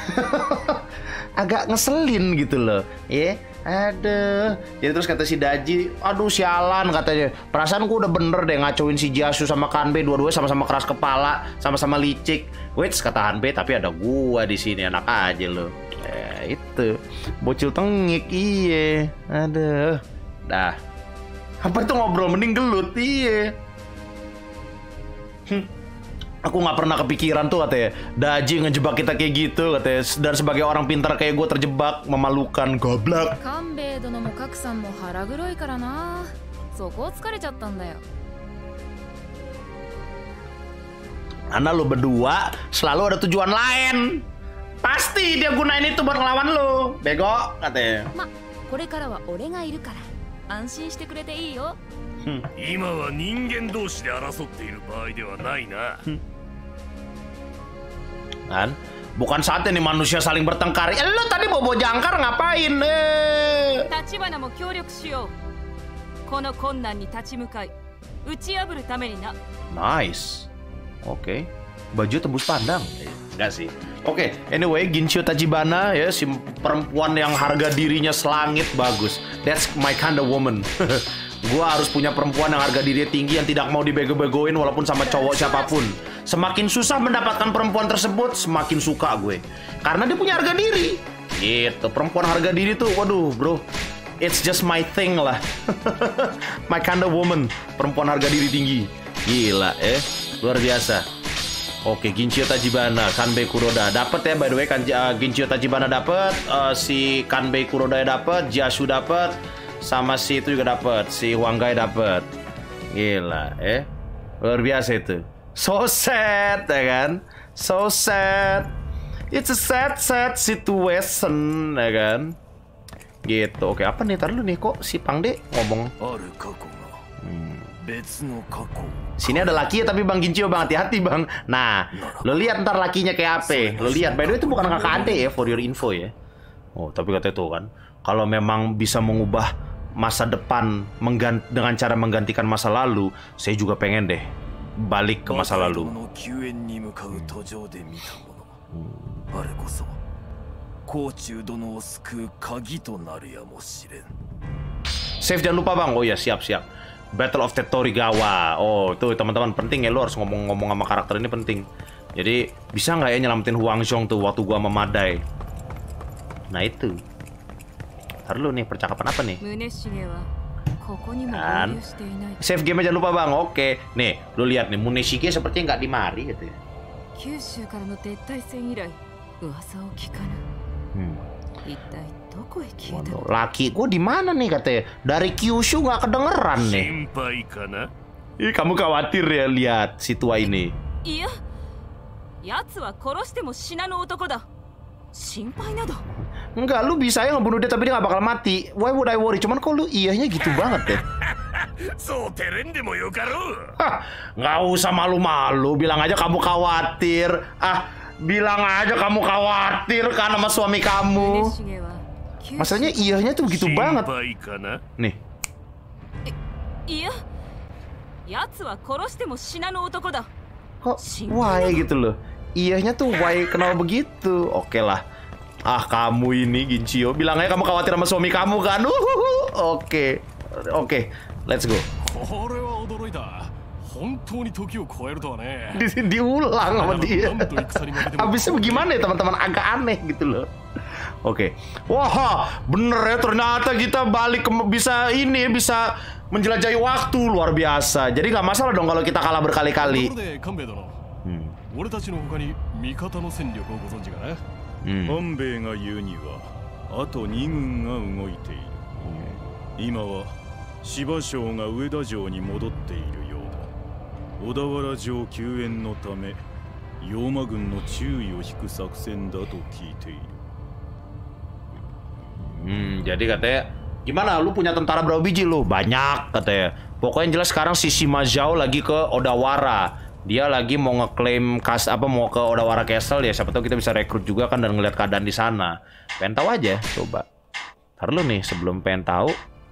Agak ngeselin gitu loh, ya. Aduh, jadi terus kata si Daji, aduh sialan katanya. Perasaan gue udah bener deh ngacoin si Jiasu sama Kanbei, dua-duanya sama-sama keras kepala, sama-sama licik. Wait, kata Kanbei, tapi ada gua di sini, enak aja lo. Itu bocil tengik, iye. Aduh, dah. Apa itu ngobrol mending gelut, iye. Aku nggak pernah kepikiran tuh katanya Daji ngejebak kita kayak gitu katanya. Dan sebagai orang pintar kayak gue terjebak, memalukan, goblok. Karena lo berdua selalu ada tujuan lain. Pasti dia gunain itu buat ngelawan lo, bego katanya. Kan? Bukan saatnya nih manusia saling bertengkar. Lo tadi bobo jangkar ngapain? Nice. Oke. Baju tembus pandang. Enggak sih. Oke, anyway, Ginchio Tachibana ya, si perempuan yang harga dirinya selangit, bagus. That's my kind of woman. Gua harus punya perempuan yang harga dirinya tinggi, yang tidak mau dibego-begoin walaupun sama cowok siapapun. Semakin susah mendapatkan perempuan tersebut, semakin suka gue. Karena dia punya harga diri. Gitu, perempuan harga diri tuh, waduh bro, it's just my thing lah. My kind of woman, perempuan harga diri tinggi. Gila luar biasa. Oke, Ginchio Tachibana, Kanbei Kuroda dapat ya, by the way. Ginchio Tachibana dapat, si Kanbei Kuroda dapat, Jiasu dapat, sama si itu juga dapat, si Huanggai dapat. Gila, luar biasa itu. So sad, ya kan? So sad. It's a sad situation, ya kan? Gitu. Oke, apa nih? Tar dulu nih, kok si Pangde ngomong. Sini ada laki ya, tapi Bang Ginchio, Bang, hati-hati Bang. Nah, lo lihat ntar lakinya kayak apa? Lo lihat, by the way itu bukan kakak ade ya, for your info ya. Oh, tapi katanya tuh kan, kalau memang bisa mengubah masa depan dengan cara menggantikan masa lalu, saya juga pengen deh balik ke masa lalu. Save jangan lupa Bang. Oh ya, siap. Battle of Tettorigawa. Oh, tuh teman-teman penting ya, lu harus ngomong sama karakter ini penting. Jadi bisa nggak ya nyelamatin Huang Zhong tuh waktu gua memadai. Nah itu. Ntar lu nih, percakapan apa nih? Kan? Save game jangan lupa Bang. Oke. Nih, lu lihat nih, Muneshige sepertinya nggak di mari gitu ya. Waduh, laki gue di mana nih katanya? Dari Kyushu nggak kedengeran nih. Ih, kamu khawatir ya lihat si tua ini. Iya. Enggak, lu bisa ya ngebunuh dia tapi dia nggak bakal mati. Why would I worry? Cuman kok lu iyahnya gitu banget ya? Nggak usah malu-malu, bilang aja kamu khawatir. Bilang aja kamu khawatir kan sama suami kamu. Masalahnya iyahnya tuh begitu banget. Nih. Kok why gitu loh? Iyahnya tuh why kenapa begitu? Oke lah. Kamu ini Ginchio, bilang aja kamu khawatir sama suami kamu kan? Oke, let's go. Diulang sama dia. Habisnya bagaimana ya teman-teman, agak aneh gitu loh. Oke. Wah, bener ya ternyata kita balik bisa menjelajahi waktu, luar biasa. Jadi nggak masalah dong kalau kita kalah berkali-kali. 今は芝生が上田城に戻っているようだ。小田原城救援のため妖魔軍の注意を引く作戦だと聞いている。 Jadi katanya, gimana lu punya tentara berapa biji lu? Banyak katanya. Pokoknya jelas sekarang si Sima Zhao lagi ke Odawara. Dia lagi mau ngeklaim mau ke Odawara Castle ya. Siapa tahu kita bisa rekrut juga kan dan ngeliat keadaan di sana. Pengen tahu aja, coba. Ntar lu nih sebelum pengen tahu.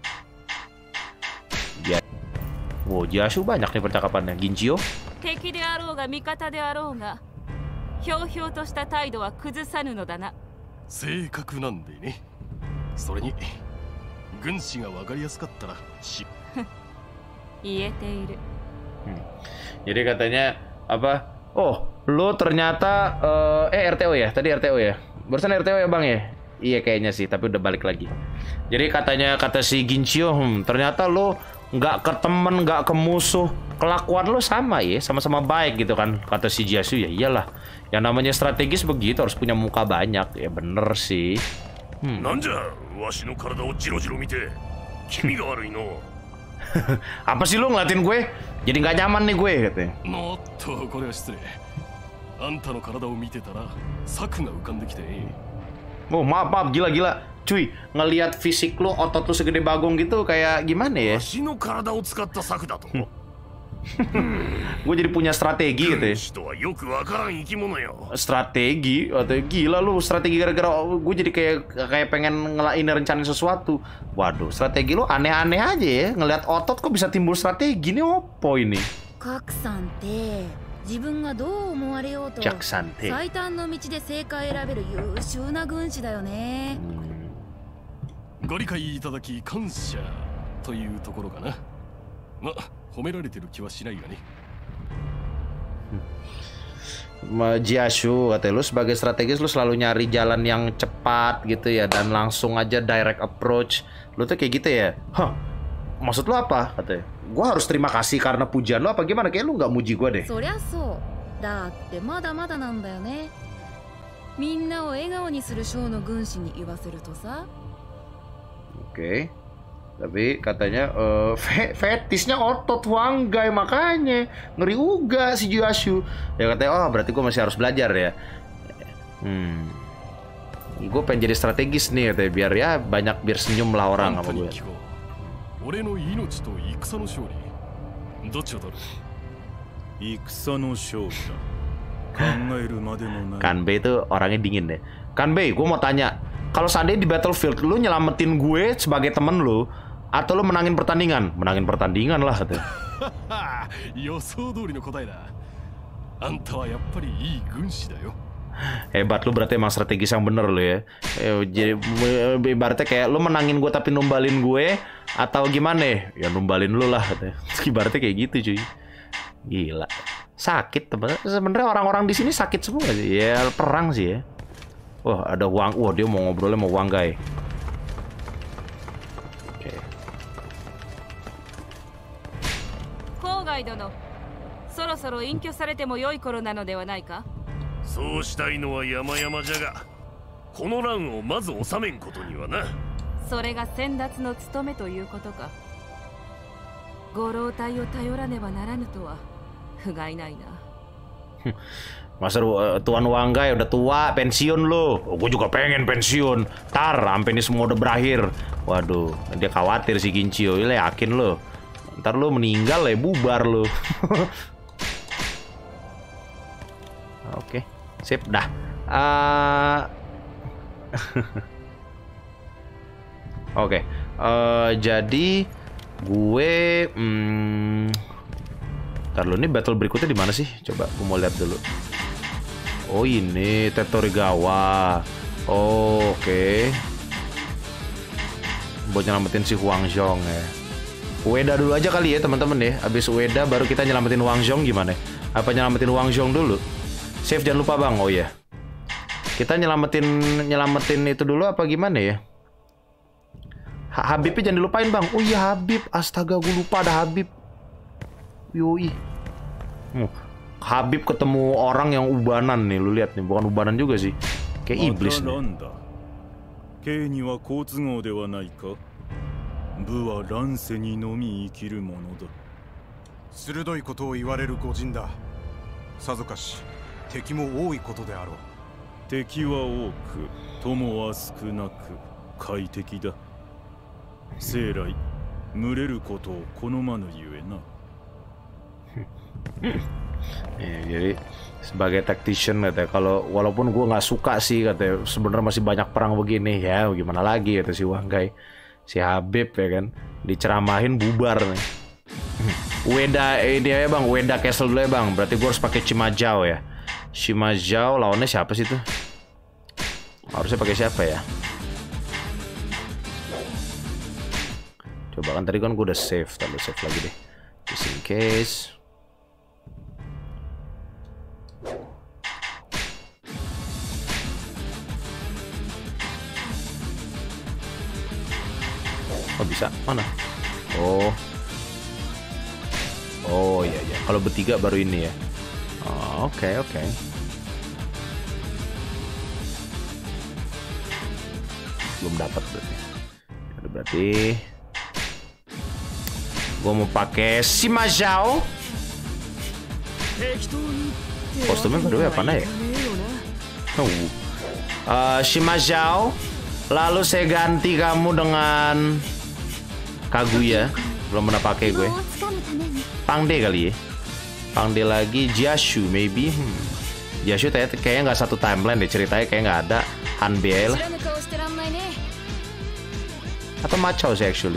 Ya. Wow, Jiasu banyak nih percakapannya. Ginchio. 敵であろうが味方であろうが、ひょうひょうとした態度は崩さぬのだな。 正確なんでね。それに軍師が分かりやすかったら言えている。 Jadi katanya apa? Oh, lu ternyata RTO ya? Tadi RTO ya? Barusan RTO ya bang ya? Iya kayaknya sih, tapi udah balik lagi. Jadi katanya kata si Ginchio, ternyata lu nggak ke temen, nggak ke musuh, kelakuan lu sama ya, sama-sama baik gitu kan? Kata si Jiasu ya iyalah. Yang namanya strategis begitu harus punya muka banyak ya bener sih. なんじゃわしの体をジロジロ見て気味が悪いの。 Apa sih lu ngeliatin gue? Jadi nggak nyaman nih gue katanya. もっとこれは失礼。あんたの体を見てたら策が浮かんできて。 Oh maaf gila cuy, ngelihat fisik lu, otot lu segede bagong gitu kayak gimana ya? わしの体を使った策だと。 Gue jadi punya strategi gitu ya. 人はよくわからん生き物よ。 Strategi? Atau gila lu strategi gara-gara gue jadi kayak pengen rencanain sesuatu. Waduh, strategi lu aneh-aneh aja ya. Ngelihat otot kok bisa timbul strategi, ini opo ini? 格さんって自分がどう思われようと Jaksante. 最短の道で正解選べる優秀な軍師だよね。 ご理解いただき感謝というところかな。ま、褒められてる気はしないがね。 Jiasu, katanya lu sebagai strategis lu selalu nyari jalan yang cepat gitu ya dan langsung aja direct approach. Lu tuh kayak gitu ya? Hah? Maksud lu apa? Katanya. Gua harus terima kasih karena pujian lu apa gimana? Kayak lu nggak muji gua deh. そりゃそう。だってまだまだなんだよね。みんなを笑顔にするショーの軍師に言わせるとさ。 Oke. Tapi katanya fetisnya otot Wanggai, makanya ngeri uga si Jiasu. Ya katanya, oh berarti gue masih harus belajar ya. Gue pengen jadi strategis nih katanya, biar senyum lah orang sama gue. Kanbei itu orangnya dingin deh. Kanbei, gue mau tanya, kalau seandainya di battlefield lu nyelamatin gue sebagai temen lu, atau lu menangin pertandingan? Menangin pertandingan lah katanya. Hebat lu, berarti emang strategis yang bener lu ya. Jadi ibaratnya kayak lu menangin gue tapi numbalin gue, atau gimana ya? Ya numbalin lu lah katanya. Ibaratnya kayak gitu cuy. Gila. Sakit teman. Sebenarnya orang-orang di sini sakit semua sih. Ya perang sih ya. Wah ada Wang. Wah dia mau ngobrolnya sama Wanggai. Oke. 郊外殿、そろそろ隠居されても良い頃なのではないか。 そうしたいのは山々じゃが、この乱をまず収めんことにはな。 それが先達の務めということか。ご老体を頼らねばならぬとは不甲斐ないな。 Masa Tuan Wanggai udah tua, pensiun lo. Gue juga pengen pensiun. Tar, sampai ini semua udah berakhir. Waduh, dia khawatir si Ginchio. Ya yakin lo. Ntar lo meninggal ya, bubar lo. Oke, sip dah. Oke, jadi gue ntar lo, ini battle berikutnya di mana sih? Coba gue mau lihat dulu. Oh ini Tetorigawa. Oh, oke. Buat nyelamatin si Huang Zhong ya. Ueda dulu aja kali ya teman-teman ya. Abis Ueda baru kita nyelamatin Huang Zhong gimana? Apa nyelamatin Huang Zhong dulu? Save jangan lupa bang. Oh iya. Kita nyelamatin itu dulu apa gimana ya? Habibnya jangan dilupain bang. Oh iya Habib. Astaga gue lupa ada Habib. Yoi. Habib ketemu orang yang ubanan nih, lu lihat nih, bukan ubanan juga sih, kayak iblis nih. 武は乱世にのみ生きるものだ。 鋭いことを言われる御人だ。さぞかし敵も多いことであろう。 敵は多く、友は少なく、快適だ。生来、群れることを好まぬゆえな。 Jadi sebagai tactician katanya, kalau walaupun gue nggak suka sih katanya, sebenarnya masih banyak perang begini ya, gimana lagi kata si Wanggai, si Habib ya kan, diceramahin bubar nih. Ueda ini ya bang, Ueda Castle dulu ya bang, berarti gue harus pakai Shimajao ya. Shimajao lawannya siapa sih tuh? Harusnya pakai siapa ya? Coba kan tadi kan gue udah save, tapi save lagi deh, just in case. Oh bisa, mana? Oh iya iya. Kalau bertiga baru ini ya. Oh, oke. Belum dapat berarti. Berarti gue mau pakai Shimajao. Kostumnya baru apa ya? Shimajao. Lalu saya ganti kamu dengan Kaguya. Belum pernah pakai gue. Pangde kali ya. Pangde lagi. Jiashu maybe. Jiashu kayaknya nggak satu timeline deh ceritanya, kayak nggak ada. Hanbei lah. Atau Machao sih actually.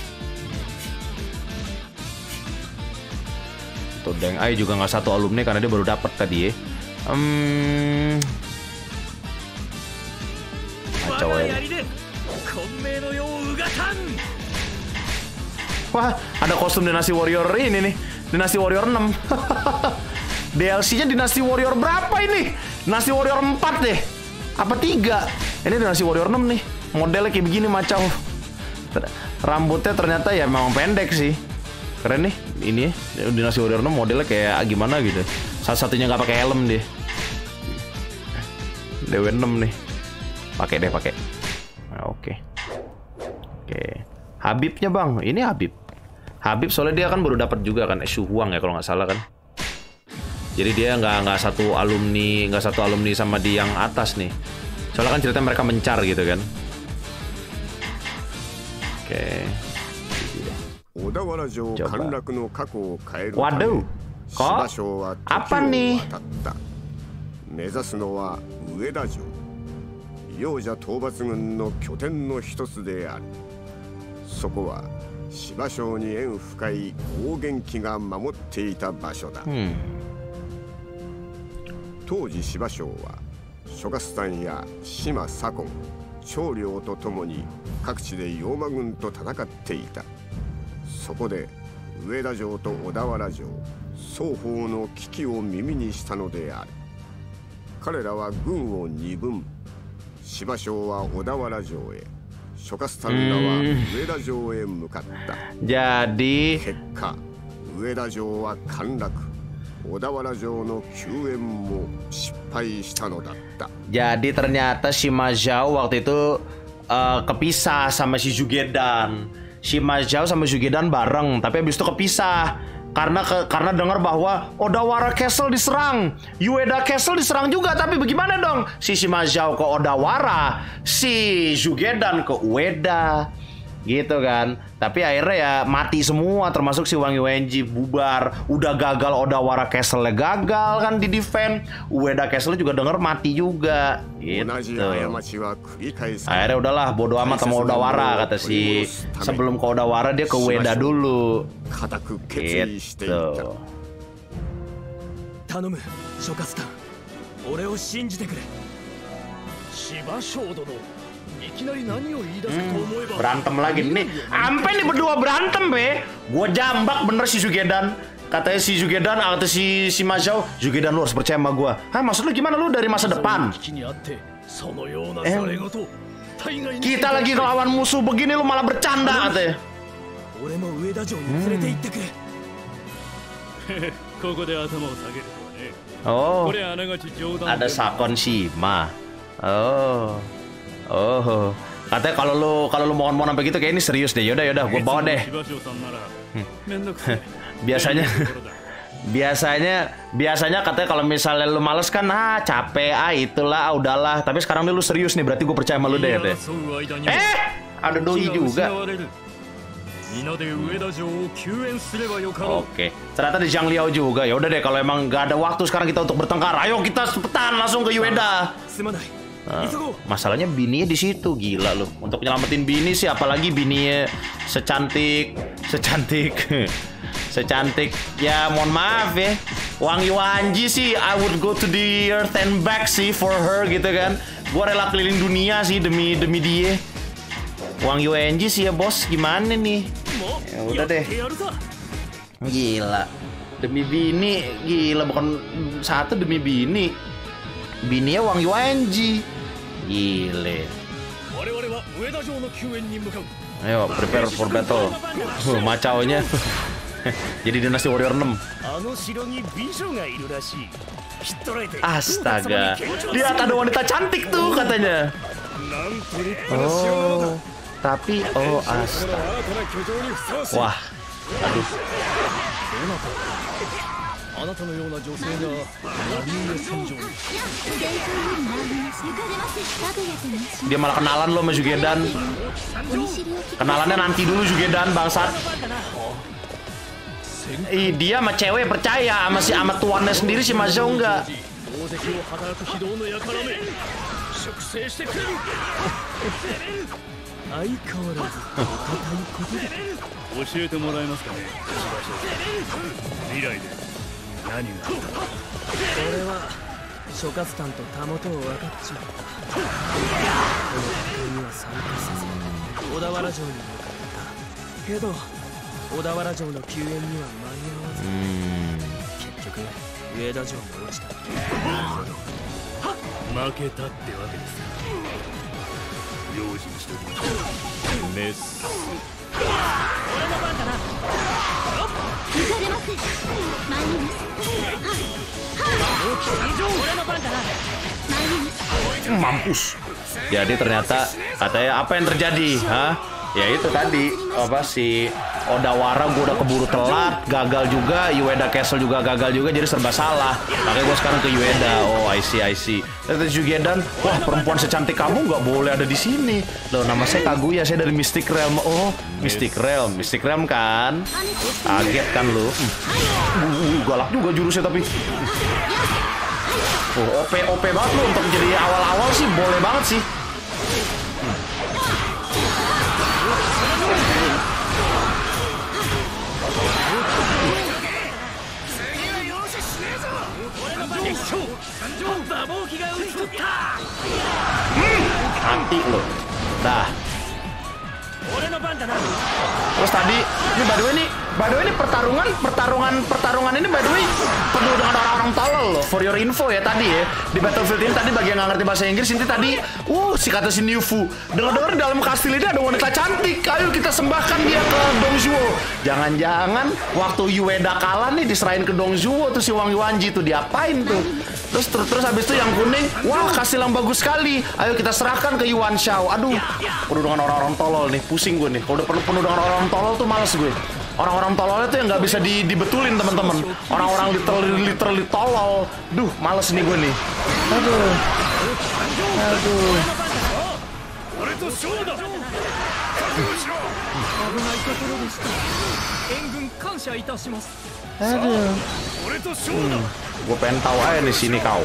Tuh Deng Ai juga nggak satu alumni karena dia baru dapat tadi ya. Machao ya. Wah, ada kostum Dynasty Warrior ini nih. Dynasty Warrior 6. DLC-nya Dynasty Warrior berapa ini? Dynasty Warrior 4 deh. Apa 3? Ini Dynasty Warrior 6 nih. Modelnya kayak begini Machao. Rambutnya ternyata ya memang pendek sih. Keren nih. Ini Dynasty Warrior 6 modelnya kayak gimana gitu. Satu-satunya nggak pakai helm deh. DW6 nih. Pakai deh, pakai. Nah, oke. Habibnya bang, ini Habib soalnya dia kan baru dapat juga kan Shu Huang ya kalau nggak salah kan. Jadi dia nggak satu alumni sama di yang atas nih. Soalnya kan ceritanya mereka mencar gitu kan. Coba. Waduh, kok apa nih? 目指すのは上田城。幼者討伐軍の拠点の一つである。そこは芝生に縁深い大元気が守っていた場所だ。当時芝生は諸葛丹や島左近、長領とともに各地で妖魔軍と戦っていた。そこで上田城と小田原城双方の危機を耳にしたのである。彼らは軍を二分。芝生は小田原城へ、諸葛丹らは上田城へ向かった。 Jadi 結果、上田城は陥落。小田原城の救援も失敗したのだった。 Jadi ternyata Shimajao waktu itu kepisah sama si Jugedan. Shimajao sama Jugedan bareng, tapi habis itu kepisah. Karena dengar bahwa Odawara Castle diserang, Ueda Castle diserang juga, tapi bagaimana dong? Si Shimajao ke Odawara, si Jugedan ke Ueda, gitu kan? Tapi akhirnya ya mati semua, termasuk si Wang Yuanji bubar. Udah gagal Odawara Castle gagal kan di defend, Ueda Castle juga dengar mati juga, gitu. Akhirnya udahlah, bodo amat sama Odawara kata si. Sebelum ke Odawara dia ke Ueda dulu. Gitu. 頼む、諸葛丹。俺を信じてくれ。芝生殿。いきなり何を言い出すと思えば。 Berantem lagi nih. Sampai nih berdua berantem be. Gua jambak bener si Jugedan. Katanya si Jugedan atau si Shimajao, Jugedan lu harus percaya sama gua. Hah, maksud lu gimana, lu dari masa depan? Kita lagi ngelawan musuh begini lu malah bercanda katanya. Oh, ada Sakon Shima. Oh, Katanya kalau lu mohon sampai gitu kayak ini serius deh. Yaudah, gue bawa deh. Biasanya katanya kalau misalnya lu males kan, capek, itulah, udahlah. Tapi sekarang lu serius nih, berarti gue percaya sama lu deh. Ada doi juga. Oke, ternyata di Zhang Liao juga. Ya udah deh, kalau emang gak ada waktu sekarang kita untuk bertengkar, ayo kita cepetan langsung ke Ueda. Masalahnya bininya di situ, gila loh. Untuk nyelamatin bini sih, apalagi bininya secantik ya, mohon maaf ya, Wang Yuanji sih, I would go to the earth and back sih for her gitu kan. Gua rela keliling dunia sih demi dia. Wang Yuanji sih ya bos, gimana nih? Ya udah deh. Gila. Demi bini, gila, bukan satu demi bini. Bininya Wang Yuanji. Gile. Ayo, prepare for battle. Macaunya. Jadi dinasti Warrior 6. Astaga. Lihat ada wanita cantik tuh katanya. Oh. Tapi astaga. Wah. Aduh. Dia malah kenalan lo sama Jugedan. Kenalannya nanti dulu Jugedan, bangsat. Dia sama cewek percaya, sama tuannya sendiri si Mazhou enggak. Mampus. Jadi ternyata katanya apa yang terjadi? Ya itu tadi apa si Odawara gue udah keburu telat, gagal juga, Ueda Castle juga gagal juga, jadi serba salah. Makanya gue sekarang ke Ueda. Oh, I see. Ternyata Jugedan, wah perempuan secantik kamu nggak boleh ada di sini. Loh, nama saya Kaguya, saya dari Mystic Realm. Oh, Mystic Realm kan? Kaget kan lu? Galak juga jurusnya tapi. OP banget lu untuk jadi awal-awal sih, boleh banget sih. Mati lo. Dah. Terus tadi ini by the way ini pertarungan ini by the way penuh dengan orang-orang tolol loh. For your info ya tadi ya. Di Battlefield ini tadi bagi yang nggak ngerti bahasa Inggris ini tadi si kata si Niufu. Dengar-dengar dalam kastil ini ada wanita cantik. Ayo kita sembahkan dia ke Dongzhuo. Jangan-jangan waktu Ueda kalah nih diserahin ke Dongzhuo tuh si Wang Yuanji tuh diapain tuh. Terus habis itu yang kuning, wah kastil yang bagus sekali. Ayo kita serahkan ke Yuan Shao. Aduh, penuh dengan orang-orang tolol nih, pusing gue nih. Kalau udah penuh dengan orang-orang tolol tuh males gue. Orang-orang tololnya tuh yang nggak bisa dibetulin teman-teman. Orang-orang literally tolol. Duh, males nih gue nih. Aduh. Gue pengen tahu aja di sini kau.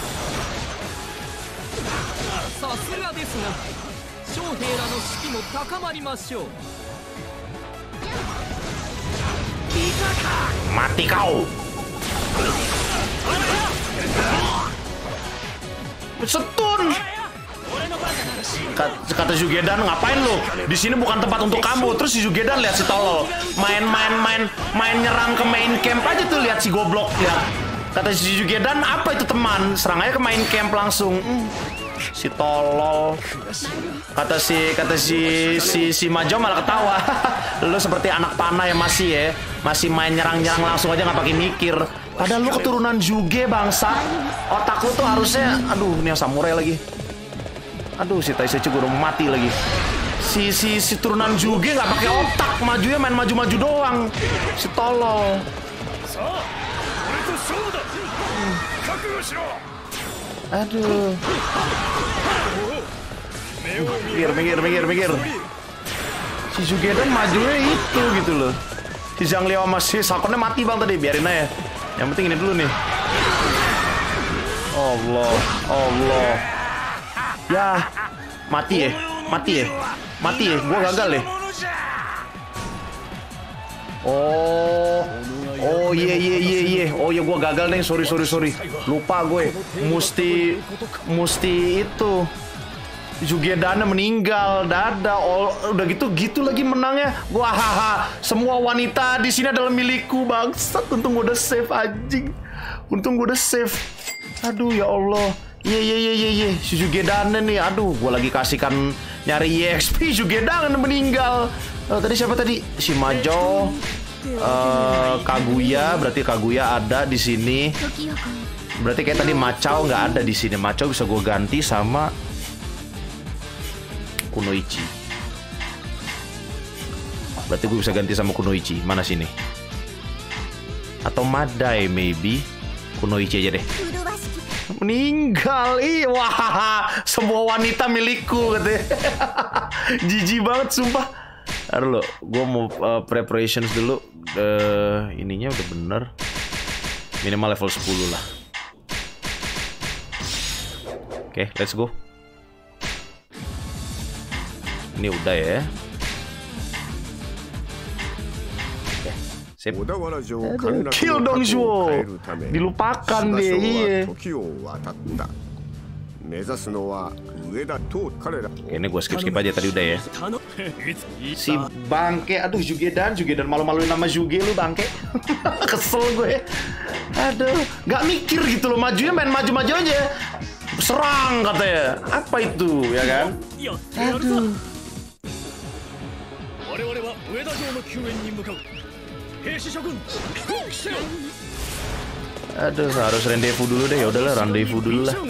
Mati kau. Setun. Kata Jugedan, ngapain lu? Di sini bukan tempat untuk kamu. Terus si Jugedan lihat si tolol main nyerang ke main camp aja tuh, lihat si goblok ya. Kata si Jugedan, apa itu teman? Serang aja ke main camp langsung. Si tolol. Kata si Majo malah ketawa. Lu seperti anak panah yang masih main nyerang langsung aja nggak pakai mikir. Padahal lu keturunan Juge bangsa. Otak lu tuh harusnya, aduh ini yang samurai lagi. Aduh, si Taiseichi udah mau mati lagi. Si turunan Juge nggak pakai otak, majunya main maju-maju doang. Si tolol. Aduh. Minggir. Si Jugedan majunya itu gitu loh. Si Zhang Liao sama si Sakonnya mati bang tadi, biarin aja. Yang penting ini dulu nih. Allah. Ya, mati ya. Gua gagal deh. Oh iya. Oh ya, gua gagal nih. Sorry. Lupa gue. Mesti itu. Jugedana meninggal, udah gitu lagi menangnya. Wah, semua wanita di sini adalah milikku, bangsat. Untung gue udah save anjing. Aduh ya Allah. Iya. Si Jugedana nih, aduh, gue lagi kasihkan nyari EXP, Jugedana meninggal. Tadi siapa tadi? Si Majo, Kaguya, berarti Kaguya ada di sini. Berarti kayak tadi Macao nggak ada di sini. Macao bisa gue ganti sama Kunoichi. Berarti gue bisa ganti sama Kunoichi. Mana sini? Atau Madai maybe. Kunoichi aja deh. Meninggal. Wah, semua wanita milikku katanya. Jijik banget sumpah. Aduh lo, gue mau preparations dulu. Ininya udah bener. Minimal level 10 lah. Oke, let's go. Ini udah ya. Sip. Kill dong Zhuo. Dilupakan dia. Iya. Ini gue skip aja tadi udah ya. Si bangke, aduh Jugedan malu-maluin nama Juge lu bangke. Kesel gue. Aduh, nggak mikir gitu loh, majunya main maju-maju aja. Serang katanya. Apa itu ya kan? Aduh. Aduh, harus rendezvous dulu deh. Ya udahlah, rendezvous dulu lah.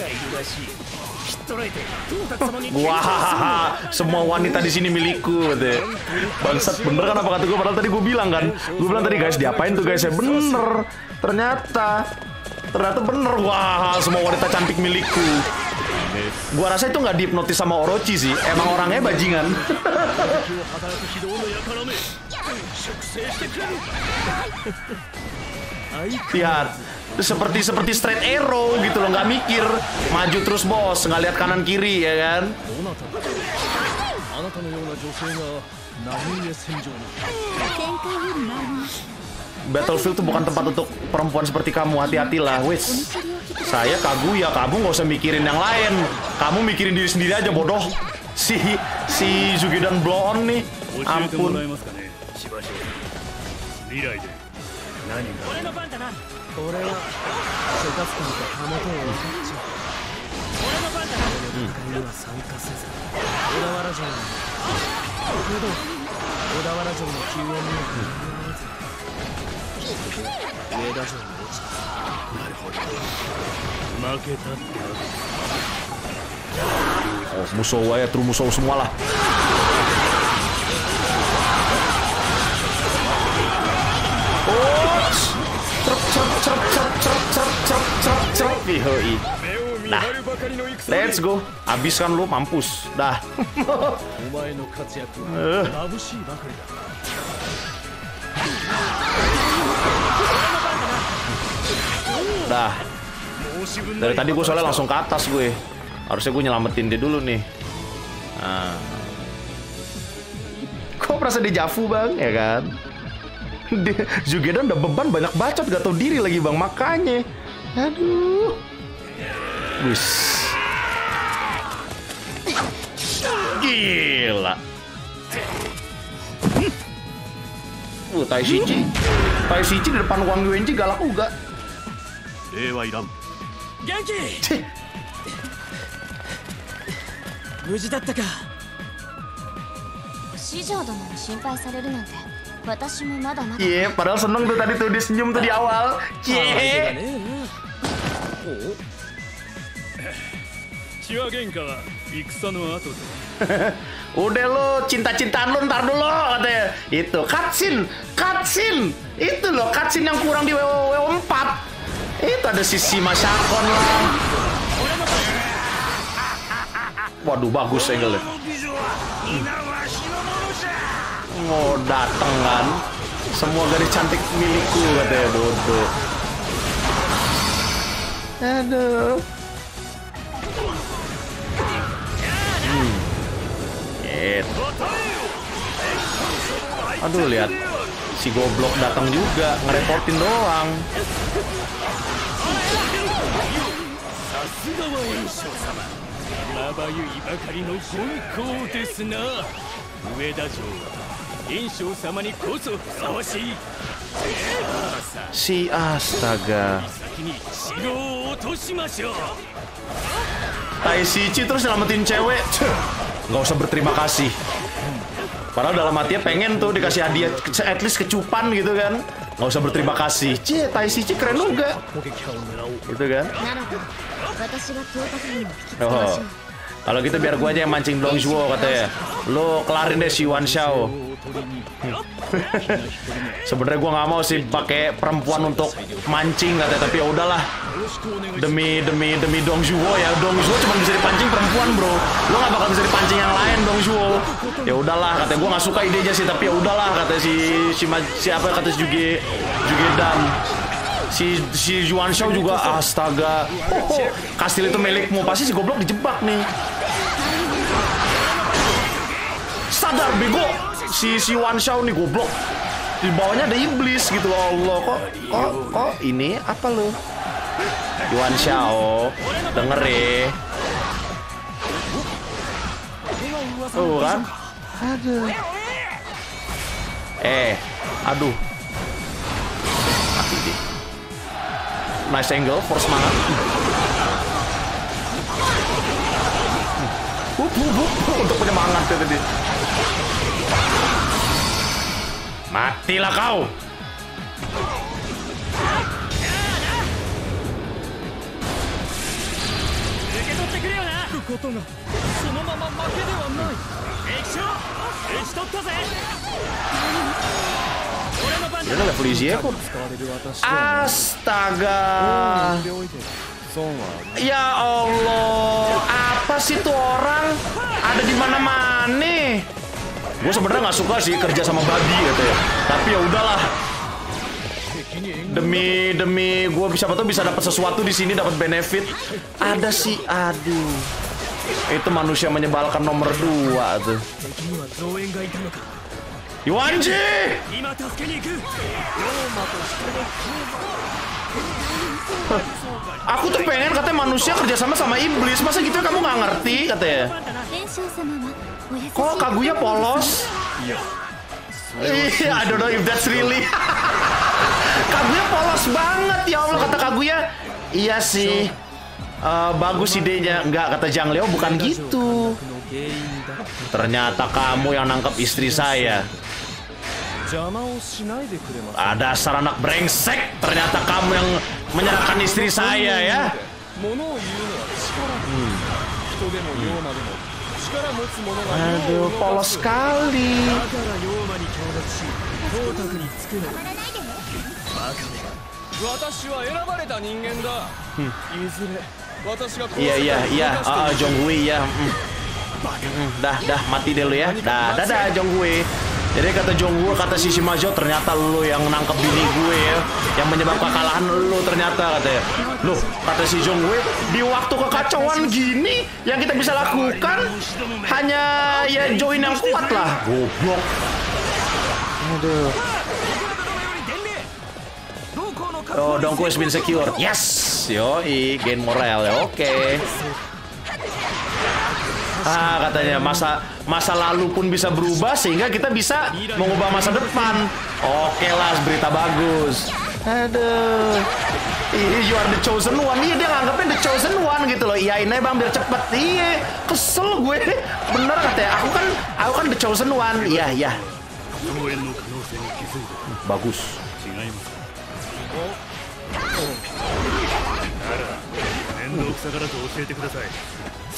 Wah, semua wanita di sini milikku katanya. Bangsat, bener kan apa kata gue? Padahal tadi gue bilang kan. Gue bilang tadi guys, diapain tuh guys? Ya bener. Ternyata bener. Wah, semua wanita cantik milikku. Gua rasa itu nggak dihipnotis sama Orochi sih. Emang orangnya bajingan. Lihat, seperti straight arrow gitu loh, nggak mikir, maju terus bos, nggak lihat kanan kiri ya kan. Battlefield tuh bukan tempat untuk perempuan seperti kamu, hati-hatilah, wis. Saya Kaguya, kamu nggak usah mikirin yang lain. Kamu mikirin diri sendiri aja, bodoh. Si Jugedan blow on nih, ampun. Oh, musuh ya, true musuh semua lah. Oh, nah, let's go. Habiskan lu, mampus. Dah. Dah. Dari tadi gue soalnya langsung ke atas gue. Harusnya gue nyelamatin dia dulu nih. Nah. Kok merasa dejavu bang, ya kan? Jugedan udah beban banyak bacot, gak tau diri lagi bang, makanya. Aduh. Wis. Gila. Taishichi di depan Wang Yuanji galak juga. Dewa Iram. Genki! Muji datta ka? Shijou dono ni shinpai sareru nante. Watashi mo mada mada. Iya, padahal seneng tuh tadi tuh dia senyum tuh di awal. Cie. Udah lo cinta-cintaan lo ntar dulu katanya. Itu cutscene. Itu loh cutscene yang kurang di WoW 4. Itu ada sisi Masakon lah. Waduh bagus angle-nya. Oh dateng kan. Semua gadis cantik milikku katanya bodoh. Aduh. Aduh lihat si goblok datang juga ngerepotin doang. Si astaga. Taishichi terus nyelamatin cewek. Nggak usah berterima kasih. Padahal dalam hatinya pengen tuh dikasih hadiah, at least kecupan gitu kan. Nggak usah berterima kasih. Taishichi keren juga. Gitu kan. Oh. Kalau gitu biar gua aja yang mancing Dongzhuo katanya. Lo kelarin deh si Yuan Shao. Sebenarnya gua nggak mau sih pakai perempuan untuk mancing katanya, tapi ya udahlah. Demi Dongzhuo ya. Dongzhuo cuma bisa dipancing perempuan, bro. Lo nggak bakal bisa dipancing yang lain Dongzhuo. Ya udahlah katanya, gua nggak suka idenya sih, tapi ya udahlah katanya siapa kata si Jugedan. Si Yuan Shao juga astaga. Kastil itu milikmu, pasti si goblok dijebak nih. Sadar bego. Si Yuan Shao nih goblok. Di bawahnya ada iblis gitu loh. Allah kok ini apa lo? Yuan Shao, denger ya. Tuh kan? Aduh. Mati deh. Nice angle, force semangat. Untuk penyemangat tadi. Matilah kau. Dia udah level easy ya kok. Astaga. Ya Allah, apa sih tuh orang? Ada di mana-mana. Gue sebenarnya nggak suka sih kerja sama babi katanya. Tapi ya udahlah. Demi gue siapa tuh bisa dapat sesuatu di sini, dapat benefit. Ada sih, aduh. Itu manusia menyebalkan nomor 2 tuh. Yuanji! Aku tuh pengen katanya manusia kerjasama sama iblis. Masa gitu kamu nggak ngerti katanya? Kok Kaguya polos? I don't know if that's really. Kaguya polos banget ya Allah, kata Kaguya. Iya sih. Bagus idenya. Enggak, kata Zhang Liao bukan gitu. Ternyata kamu yang nangkep istri saya. Dasar anak brengsek. Ternyata kamu yang menyerahkan istri saya ya. Aduh, polos sekali. Iya, Zhonghui ya. Dah, mati deh lu ya. Dah, Zhonghui. Jadi kata Zhonghui, kata si Shimazo, ternyata lu yang nangkep bini gue ya, yang menyebabkan kekalahan lu ternyata katanya. Loh, kata si Zhonghui, di waktu kekacauan gini yang kita bisa lakukan hanya ya join yang kuat lah. Goblok. Aduh. Oh, Dongku has been secure. Yes, yoi, gain moral ya. Oke. Katanya masa lalu pun bisa berubah sehingga kita bisa mengubah masa depan. Oke lah, berita bagus. Aduh. You are the chosen one. Iya, dia nganggapnya the chosen one gitu loh. Iya, ini bang biar cepet. Iya, kesel gue. Bener katanya. Aku kan the chosen one. Iya. Bagus.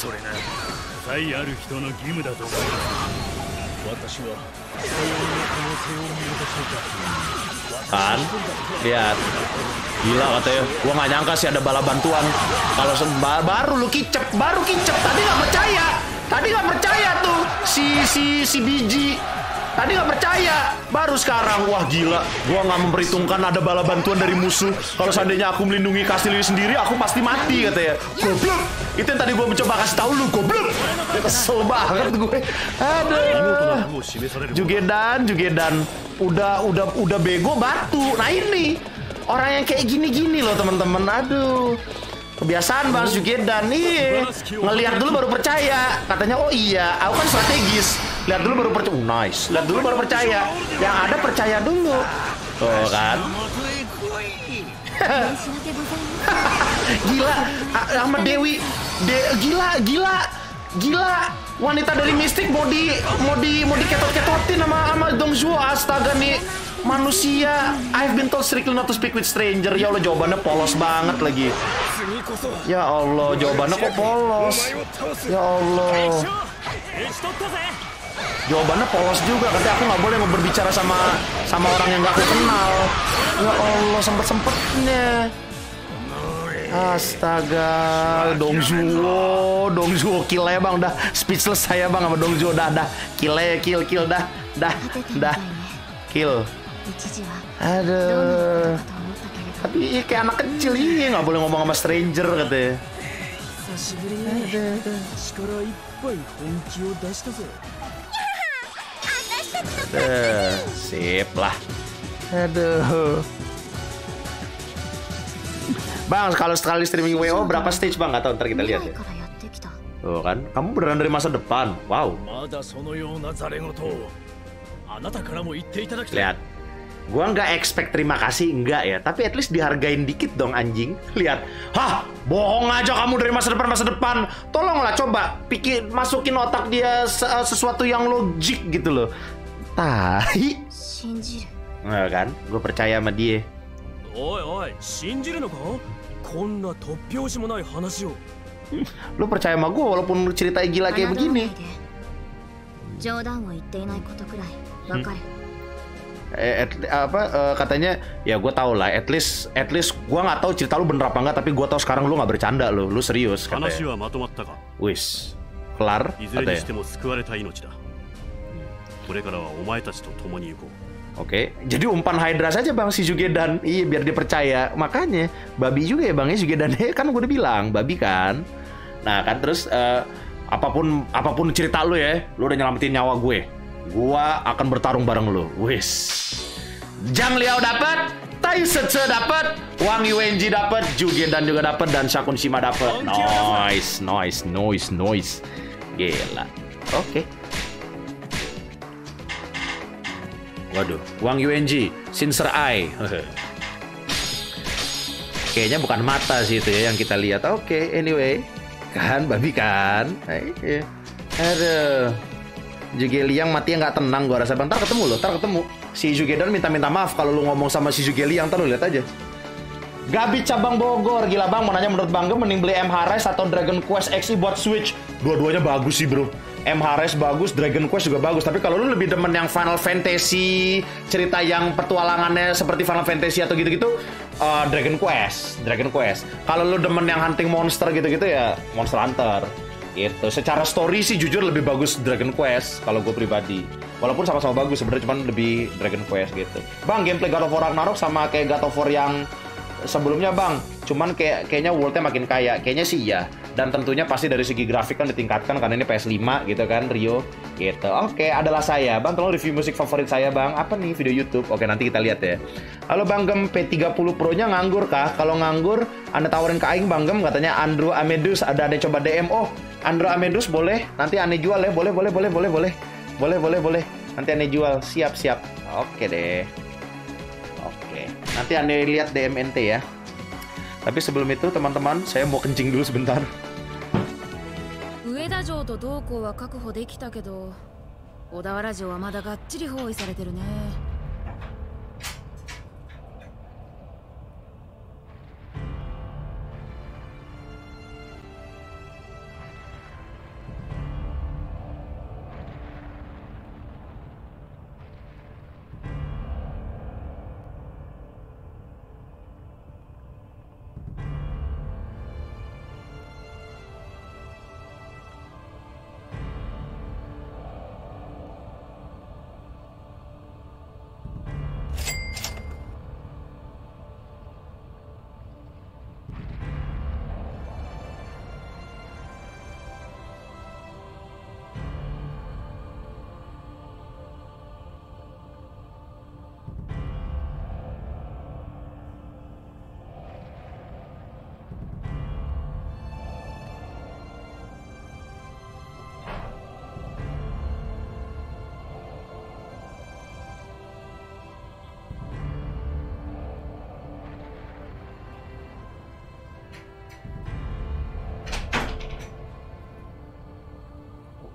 それな才ある人の義務だと思います私はさような可能性を見落としていた kan lihat gila katanya gua nggak nyangka sih ada bala bantuan kalau baru kicep tadi nggak percaya tuh si biji tadi nggak percaya baru sekarang wah gila gua nggak memperhitungkan ada bala bantuan dari musuh kalau seandainya aku melindungi kastil ini sendiri aku pasti mati katanya goblok itu yang tadi gua mencoba kasih tahu lu goblok kesel banget gue aduh Jugedan udah bego batu nah ini orang yang kayak gini loh teman-teman aduh kebiasaan Bang Jugedan nih ngelihat dulu baru percaya katanya oh iya aku kan strategis lihat dulu baru percaya nice lihat dulu baru percaya yang ada percaya dulu tuh kan gila sama Dewi gila wanita dari mistik mau di ketot-ketotin sama Dongzhuo astaga nih manusia I've been told strictly not to speak with stranger ya Allah jawabannya polos banget lagi ya Allah jawabannya kok polos ya Allah jawabannya polos juga katanya aku nggak boleh berbicara sama orang yang nggak aku kenal ya Allah sempetnya astaga Dongzhuo kill ya bang udah speechless saya bang sama Dongzhuo dah kill dah kill aduh tapi kayak anak kecil iya nggak boleh ngomong sama stranger katanya sip lah aduh Bang, kalau sekali streaming WoW berapa stage bang? Gak tau, ntar kita lihat ya. Tuh kan, kamu beneran dari masa depan. Wow. Lihat, gua nggak expect terima kasih enggak ya, tapi at least dihargain dikit dong anjing. Lihat, hah, bohong aja kamu dari masa depan. Tolonglah coba masukin otak dia sesuatu yang logik gitu loh. Tahi. Nah kan, gue percaya sama dia. Lu percaya sama gue walaupun ceritanya gila kayak begini. Katanya ya gue tau lah at least gue nggak tahu cerita lu bener apa enggak tapi gue tahu sekarang lu nggak bercanda lu serius katanya. Wis kelar katanya. Oke, jadi umpan Hydra saja bang si Jugedan, iya biar dia percaya. Makanya babi juga ya bang ya Jugedan kan gue udah bilang babi kan. Nah kan terus apapun cerita lu ya, lu udah nyelamatin nyawa gue akan bertarung bareng lu. Wis, Zhang Liao dapat, Tai Sece dapat, Wang Yuanji dapat, Jugedan juga dapat dan Shakun Shima dapat. Noise, gila. Oke. Waduh, Wang Yuanji, Sincere Eye. Kayaknya bukan mata sih itu ya yang kita lihat. Oke, anyway. Kan, babi kan. Aduh. Zhuge-Liang matinya nggak tenang gua rasa. Ntar ketemu. Si Jugedan minta maaf kalau lu ngomong sama si Zhuge-Liang. Ntar lu lihat aja. Gabi cabang Bogor. Gila bang, mau nanya menurut Bang Gem mending beli MH Rise atau Dragon Quest XI buat Switch? Dua-duanya bagus sih bro. MH Rise bagus, Dragon Quest juga bagus. Tapi kalau lu lebih demen yang Final Fantasy, cerita yang petualangannya seperti Final Fantasy atau gitu-gitu, Dragon Quest. Kalau lu demen yang hunting monster gitu-gitu ya Monster Hunter. Gitu. Secara story sih jujur lebih bagus Dragon Quest kalau gue pribadi. Walaupun sama-sama bagus sebenarnya, cuman lebih Dragon Quest gitu. Bang, gameplay God of War Ragnarok sama kayak God of War yang sebelumnya bang, cuman kayaknya worldnya makin kaya, kayaknya sih iya. Dan tentunya pasti dari segi grafik kan ditingkatkan karena ini PS5 gitu kan, Rio gitu. Oke, adalah saya. Bang, tolong review musik favorit saya bang. Apa nih video YouTube? Oke, nanti kita lihat ya. Halo Bang Gem, P30 Pro-nya nganggur kah? Kalau nganggur, Anda tawarin ke Aing Bang Gem, katanya Andrew Amedus, ada coba DM. Oh, Andrew Amedus boleh, nanti Ane jual ya. Boleh. Nanti Ane jual, siap. Oke deh. Oke, nanti Anda lihat DMNT ya. Tapi sebelum itu teman-teman, saya mau kencing dulu sebentar. Ueda Jou to Doukou wa kakuho dekita kedo, Odawara Jou wa mada gachiri houi sareteru ne.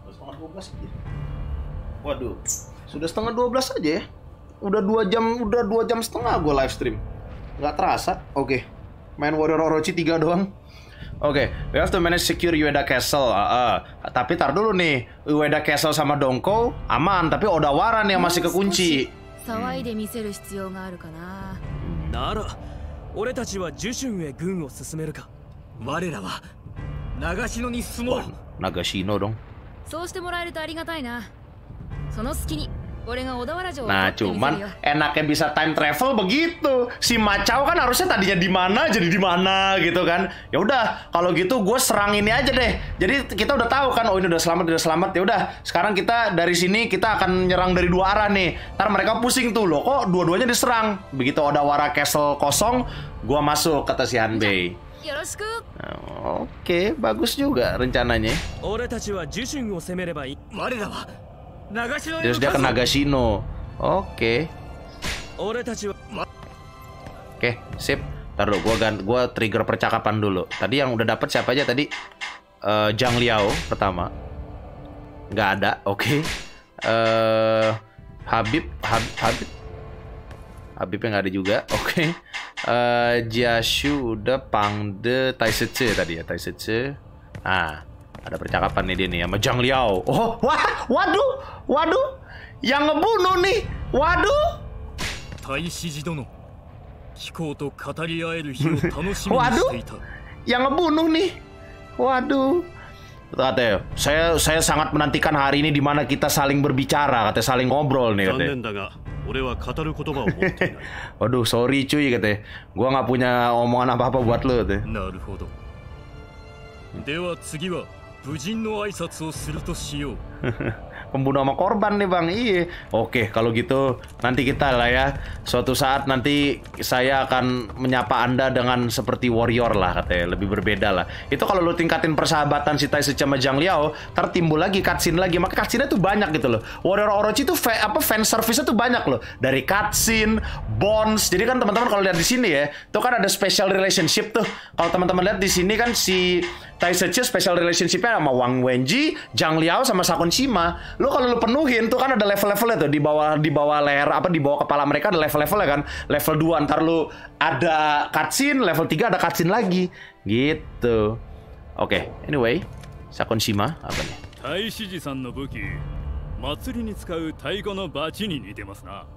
Setengah 12 aja. Waduh, sudah setengah 12 aja ya. Udah 2 jam setengah gue live stream. Nggak terasa. Oke. Main Warrior Orochi 3 doang. Oke, we have to manage secure Ueda Castle. Tapi tar dulu nih, Ueda Castle sama Donko aman, tapi Odawara nih yang masih kekunci. 騒いでみせる必要があるかな。 なら俺たちはジュシュンへ軍を進めるか。我らは長篠に進もう。 Nagashino dong. そうしてもらえるとありがたいな。その隙に俺が小田原城を Nah, 取ってみせるよ。 cuman enaknya bisa time travel begitu. Si Macau kan harusnya tadinya di mana jadi di mana gitu kan. Ya udah, kalau gitu gue serang ini aja deh. Jadi kita udah tahu kan, oh ini udah selamat. Ya udah, sekarang kita dari sini kita akan nyerang dari 2 arah nih. Ntar mereka pusing tuh loh, kok dua-duanya diserang. Begitu Odawara Castle kosong, gua masuk kata si Hanbei. よろしく。 Oke, bagus juga rencananya. 俺たちはジュシュンを攻めればいい。我らは長篠へ Terus dia ke Nagashino. Oke. 俺たちは Oke, sip. Ntar dulu, gua trigger percakapan dulu. Tadi yang udah dapet siapa aja tadi? Zhang Liao pertama. Nggak ada, oke. Habibnya nggak ada juga, oke. Jiashu udah, Pangde, Taisece tadi ya, Taisece. Nah, ada percakapan nih dia nih sama Zhang Liao. Oh, waduh, yang ngebunuh nih, waduh. 太子寺殿、貴公と語り合える日を楽しみにしていた。 Yang ngebunuh nih, waduh. Katanya, saya sangat menantikan hari ini di mana kita saling berbicara, katanya saling ngobrol nih katanya. Waduh, sorry cuy katanya. Gua nggak punya omongan apa-apa buat lo katanya. Pembunuh sama korban nih bang, iya. Oke, kalau gitu nanti kita lah ya. Suatu saat nanti saya akan menyapa anda dengan seperti warrior lah katanya, lebih berbeda lah. Itu kalau lu tingkatin persahabatan si Taisece sama Zhang Liao, tertimbul lagi cutscene lagi. Maka cutscene-nya tuh banyak gitu loh. Warrior Orochi tuh fan service-nya tuh banyak loh. Dari cutscene, bonds. Jadi kan teman-teman kalau lihat di sini ya, tuh kan ada special relationship tuh. Kalau teman-teman lihat di sini kan si Taisece special relationship-nya sama Wang Wenji, Zhang Liao sama Sakon Shima. Lu kalau lu penuhin tuh kan ada level-levelnya tuh di bawah leher apa di bawah kepala mereka ada level-levelnya kan. Level 2 ntar lu ada cutscene, level 3 ada cutscene lagi. Gitu. Oke, anyway, Sakon Shima apa nih? 太子寺さんの武器、祭りに使う太鼓のバチに似てますな。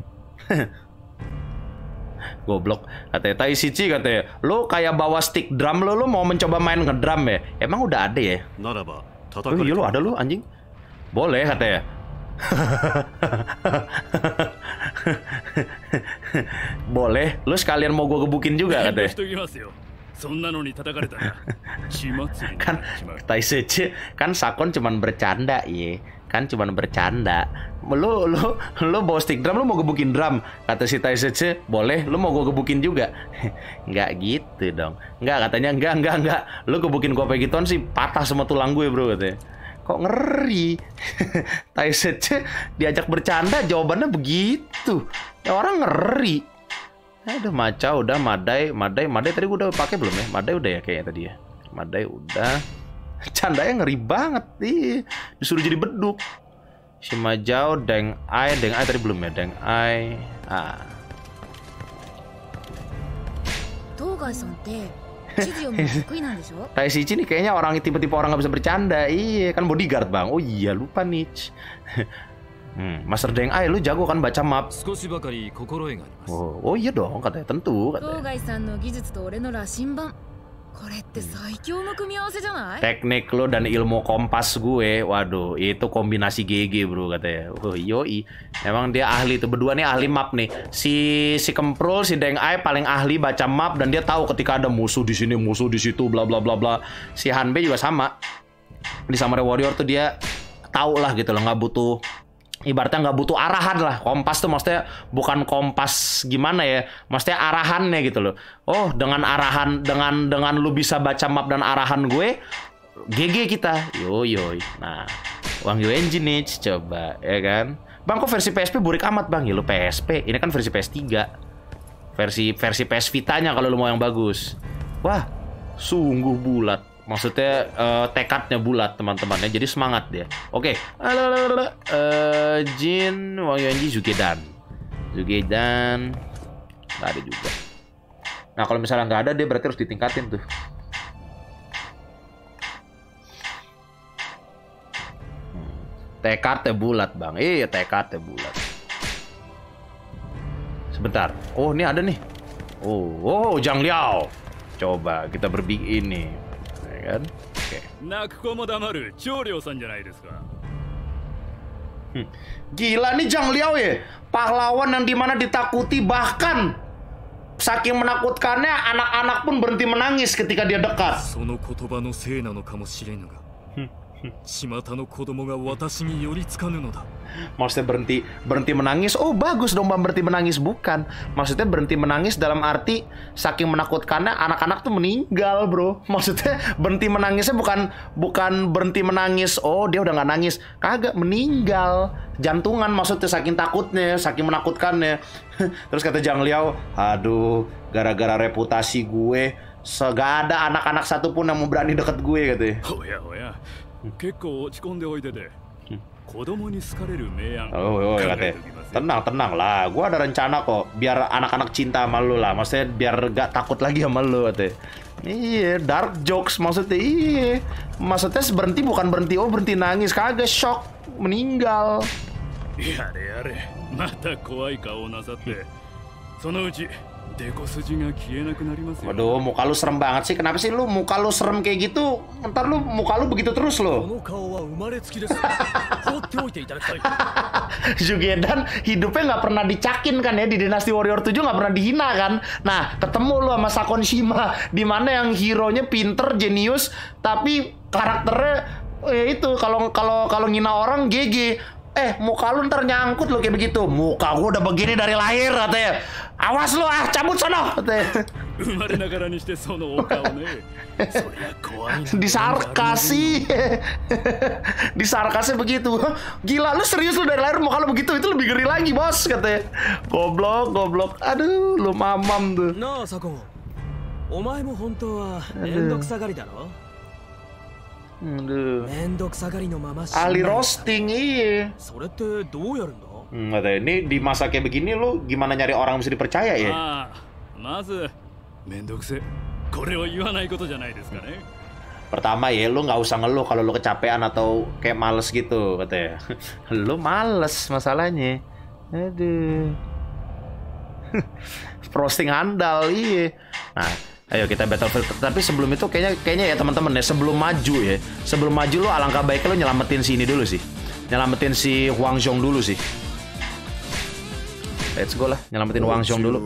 Goblok, katanya Taishichi katanya, lu kayak bawa stick drum lu mau mencoba main ngedrum ya? Emang udah ada ya? Oh iya lu ada lu anjing? Boleh katanya. Boleh, lu sekalian mau gua gebukin juga katanya. Kan Taishichi kan Sakon cuman bercanda ya. Kan cuman bercanda. Lu bawa stick drum, lu mau gebukin drum. Kata si Taishichi, boleh, lu mau gua gebukin juga. Nggak gitu dong. Nggak, katanya enggak. Lu gebukin gua kayak gituan sih patah semua tulang gue bro katanya. Kok ngeri. Taishichi diajak bercanda jawabannya begitu. Ya orang ngeri. Udah Macau, udah Madai tadi gua udah pakai belum ya? Madai udah ya kayaknya tadi ya. Madai udah. Candanya ngeri banget nih. Disuruh jadi beduk. Shimajao, Deng Ai tadi belum ya? Deng Ai. Taishichi nih kayaknya orang tipe-tipe orang nggak bisa bercanda. Iya kan bodyguard bang. Oh iya lupa nih. Master Deng Ai lu jago kan baca map. Oh iya dong katanya tentu katanya. Teknik lo dan ilmu kompas gue, waduh, itu kombinasi GG bro katanya. Oh yoi, emang dia ahli tuh berdua nih ahli map nih. Si Kemprul, si Deng Ai paling ahli baca map dan dia tahu ketika ada musuh di sini, musuh di situ, bla bla bla bla. Si Hanbei juga sama. Di Samurai Warrior tuh dia tahu lah gitu loh, nggak butuh. Ibaratnya nggak butuh arahan lah. Kompas tuh maksudnya bukan kompas gimana ya, maksudnya arahannya gitu loh. Oh dengan arahan, dengan lu bisa baca map dan arahan gue, GG kita. Yoi. Nah Wang Yuenji nih coba ya kan. Bang kok versi PSP burik amat bang? Ya lu PSP, ini kan versi PS3. Versi PS Vitanya kalau lu mau yang bagus. Wah sungguh bulat. Maksudnya tekadnya bulat teman-temannya, jadi semangat dia. Oke. Jin Wang Yuanji Zugedan nggak ada juga. Nah kalau misalnya nggak ada, dia berarti harus ditingkatin tuh. Tekadnya bulat bang. Iya tekadnya bulat. Sebentar. Oh ini ada nih. Oh Zhang Liao. Coba kita berbikin ini. Ya kan? Oke. Gila nih Zhang Liao ya. Pahlawan yang dimana ditakuti, bahkan saking menakutkannya anak-anak pun berhenti menangis ketika dia dekat. Maksudnya berhenti menangis. Oh bagus dong bang, berhenti menangis. Bukan, maksudnya berhenti menangis dalam arti saking menakutkannya anak-anak tuh meninggal bro. Maksudnya berhenti menangisnya bukan berhenti menangis. Oh dia udah nggak nangis, kagak, meninggal jantungan. Maksudnya saking takutnya, saking menakutkannya. Terus kata Zhang Liao, aduh gara-gara reputasi gue, gak ada anak-anak satupun yang mau berani deket gue katanya. Oh katanya, tenang lah, gue ada rencana kok biar anak-anak cinta sama lu lah. Maksudnya biar gak takut lagi sama lu katanya. Iya, dark jokes maksudnya. Iya, maksudnya berhenti bukan berhenti, oh berhenti nangis, kagak, shock, meninggal. Waduh, muka lu serem banget sih. Kenapa sih lu muka lu serem kayak gitu? Ntar lu muka lu begitu terus lo. Zugedan hidupnya nggak pernah dicakin kan ya, di Dynasty Warrior 7 nggak pernah dihina kan. Nah, ketemu lu sama Sakon Shima, di mana yang hero-nya pinter, jenius, tapi karakternya ya itu kalau ngina orang GG. Muka lu ntar nyangkut lu kayak begitu. Muka gua udah begini dari lahir katanya. Awas lu cabut sono katanya. Disarkasi. Disarkasnya begitu. Gila lu serius lu dari lahir muka lu begitu, itu lebih ngeri lagi bos katanya. Goblok. Aduh lu mamam tuh. No Sakon. Omae mo hontou wa mendoksagali daro? Ahli roasting, iya. Katanya, ini di masa kayak begini lu gimana nyari orang yang bisa dipercaya ya? Pertama ya, lu nggak usah ngeluh kalau lu kecapean atau kayak males gitu katanya. Lu males masalahnya. Aduh. Roasting handal, iya. Nah, ayo kita Battlefield. Tapi sebelum itu kayaknya ya teman-teman ya, sebelum maju lu alangkah baiknya lu nyelamatin si ini dulu sih. Nyelamatin si Huang Zhong dulu sih. Let's go lah, nyelamatin Huang Zhong dulu.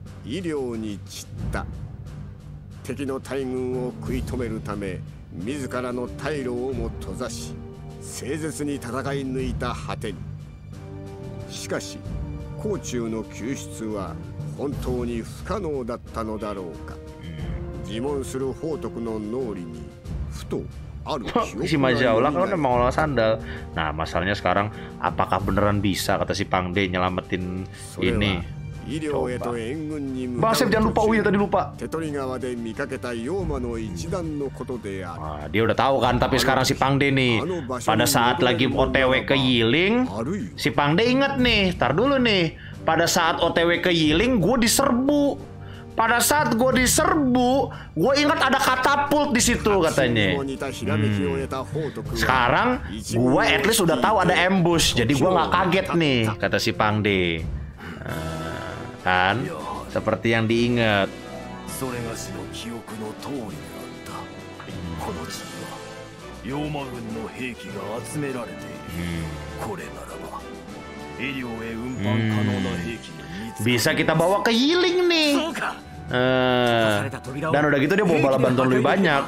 Si Majau lah kalau mau olah sandal. Nah masalahnya sekarang apakah beneran bisa kata si Pangde nyelamatin ini? Coba. Bang Sep jangan lupa Uya, tadi lupa. Nah, dia udah tahu kan, tapi sekarang si Pangde nih pada saat lagi OTW ke Yiling, si Pangde inget nih, tar dulu nih, pada saat OTW ke Yiling gue diserbu. Pada saat gue diserbu, gue ingat ada katapult di situ katanya. Sekarang gue at least udah tahu ada ambush, jadi gue nggak kaget nih kata si Pangde. Kan seperti yang diingat. Bisa kita bawa ke Yiling nih. Dan udah gitu dia bawa bala bantuan lebih banyak.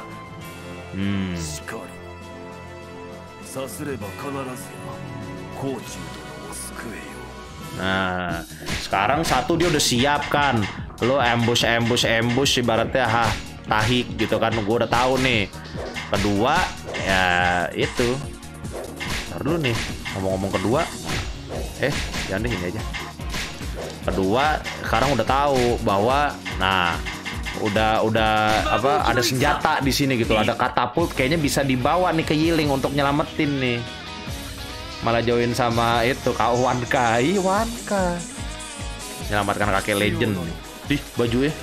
Nah, sekarang satu dia udah siap kan. Lo ambush ibaratnya tahik gitu kan. Gue udah tahu nih. Kedua ya itu. Ntar dulu nih, ngomong-ngomong kedua. Jangan deh ini aja. Kedua, sekarang udah tahu bahwa nah Udah apa? Ada senjata di sini gitu. Ada katapult, kayaknya bisa dibawa nih ke Yiling untuk nyelamatin nih. Malah join sama itu Kak Wanka. Wanka. Menyelamatkan kakek legend. Ih, bajunya.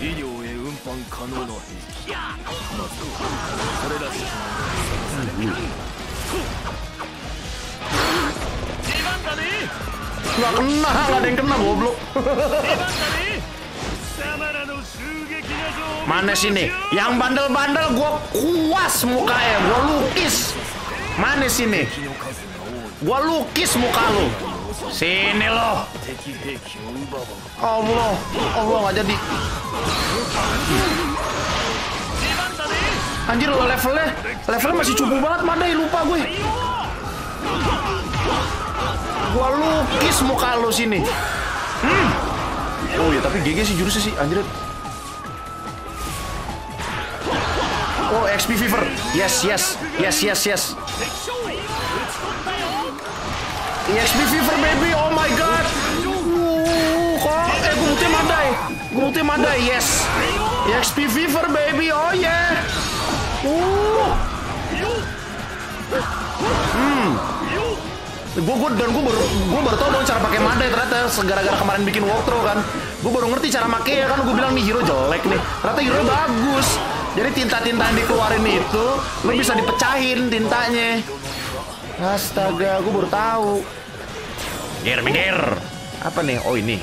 Nggak kena, nggak ada yang kena, goblok. Mana sini? Yang bandel-bandel gue kuas mukanya, gue lukis. Mana sini? Gue lukis muka lu. Sini lo. Allah nggak jadi. Anjir lo levelnya masih cukup banget, Madai, lupa gue. Gua lukis muka lo sini. Oh ya, tapi GG sih jurusnya sih, anjir. Oh, XP Fever. Yes. XP Fever, baby. Oh my god. Kok gue multi Madai. Yes. XP Fever, baby. Oh yeah. Gue baru tau dong cara pakai Madai ternyata, gara-gara kemarin bikin walkthrough kan. Gue baru ngerti cara pakai ya kan. Gue bilang nih hero jelek nih, ternyata hero bagus. Jadi tinta-tinta yang dikeluarin itu lo bisa dipecahin tintanya. Astaga, gue baru tahu. Minggir. Apa nih? Oh ini.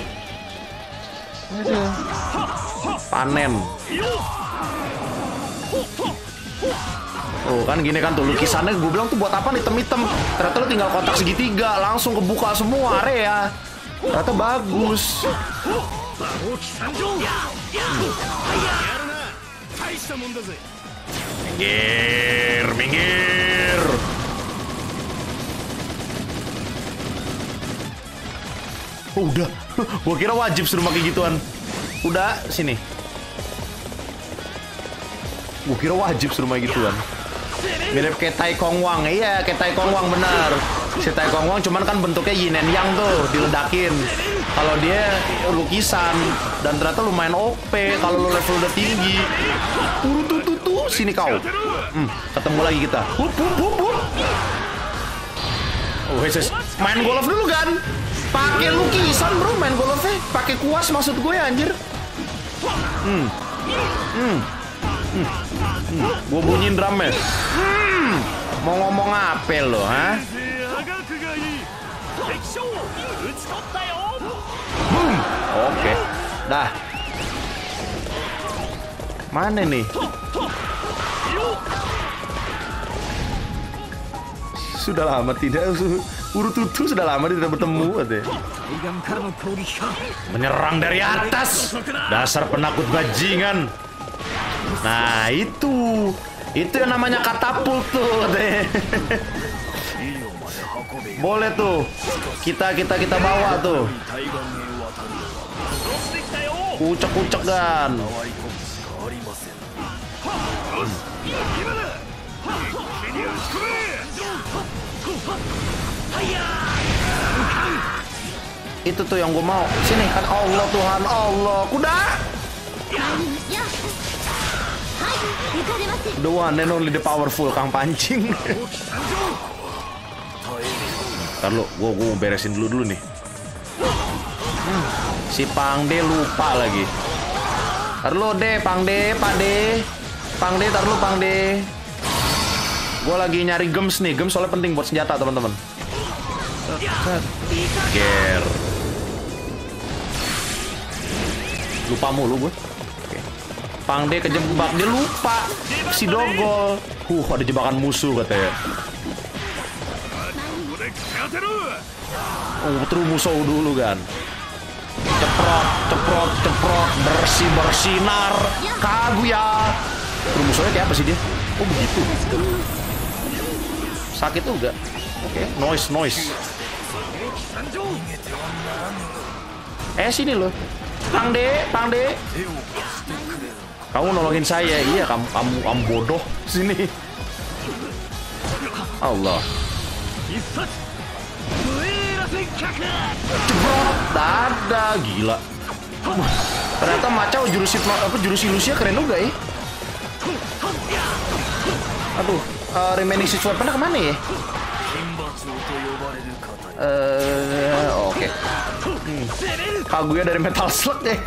Panen. Oh kan gini kan tuh lukisannya, gue bilang tuh buat apa nih hitam-hitam. Ternyata lo tinggal kotak segitiga, langsung kebuka semua area. Ternyata bagus. Minggir. Oh, udah, gue kira wajib suruh pakai gituan. Udah, sini. Gue kira wajib suruh pakai gituan. Mirip kayak Tai Kong Wang. Iya, kayak Tai Kong Wang benar. Si Tai Kong Wang cuman kan bentuknya yin and yang tuh, diledakin. Kalau dia lukisan dan ternyata lumayan OP kalau lo level udah tinggi. Tuh, sini kau. Ketemu lagi kita. Hup. Oh, main golf dulu kan? Pakai lukisan, bro, main golfnya. Pakai kuas maksud gue, anjir. Gue bunyiin drumnya. Mau ngomong apa lo, ha? Oke. Dah. Mana nih? Sudah lama tidak Urututu sudah lama tidak bertemu katanya. Menyerang dari atas. Dasar penakut bajingan. Nah, itu yang namanya katapult tuh. Boleh tuh. Kita bawa tuh. Kucek kan. Itu tuh yang gue mau. Sini kan, Allah Tuhan, Allah. Kuda. The one and only, the powerful, Kang Pancing. Ntar lo, gue beresin dulu nih. Si Pangde lupa lagi. Ntar lo deh, Pangde, tar lo Pangde. Gue lagi nyari gems nih. Gems soalnya penting buat senjata, teman-teman. Ger. Lupa mulu gue. Pangde kejebak, dia lupa. Si Dogol. Ada jebakan musuh katanya. Terus musuh dulu kan. Ceprot, bersinar. Kaguya. Terus musuhnya kayak apa sih dia? Oh begitu. Sakit juga. Oke, noise. Sini loh. Pangde. Kamu nolongin saya. Iya, kamu bodoh. Sini. Allah. Ceprot. Dadah, gila. Ternyata Macau jurus ilusinya keren juga ya. Aduh, remaining switch weapon-nya kemana ya? Oke. Kaguya dari Metal Slug ya.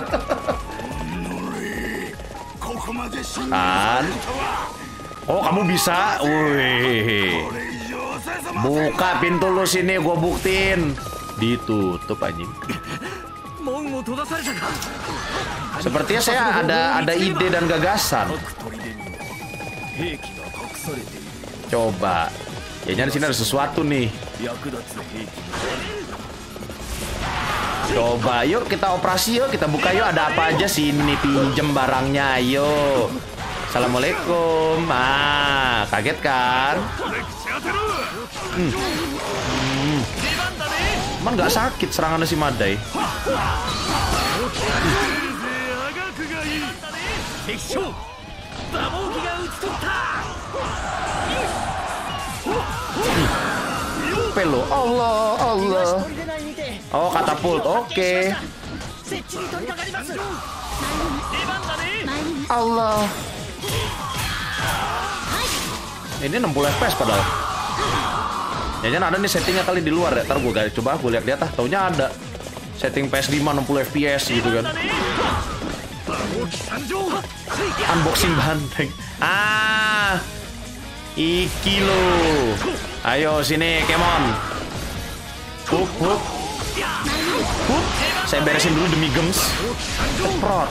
Kan? Oh, kamu bisa? Wih. Buka pintu lu sini, gua buktiin. Ditutup anjing. Sepertinya saya ada ide dan gagasan. Coba. Kayaknya di sini ada sesuatu nih. Coba, yuk kita operasi yuk, kita buka yuk, ada apa aja sini, pinjem barangnya, ayo. Assalamualaikum. Kaget kan? Cuman nggak sakit serangannya si Madai. Pelo, Allah. Oh, katapult, oke. Allah. Ini 60 FPS padahal. Jangan ada nih settingnya kali di luar ya. Ntar gue lihat di atas, taunya ada setting PS5 60 FPS gitu kan. Unboxing banteng. Iki lo. Ayo sini Kemon. Hup. Saya beresin dulu demi gems. Ceprot.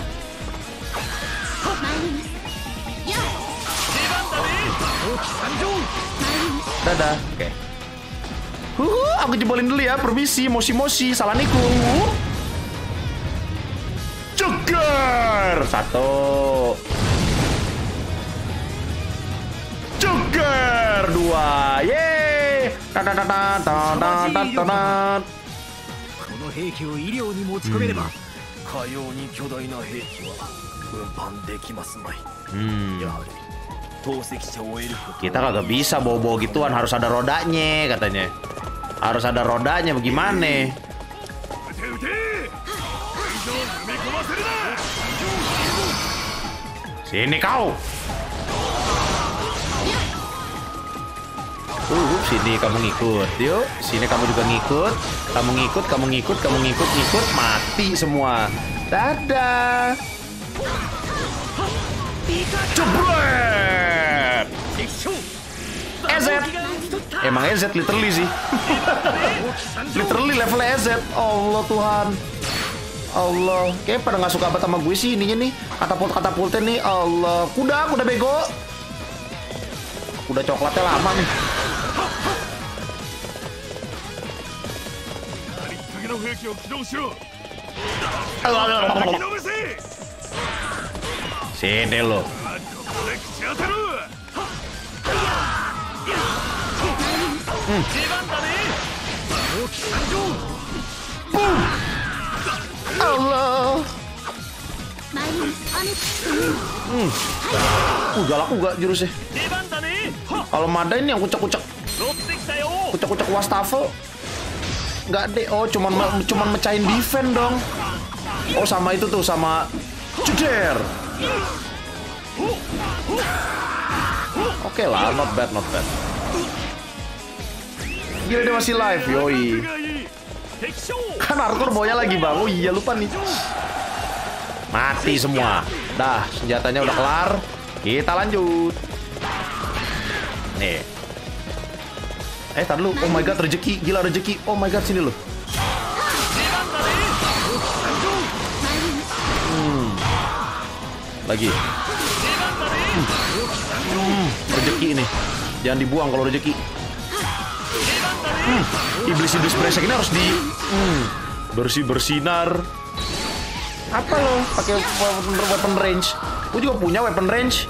Dadah. Oke. Aku jebolin dulu ya. Permisi, mosi. Assalamualaikum. Joker. 1. Joker 2. Yeay. Kita kagak bisa bawa-bawa gituan, harus ada rodanya katanya. Harus ada rodanya, bagaimana? Sini kau. Sini kamu ngikut. Yuk, sini kamu juga ngikut. Kamu ngikut. Mati semua. Dadah. Jebret. EZ. Emang EZ literally sih. Literally levelnya EZ. Allah Tuhan. Allah. Kayaknya pada gak suka banget sama gue sih ininya nih. Katapult-katapultnya nih. Allah. Kuda bego. Kuda coklatnya lama nih. Sini lo. Allah. Galak juga jurusnya. Kalau Madai ini yang kucek-kucek wastafel. Nggak deh. Oh, cuman mecahin defense dong. Oh, sama itu tuh, sama Jeder. Oke lah, not bad. Gila, dia masih live, yoi. Kan Arthur bawanya lagi bang. Oh iya, lupa nih. Mati semua. Dah, senjatanya udah kelar. Kita lanjut. Nih. Tar dulu. Oh my god, rezeki. Gila, rezeki. Oh my god, sini lo. Lagi. Rezeki ini. Jangan dibuang kalau rezeki. Iblis-iblis brengsek ini harus di bersinar. Apa lo? Pakai weapon range. Gue juga punya weapon range.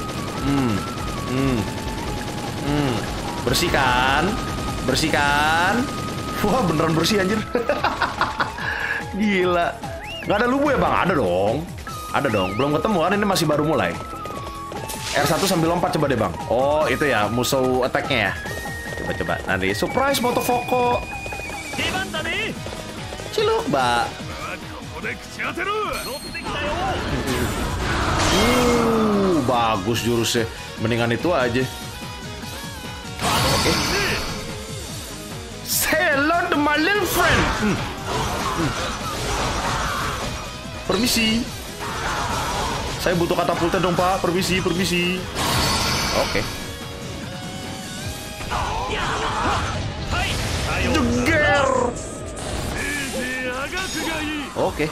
Bersihkan. Wah, beneran bersih anjir. Gila. Gak ada lubu ya bang? Ada dong. Belum ketemu kan, ini masih baru mulai. R1 sambil lompat coba deh bang. Oh itu ya musuh attack-nya ya. Coba. Nanti surprise motofoco. Ciluk mbak. Bagus jurusnya. Mendingan itu aja. Oke. Say hello to my little friend. Permisi. Saya butuh katapulta dong, Pak. Permisi. Oke. Jeger. Oke.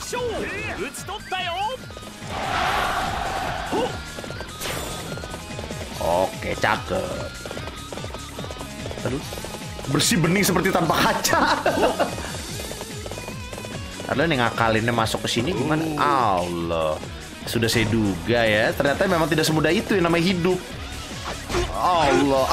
Oke, cakep. Aduh. Bersih bening seperti tanpa kaca. Ada yang ngakalinnya masuk ke sini gimana? Allah. Sudah saya duga ya. Ternyata memang tidak semudah itu yang namanya hidup. Allah.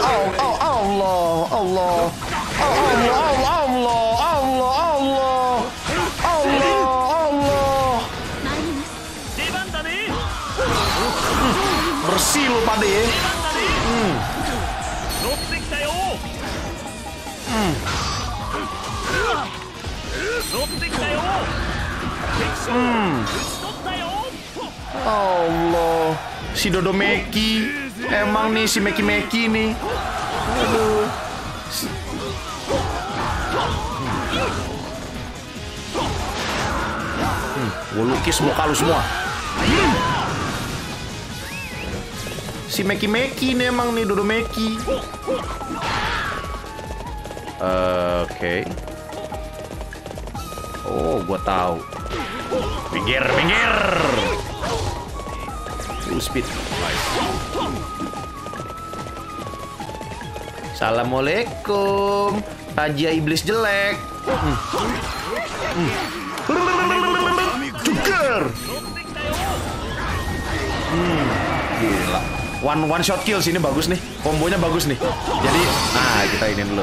Bersih lu pada ya. Allah, si Dodomeki. Emang nih si Meki nih. Aduh. Gue lukis muka lu semua. Si Meki nih emang nih Dodomeki. Oke. Oh, gua tahu. Pinggir. Full speed. Assalamualaikum, Raja Iblis jelek. Cuker. Gila. One shot kill sini bagus nih. Kombonya bagus nih. Jadi, kita ini dulu.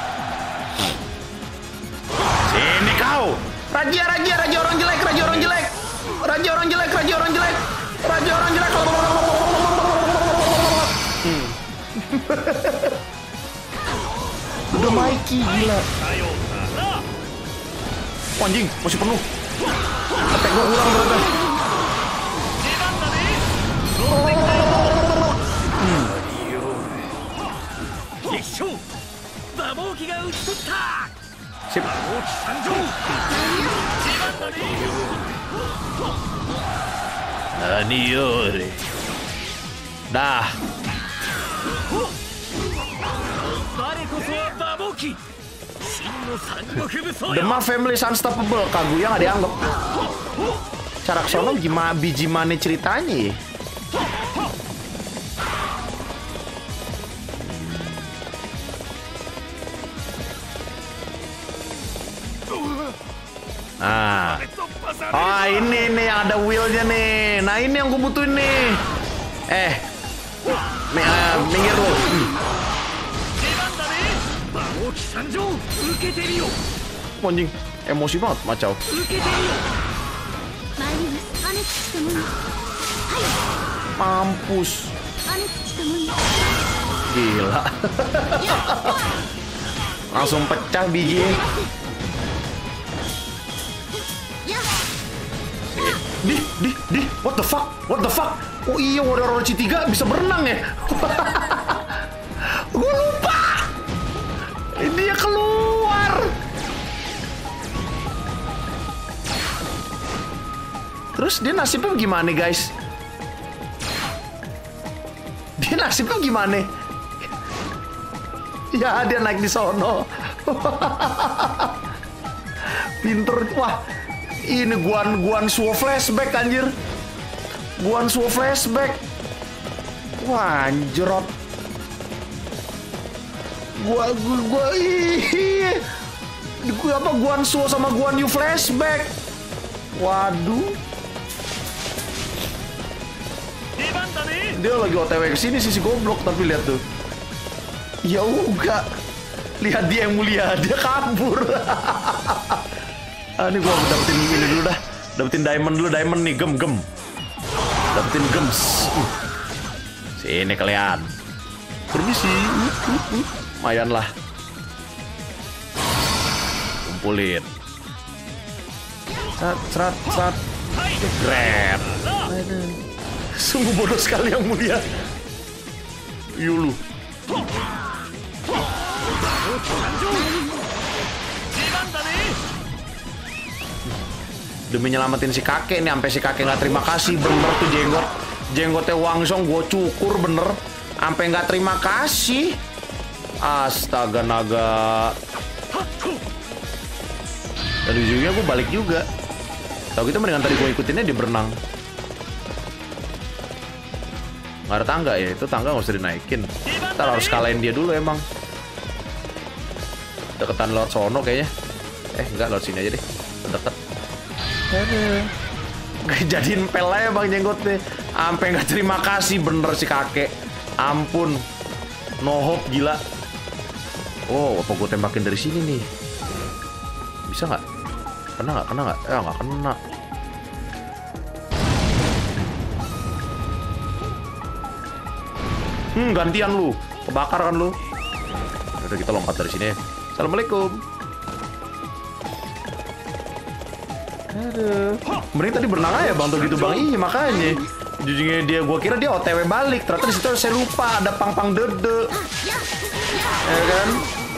Sini kau. Raja orang jelek. Udah Mikey gila. Anjing, masih penuh. Attack gua kurang berapa? Sip. Naniore. Dah. Demak Family Unstoppable. Kaguya nggak dianggap. Caraksono gimana biji mana ceritanya? Ini nih ada wheelnya nih. Nah ini yang gue butuhin nih. Minggir lu. Anjing, emosi banget macau. Mampus. Gila. Langsung pecah biji. Di, what the fuck? Oh iya, Warrior Orochi 3 bisa berenang ya? Gue lupa. Dia keluar. Terus dia nasibnya gimana, guys? Ya, dia naik di sono. Pinter. Wah, ini Guan Suo flashback anjir. Wah, anjrot. Guan Suo sama Guan Yu flashback. Waduh. Dia lagi OTW kesini si goblok, tapi lihat tuh. Ya uga. Lihat dia yang mulia, dia kabur. Ini gua dapetin ini dulu dah. Dapetin diamond nih, gem. Dapetin gems. Sini kalian. Permisi. Lumayan lah. Kumpulin. Serat. Grab. Sungguh bodoh sekali yang mulia. Yulu. Demi nyelamatin si kakek nih, sampai si kakek nggak terima kasih bener tuh jenggotnya Wangsong gue cukur bener, sampai nggak terima kasih. Astaga naga. Dari ujungnya gue balik juga. Tahu gitu mendingan tadi gue ikutinnya dia berenang. Nggak ada tangga ya, itu tangga nggak usah dinaikin. Ntar harus kalahin dia dulu emang. Deketan Lord Sono kayaknya. Enggak, Lord sini aja deh. Deket. Jadiin pel aja bang jenggotnya. Sampai nggak terima kasih bener si kakek. Ampun. No hope gila. Oh, apa gue tembakin dari sini nih? Bisa nggak? Kena nggak? Nggak kena. Gantian lu. Kebakar kan lu. Udah kita lompat dari sini. Assalamualaikum. Aduh. Mending tadi berenang aja bang tuh gitu bang. Iya makanya. Jujurnya dia, gua kira dia OTW balik. Ternyata di situ saya lupa ada pang-pang dede. Ya kan?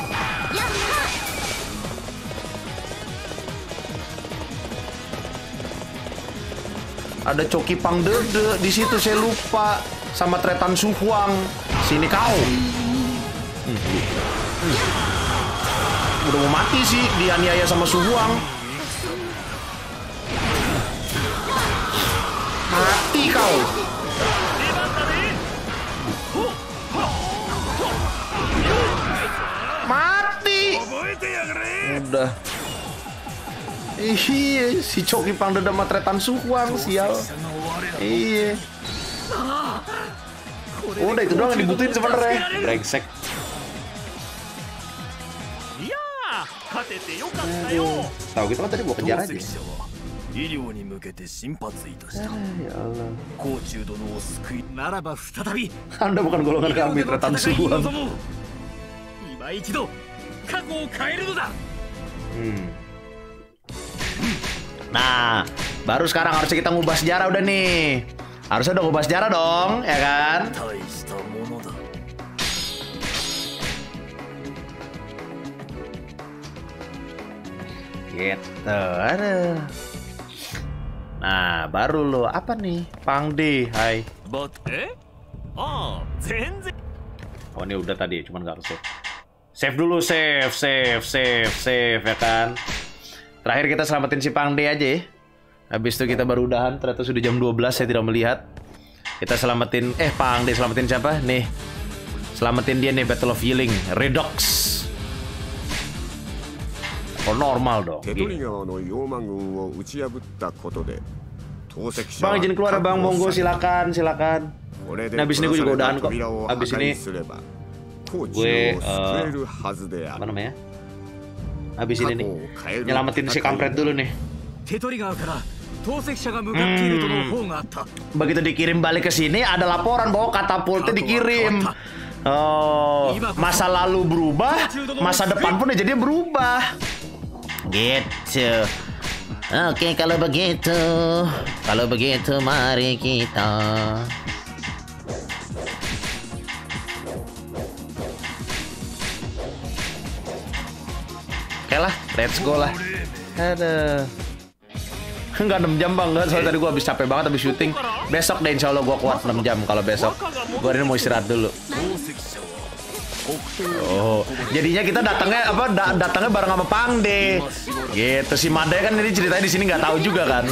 Ada coki pang dede di situ saya lupa. Sama Tretan Su Huang. Sini kau. Udah mau mati sih dianiaya sama Su Huang. Mati kau. Mati. Udah. Iya, si Coki Pangdeda sama Tretan Su Huang sial. Iya. Udah itu doang yang dibutuhin sebenarnya. Brengsek. Tahu gitu kan tadi gua kejar aja. Ya Allah. Anda bukan golongan kami, Tretan Su Huang. Nah, baru sekarang harusnya kita ngubah sejarah udah nih. Harusnya udah ngubah sejarah dong, ya kan? Gitu, aduh. Nah, baru lo apa nih? Pangde, hai. Oh, ini udah tadi, cuman nggak harus save. Save dulu, save, ya kan? Terakhir kita selamatin si Pangde aja ya. Habis itu kita baru udahan, ternyata sudah jam 12, saya tidak melihat. Kita selamatin, Pangde selamatin siapa? Nih, selamatin dia nih, Battle of Yiling, Redox. Oh normal dong. Bang izin keluar bang, monggo silakan. Nah, abis ini gue juga udahan kok. Abis ini gue apa namanya? Abis ini nih nyelamatin si kampret dulu nih. Begitu dikirim balik ke sini ada laporan bahwa katapultnya dikirim. Oh, masa lalu berubah, masa depan pun jadi berubah. Gitu. Oke, kalau begitu mari kita. Oke lah, let's go lah. Aduh. Enggak 6 jam bang, enggak. Soalnya tadi gue habis capek banget habis syuting. Besok deh insya Allah gue kuat 6 jam kalau besok. Gue hari ini mau istirahat dulu. Oh, jadinya kita datangnya bareng sama Pangde. Gitu, si Madai kan ini ceritanya di sini nggak tahu juga kan.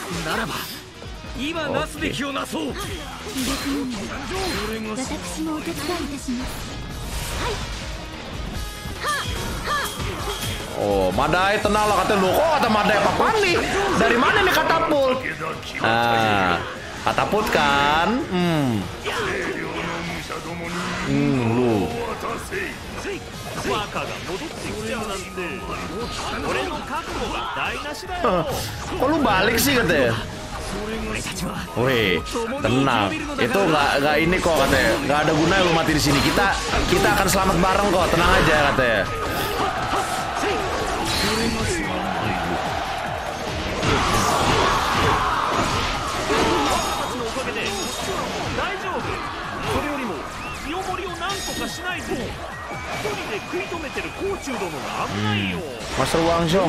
Oh, Madai tenang lah katanya. Lu kok kata Madai apa nih? Dari mana nih katapult? Katapult kan? Lu. Kok lu balik sih katanya? Wih, tenang. Itu nggak ini kok katanya. Nggak ada gunanya lu mati di sini. Kita akan selamat bareng kok. Tenang aja katanya. Master Wang Zhong.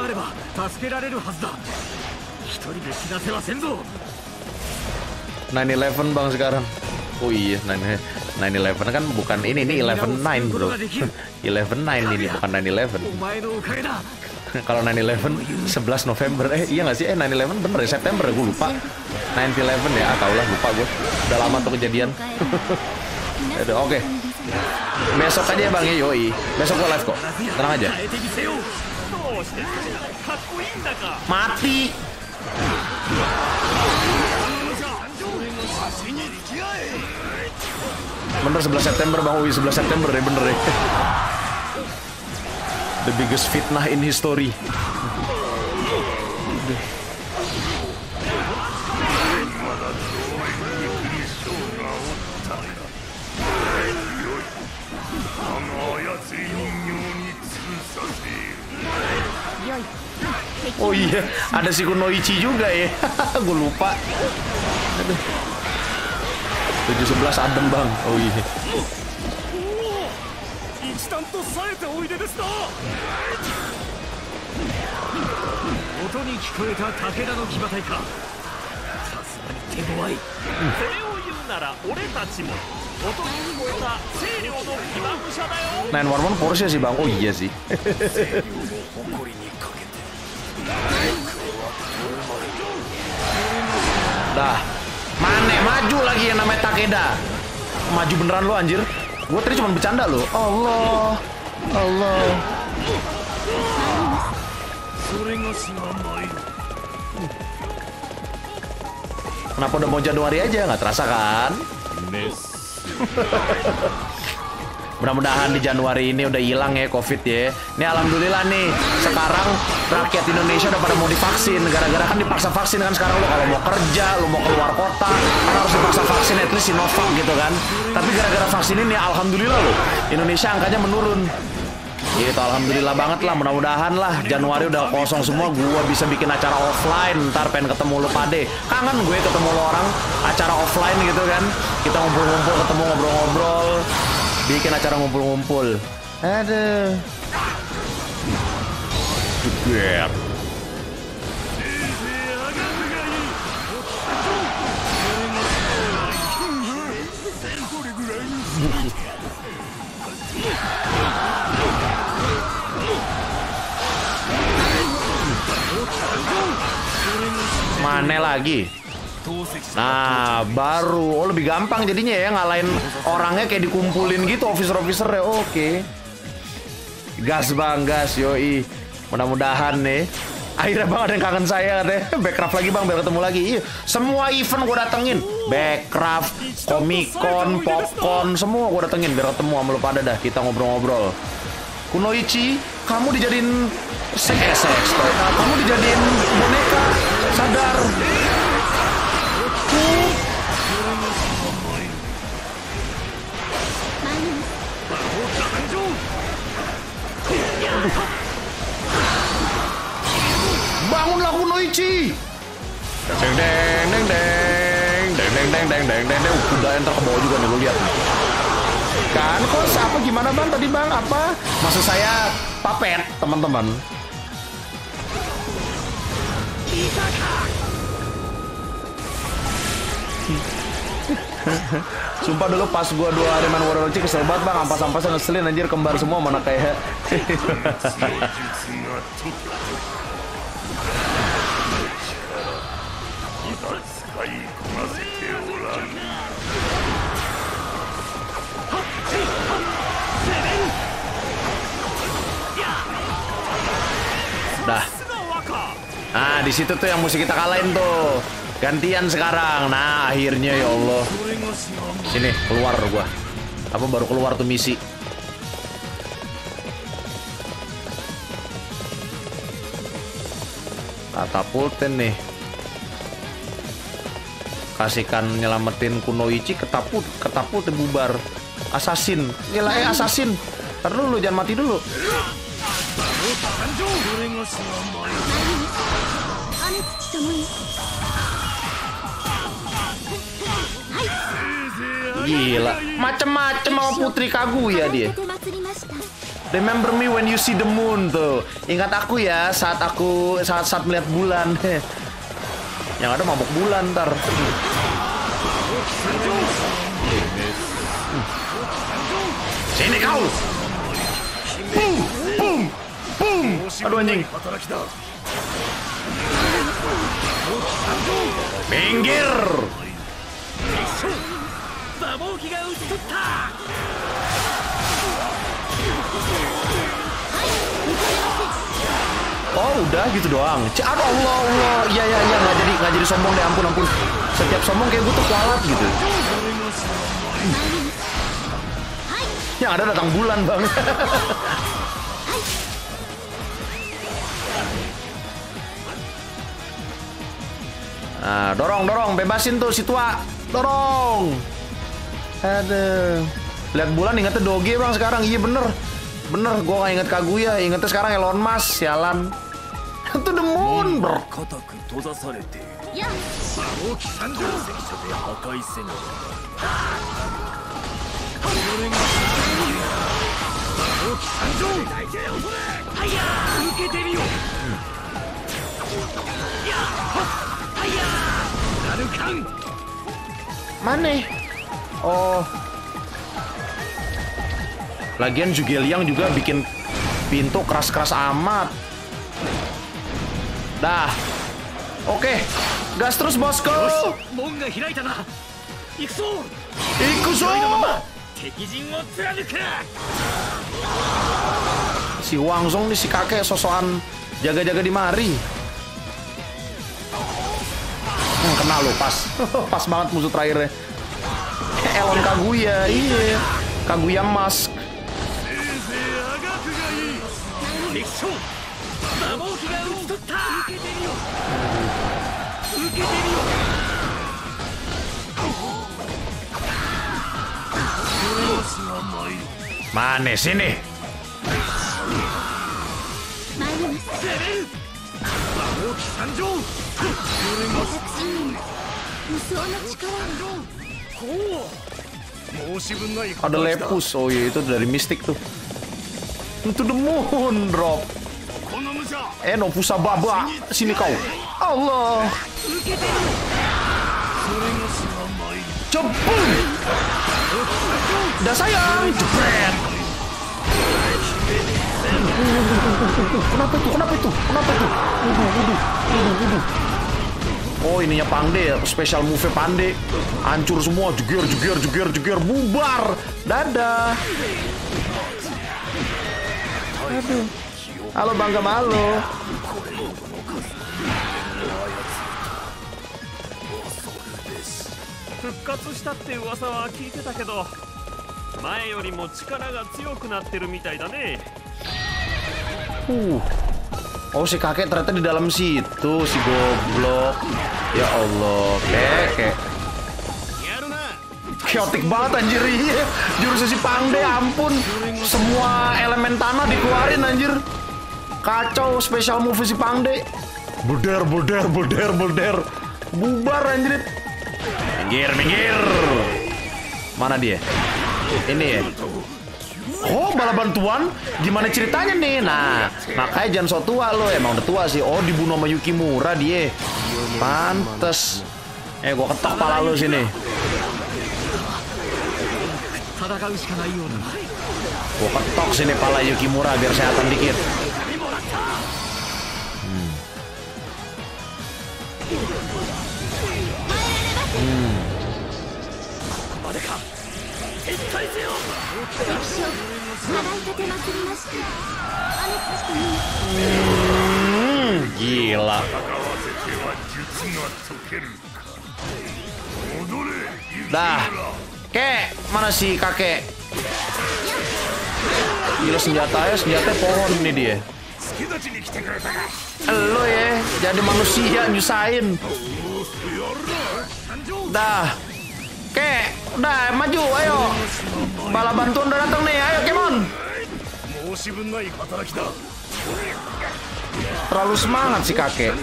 9/11 bang sekarang. Oh iya, 9/11 kan bukan ini 11/9 bro. 11/9 ini bukan 9/11. Kalau 9/11 11 November iya nggak sih? 9/11 bener ya September gue lupa. 9/11 ya, tau lah lupa gue. Udah lama tuh kejadian. Aduh, oke. Besok aja ya bang ya, yoi. Besok gue live kok, tenang aja. Mati. Bener 11 September bang, wih 11 September ya bener ya. The biggest fitnah in history. Oh iya, ada si Kunoichi juga ya. Gue lupa. 7/11 adem bang. Oh iya. Nine One Porsche sih bang. Oh iya sih. Dah, mana maju lagi yang namanya Takeda. Maju beneran lo anjir. Gue tadi cuma bercanda lo. Allah. Allah. Kenapa udah mau Januari aja? Nggak terasa kan? Mudah-mudahan di Januari ini udah hilang ya COVID ya. Ini alhamdulillah nih, sekarang rakyat Indonesia udah pada mau divaksin. Gara-gara kan dipaksa vaksin kan sekarang lo kalau mau kerja, lo mau keluar kota, kan harus dipaksa vaksin at least Sinovac gitu kan. Tapi gara-gara vaksin ini alhamdulillah lo, Indonesia angkanya menurun. Gitu, alhamdulillah banget lah, mudah-mudahan lah Januari udah kosong semua, gue bisa bikin acara offline, ntar pengen ketemu lo pade. Kangen gue ketemu lo orang, acara offline gitu kan. Kita ngumpul-ngumpul, ketemu ngobrol-ngobrol, bikin acara ngumpul-ngumpul. Aduh. Jeber. Mana lagi? Nah, baru. Oh, lebih gampang jadinya ya ngalahin orangnya kayak dikumpulin gitu, officer-officer ya. Oke. Gas bang, gas, yoi. Mudah-mudahan nih. Akhirnya bang ada yang kangen saya katanya. Backcraft lagi bang, biar ketemu lagi. Iya. Semua event gue datengin. Backcraft, Comic-Con, Popcorn, semua gue datengin biar ketemu sama lu pada dah. Kita ngobrol-ngobrol. Kunoichi, kamu dijadiin seks toy. Kamu dijadiin boneka. Sadar. Bangunlah Kunoichi. Deng deng deng deng deng deng deng deng deng deng deng. Udah enter ke bawah juga nih, lu lihat. Kan kok apa gimana bang tadi bang apa? Maksud saya papet teman-teman. Sumpah dulu pas gua 2 hari main War Orochi kesel banget bang, ampas-ampasnya ngeselin anjir, kembar semua mana kayak. Dah. Nah, di situ tuh yang mesti kita kalahin tuh. Gantian sekarang. Nah, akhirnya ya Allah. Sini, keluar gua. Apa baru keluar tuh misi. Katapulten nih. Kasihkan nyelamatin Kunoichi, ketapult bubar. Assassin. Gila assassin. Ntar dulu, jangan mati dulu. Gila, macem-macem sama Putri Kaguya dia. Remember me when you see the moon tuh. Ingat aku ya saat melihat bulan. Yang ada mabuk bulan ntar. Sini kau. Boom, boom, boom. Aduh anjing. Minggir. Oh udah gitu doang. Aduh Allah. Iya nggak jadi sombong deh, ampun. Setiap sombong kayak gue tuh kualat gitu. Yang ada datang bulan bang. Nah, dorong, bebasin tuh si tua. Dorong. Aduh. Lihat bulan ingetnya Doge bang sekarang. Iya bener, gue gak inget Kaguya. Ingetnya sekarang Elon Musk, sialan. Itu the moon, bro. Mana? Oh. Lagian Zhuge-Liang juga bikin pintu keras-keras amat. Dah. Oke. Gas terus bosku. Ikuso. Si Wang Zong nih si kakek sosokan jaga-jaga di mari. Kena lo pas. Pas banget musuh terakhirnya. Elon Kaguya, iya. Kaguya Mask. Mana sini? Ada Lepus. Oh iya itu dari Mystic tuh. Itu the moon drop. Nobusa Baba, sini kau. Allah. Cepet. Udah sayang, jepret. Kenapa itu? Oh ininya Pangde, special move Pangde. Hancur semua, jeger, bubar. Dadah. Aduh. Halo Bangga Malo. Oh si kakek ternyata di dalam situ, si goblok. Ya Allah, kek. Chaotic banget anjir. Jurusnya si Pangde, ampun. Semua elemen tanah dikeluarin anjir. Kacau special move si Pangde. Bulder. Bubar anjir. Minggir. Mana dia? Ini ya. Oh, bala bantuan? Gimana ceritanya nih? Nah, makanya jangan so tua lo. Emang udah tua sih. Oh, dibunuh sama Yukimura dia. Pantes. Gua ketok pala lo sini. Gua ketok sini pala Yukimura biar sehatan dikit. Gila. Dah. Kek, mana si kakek? Gila senjatanya pohon nih dia. Lo ya, jadi manusia nyusahin. Dah. Kek, udah maju, ayo. Bala bantuan udah datang nih, ayo Kemon. Terlalu semangat si kakek.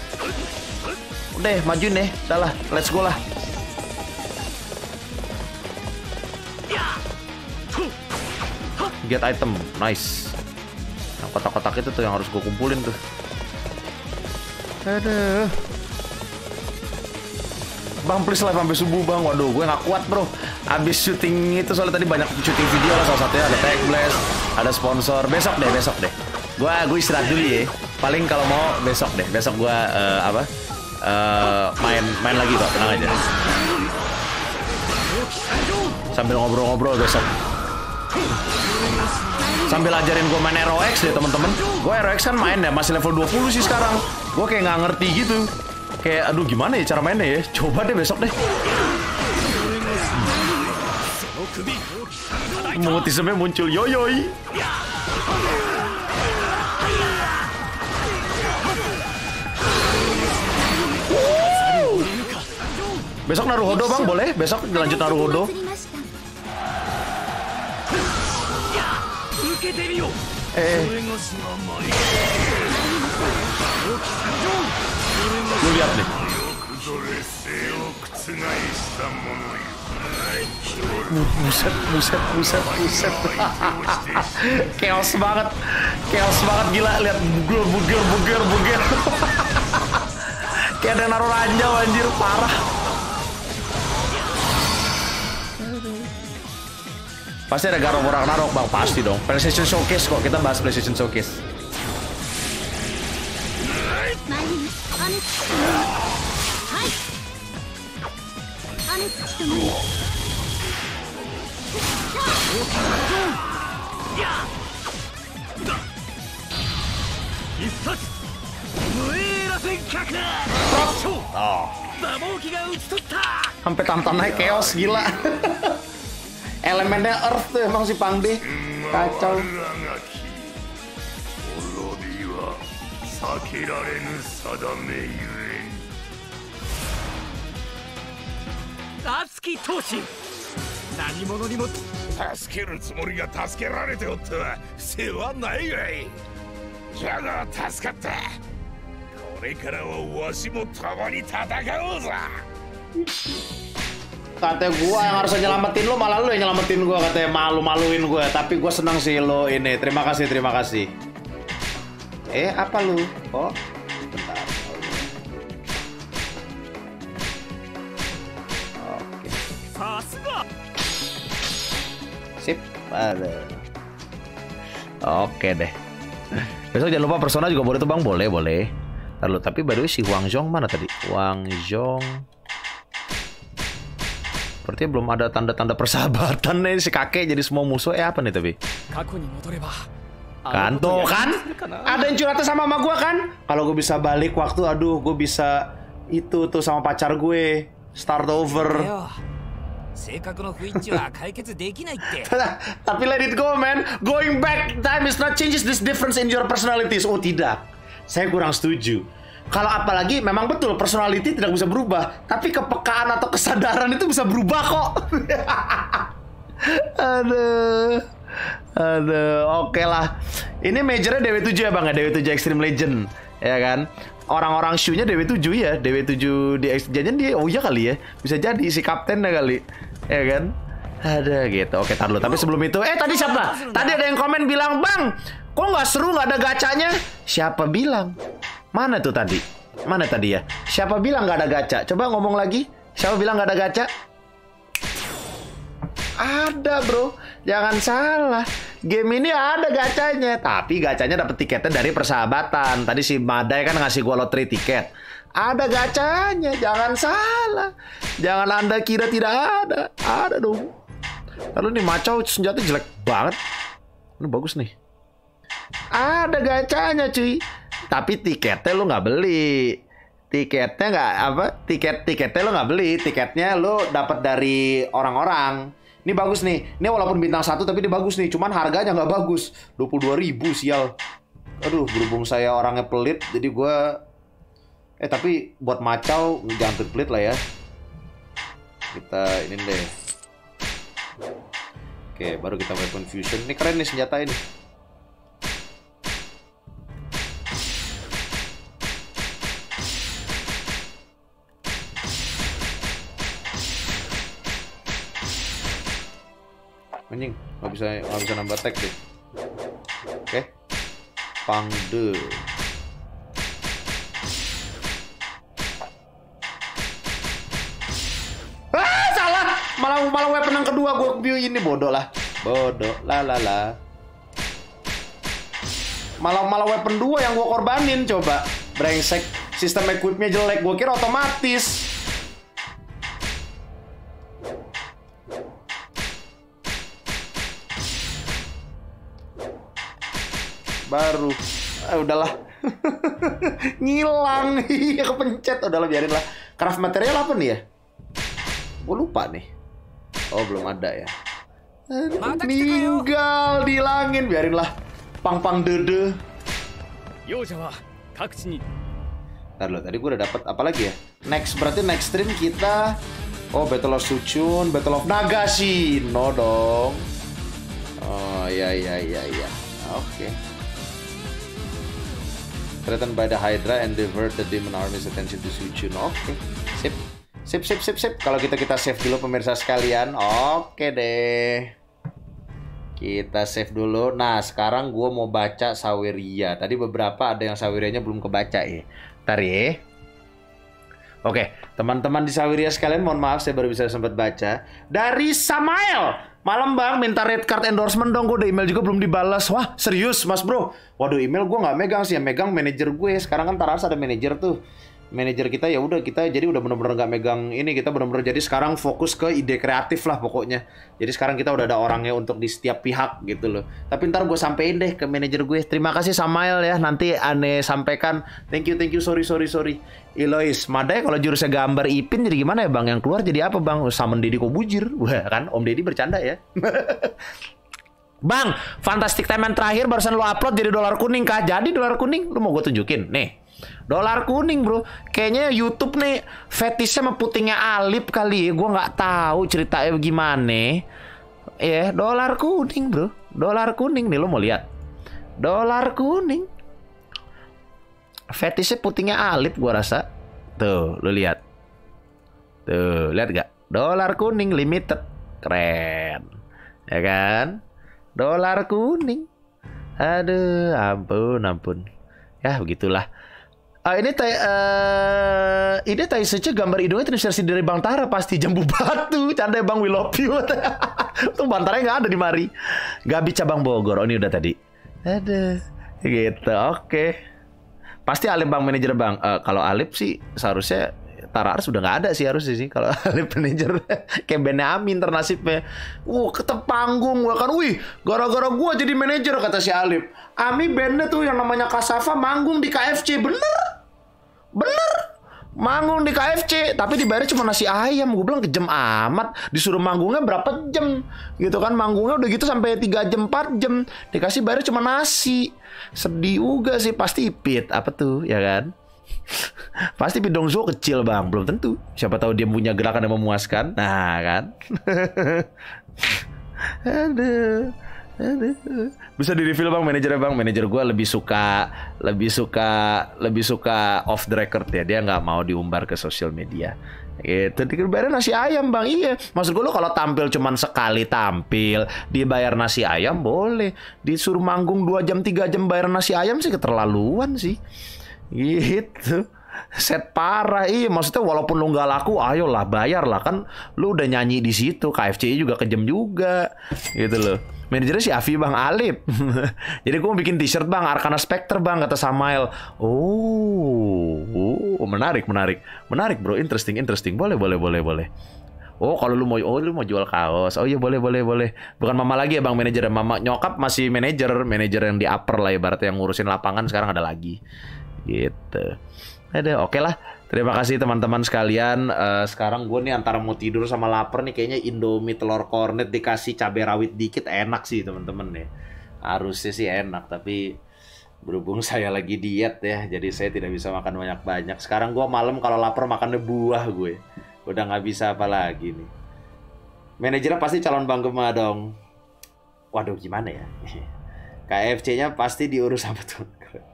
Udah, maju nih, udah lah, let's go lah. get item. Nice. Yang kotak-kotak itu tuh yang harus gue kumpulin tuh. Aduh. Bang please live sampai subuh bang. Waduh gue gak kuat bro. Abis syuting itu soalnya tadi banyak syuting video lah, salah satunya ada Tech Blast, ada sponsor. Besok deh. Gue istirahat dulu ya. Paling kalau mau besok deh. Besok gue main lagi kok, tenang aja. Sambil ngobrol-ngobrol besok. Sambil ajarin gue main ROX deh temen-temen. Gue ROX kan main ya masih level 20 sih sekarang. Gue kayak nggak ngerti gitu. Kayak aduh gimana ya cara mainnya ya. Coba deh besok deh. Mutismenya muncul yoyoi. Besok Naruhodo bang, boleh? Besok lanjut Naruhodo. Lu lihat nih. Buset. Chaos banget gila. Lihat buger. Kayak ada naruh ranjau anjir, parah. Pasti ada Garou Ragnarok bang, pasti dong. PlayStation Showcase kok, kita bahas PlayStation Showcase. Oh. Sampai tantannya chaos gila. Elemennya Earth tuh emang si Pangde. Kacau. Atsuki Toshi. 何者にも助けるつもりが助けられておったは世話ないがい。じゃが助かった。これからはわしも共に戦おうぞ。 Katanya gue yang harusnya nyelamatin lo, malah lo yang nyelamatin gue. Katanya malu-maluin gue. Tapi gue senang sih lo ini. Terima kasih. Apa lu? Oh, bentar. Oke. Sip. Ada. Oke deh. Besok jangan lupa Persona juga boleh tuh bang. Boleh. Lalu tapi by the way si Wang Zhong mana tadi? Wang Zhong. Berarti belum ada tanda-tanda persahabatan nih si kakek jadi semua musuh. Apa nih tapi? Kan tuh kan? Ada yang curhat sama mama gue kan? Kalau gue bisa balik waktu, aduh gue bisa itu tuh sama pacar gue start over. Tapi let it go man. Going back time is not changes this difference in your personalities. Oh tidak, saya kurang setuju. Kalau apalagi memang betul personality tidak bisa berubah, tapi kepekaan atau kesadaran itu bisa berubah kok. Aduh, oke lah. Ini majornya DW7 ya bang ya, DW7 Extreme Legend, ya kan? Orang-orang shoe-nya DW7 ya, DW7 di Extreme dia, oh iya kali ya, bisa jadi si kaptennya kali, ya kan? Ada gitu. Oke, tar dulu. Tapi sebelum itu, tadi siapa? Tadi ada yang komen bilang, bang, kok nggak seru, nggak ada gacanya? Siapa bilang? Mana tuh tadi? Mana tadi ya? Siapa bilang nggak ada gacha? Coba ngomong lagi. Siapa bilang nggak ada gacha? Ada bro, jangan salah. Game ini ada gacanya, tapi gacanya dapat tiketnya dari persahabatan. Tadi si Madai kan ngasih gua lottery tiket. Ada gacanya, jangan salah. Jangan anda kira tidak ada. Ada dong. Lalu nih Macau senjata jelek banget. Ini bagus nih. Ada gacanya cuy. Tapi tiketnya lo nggak beli. Tiketnya nggak apa? Tiketnya lo nggak beli. Tiketnya lo dapat dari orang-orang. Ini bagus nih. Ini walaupun bintang 1 tapi dia bagus nih. Cuman harganya nggak bagus. 22.000 sial. Aduh, berhubung saya orangnya pelit, jadi gue. Tapi buat Macau jangan pelit lah ya. Kita ini deh. Oke, baru kita weapon fusion. Ini keren nih senjata ini. anjing. Nggak bisa nambah attack deh. Oke. Pangde. Salah. Malah weapon yang kedua gue view ini bodoh lah. Bodoh. La. Malah weapon 2 yang gue korbanin coba. Brengsek. Sistem equipnya jelek. Gue kira otomatis. Baru. Udahlah. Ngilang. Iya kepencet. Udahlah biarin lah. Craft material apa nih ya? Gue lupa nih. Oh belum ada ya. Meninggal, dihilangin. Biarin lah. Pang dede. Ntar lo, tadi gue udah dapet apa lagi ya? Next, berarti next stream kita Battle of Suchun, Battle of Nagashi. No dong. Oh iya. Oke. Threatened by the Hydra and divert the demon army's attention to Suchun. Oke. Sip. Kalau kita save dulu pemirsa sekalian. Oke deh. Kita save dulu. Nah, sekarang gue mau baca Saweria. Tadi beberapa ada yang Sawerianya belum kebaca ya. Ntar ya. Oke, teman-teman di Saweria sekalian, mohon maaf saya baru bisa sempat baca. Dari Samael. Malam bang, minta red card endorsement dong. Gue udah email juga belum dibalas. Wah, serius mas bro. Waduh, email gue nggak megang sih. Yang megang manajer gue. Sekarang kan Taras ada manajer tuh. Manajer kita ya udah kita jadi udah bener-bener nggak megang ini, kita bener-bener jadi sekarang fokus ke ide kreatif lah pokoknya. Jadi sekarang kita udah ada orangnya untuk di setiap pihak gitu loh. Tapi ntar gue sampein deh ke manajer gue. Terima kasih Samael ya, nanti aneh sampaikan. Thank you, sorry. Ilois, Madai kalau jurusnya gambar Ipin jadi gimana ya bang? Yang keluar jadi apa bang? Summon Deddy Kobujir. Wah kan Om Deddy bercanda ya. Bang, Fantastic Time yang terakhir barusan lo upload jadi dolar kuning kah? Jadi dolar kuning, lo mau gue tunjukin? Nih. Dolar kuning bro, kayaknya YouTube nih fetishnya sama putingnya Alip kali ya, gue nggak tahu ceritanya gimana. Dolar kuning bro, dolar kuning nih, lo mau lihat? Dolar kuning, fetishnya putingnya Alip gue rasa. Tuh, lo lihat, tuh lihat gak? Dolar kuning limited, keren, ya kan? Dolar kuning, aduh, ampun, ya begitulah. Ini Taiseice gambar hidungnya terinspirasi dari Bang Tara pasti jambu batu. Canda ya Bang, we love you. Tuh Bang Tara nggak ada di mari. Gabi cabang Bogor. Oh ini udah tadi. Ada gitu. Oke. Pasti Alip Bang manajer Bang. Kalau Alip sih seharusnya Tara Ars udah nggak ada sih harusnya sih. Kalau Alip manajer kayak bandnya Amin ternasibnya. Ketep panggung gua kan. Wih, gara-gara gua jadi manajer kata si Alip. Ami bandnya tuh yang namanya Kasafa manggung di KFC. Bener manggung di KFC tapi dibayar cuma nasi ayam. Gue bilang kejam amat, disuruh manggungnya berapa jam gitu kan, manggungnya udah gitu sampai 3 jam 4 jam dikasih bayar cuma nasi. Sedih juga sih. Pasti Ipit apa tuh ya kan. Pasti Pidongzo kecil bang, belum tentu, siapa tahu dia punya gerakan yang memuaskan. Nah kan. Aduh. Bisa di reveal bang manajernya bang. Manajer gue lebih suka off the record ya. Dia nggak mau diumbar ke sosial media. Gitu. Dibayar nasi ayam bang. Iya. Maksud gue lo kalau tampil cuman sekali tampil dibayar nasi ayam boleh. Disuruh manggung 2 jam 3 jam bayar nasi ayam sih keterlaluan sih. Gitu. Set parah. Iya maksudnya walaupun lu nggak laku, ayolah bayar lah kan. Lu udah nyanyi di situ. KFC juga kejam juga. Gitu loh. Manajernya si Avi bang, Alip. Jadi gue mau bikin t-shirt bang, Arcana Spectre bang, kata Samael. Menarik bro, interesting. Boleh. Oh kalau lu mau jual kaos, oh iya boleh. Bukan mama lagi ya bang manajer, mama nyokap masih manajer yang di upper lah ibaratnya, yang ngurusin lapangan sekarang ada lagi. Gitu. Oke lah. Terima kasih teman-teman sekalian. Sekarang gue nih antara mau tidur sama lapar nih, kayaknya Indomie telur kornet dikasih cabai rawit dikit enak sih teman-teman nih. Harusnya sih enak, tapi berhubung saya lagi diet ya, jadi saya tidak bisa makan banyak-banyak. Sekarang gue malam kalau lapar makannya buah gue. Udah nggak bisa apa lagi nih. Manajernya pasti calon Bang Gema dong. Waduh gimana ya? KFC-nya pasti diurus sama tuh.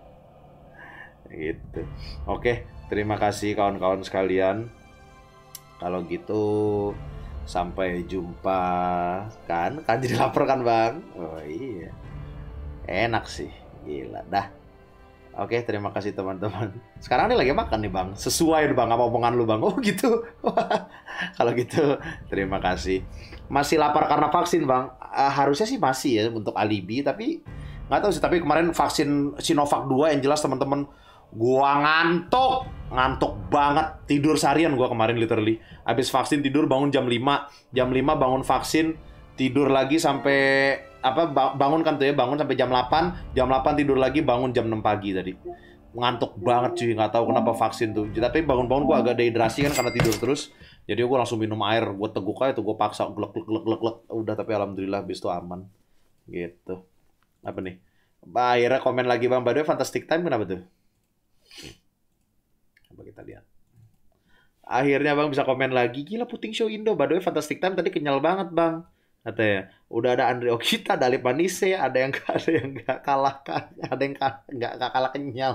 Gitu. Oke. Terima kasih kawan-kawan sekalian. Kalau gitu Sampai jumpa. Kan jadi lapar kan Bang? Oh iya. Enak sih. Gila dah. Oke, terima kasih teman-teman. Sekarang ini lagi makan nih Bang. Sesuai Bang sama omongan lu Bang. Oh gitu. Kalau gitu terima kasih. Masih lapar karena vaksin Bang? Harusnya sih masih ya untuk alibi. Tapi nggak tahu sih. Tapi kemarin vaksin Sinovac 2 yang jelas teman-teman. Gua ngantuk banget, tidur seharian gua kemarin literally. Habis vaksin tidur bangun jam 5 bangun vaksin, tidur lagi sampai bangun kan tuh ya, bangun sampai jam 8 tidur lagi, bangun jam 6 pagi tadi. Ngantuk banget cuy, nggak tahu kenapa vaksin tuh. Tapi bangun-bangun gua agak dehidrasi kan karena tidur terus. Jadi gua langsung minum air, gua teguk aja tuh, gua paksa glek. Udah, tapi alhamdulillah habis itu aman. Gitu. Apa nih? Akhirnya komen lagi Bang, by the way Fantastic Time kenapa tuh? Coba kita lihat. Akhirnya Bang bisa komen lagi. Gila Puting Show Indo. By the way Fantastic Time tadi kenyal banget Bang. Katanya. Udah ada Andre Okita, ada Alip Manise, ada yang nggak kalah, ada yang nggak kalah kenyal.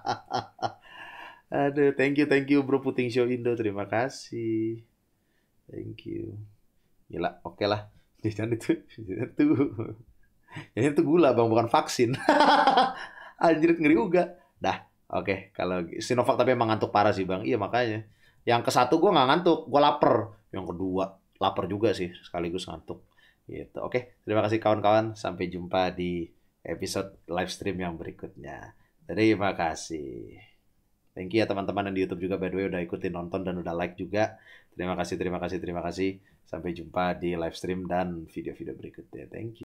Aduh, thank you bro Puting Show Indo. Terima kasih. Thank you. Gila, oke lah. Jangan itu. Ini tuh gula Bang, bukan vaksin. Anjir ngeri juga. Dah. Oke, kalau Sinovac tapi emang ngantuk parah sih Bang. Iya makanya. Yang ke satu gue nggak ngantuk, gue lapar. Yang kedua lapar juga sih, sekaligus ngantuk. Gitu. Oke, terima kasih kawan-kawan. Sampai jumpa di episode live stream yang berikutnya. Terima kasih. Thank you ya teman-teman yang di YouTube juga by the way udah ikutin nonton dan udah like juga. Terima kasih. Sampai jumpa di live stream dan video-video berikutnya. Thank you.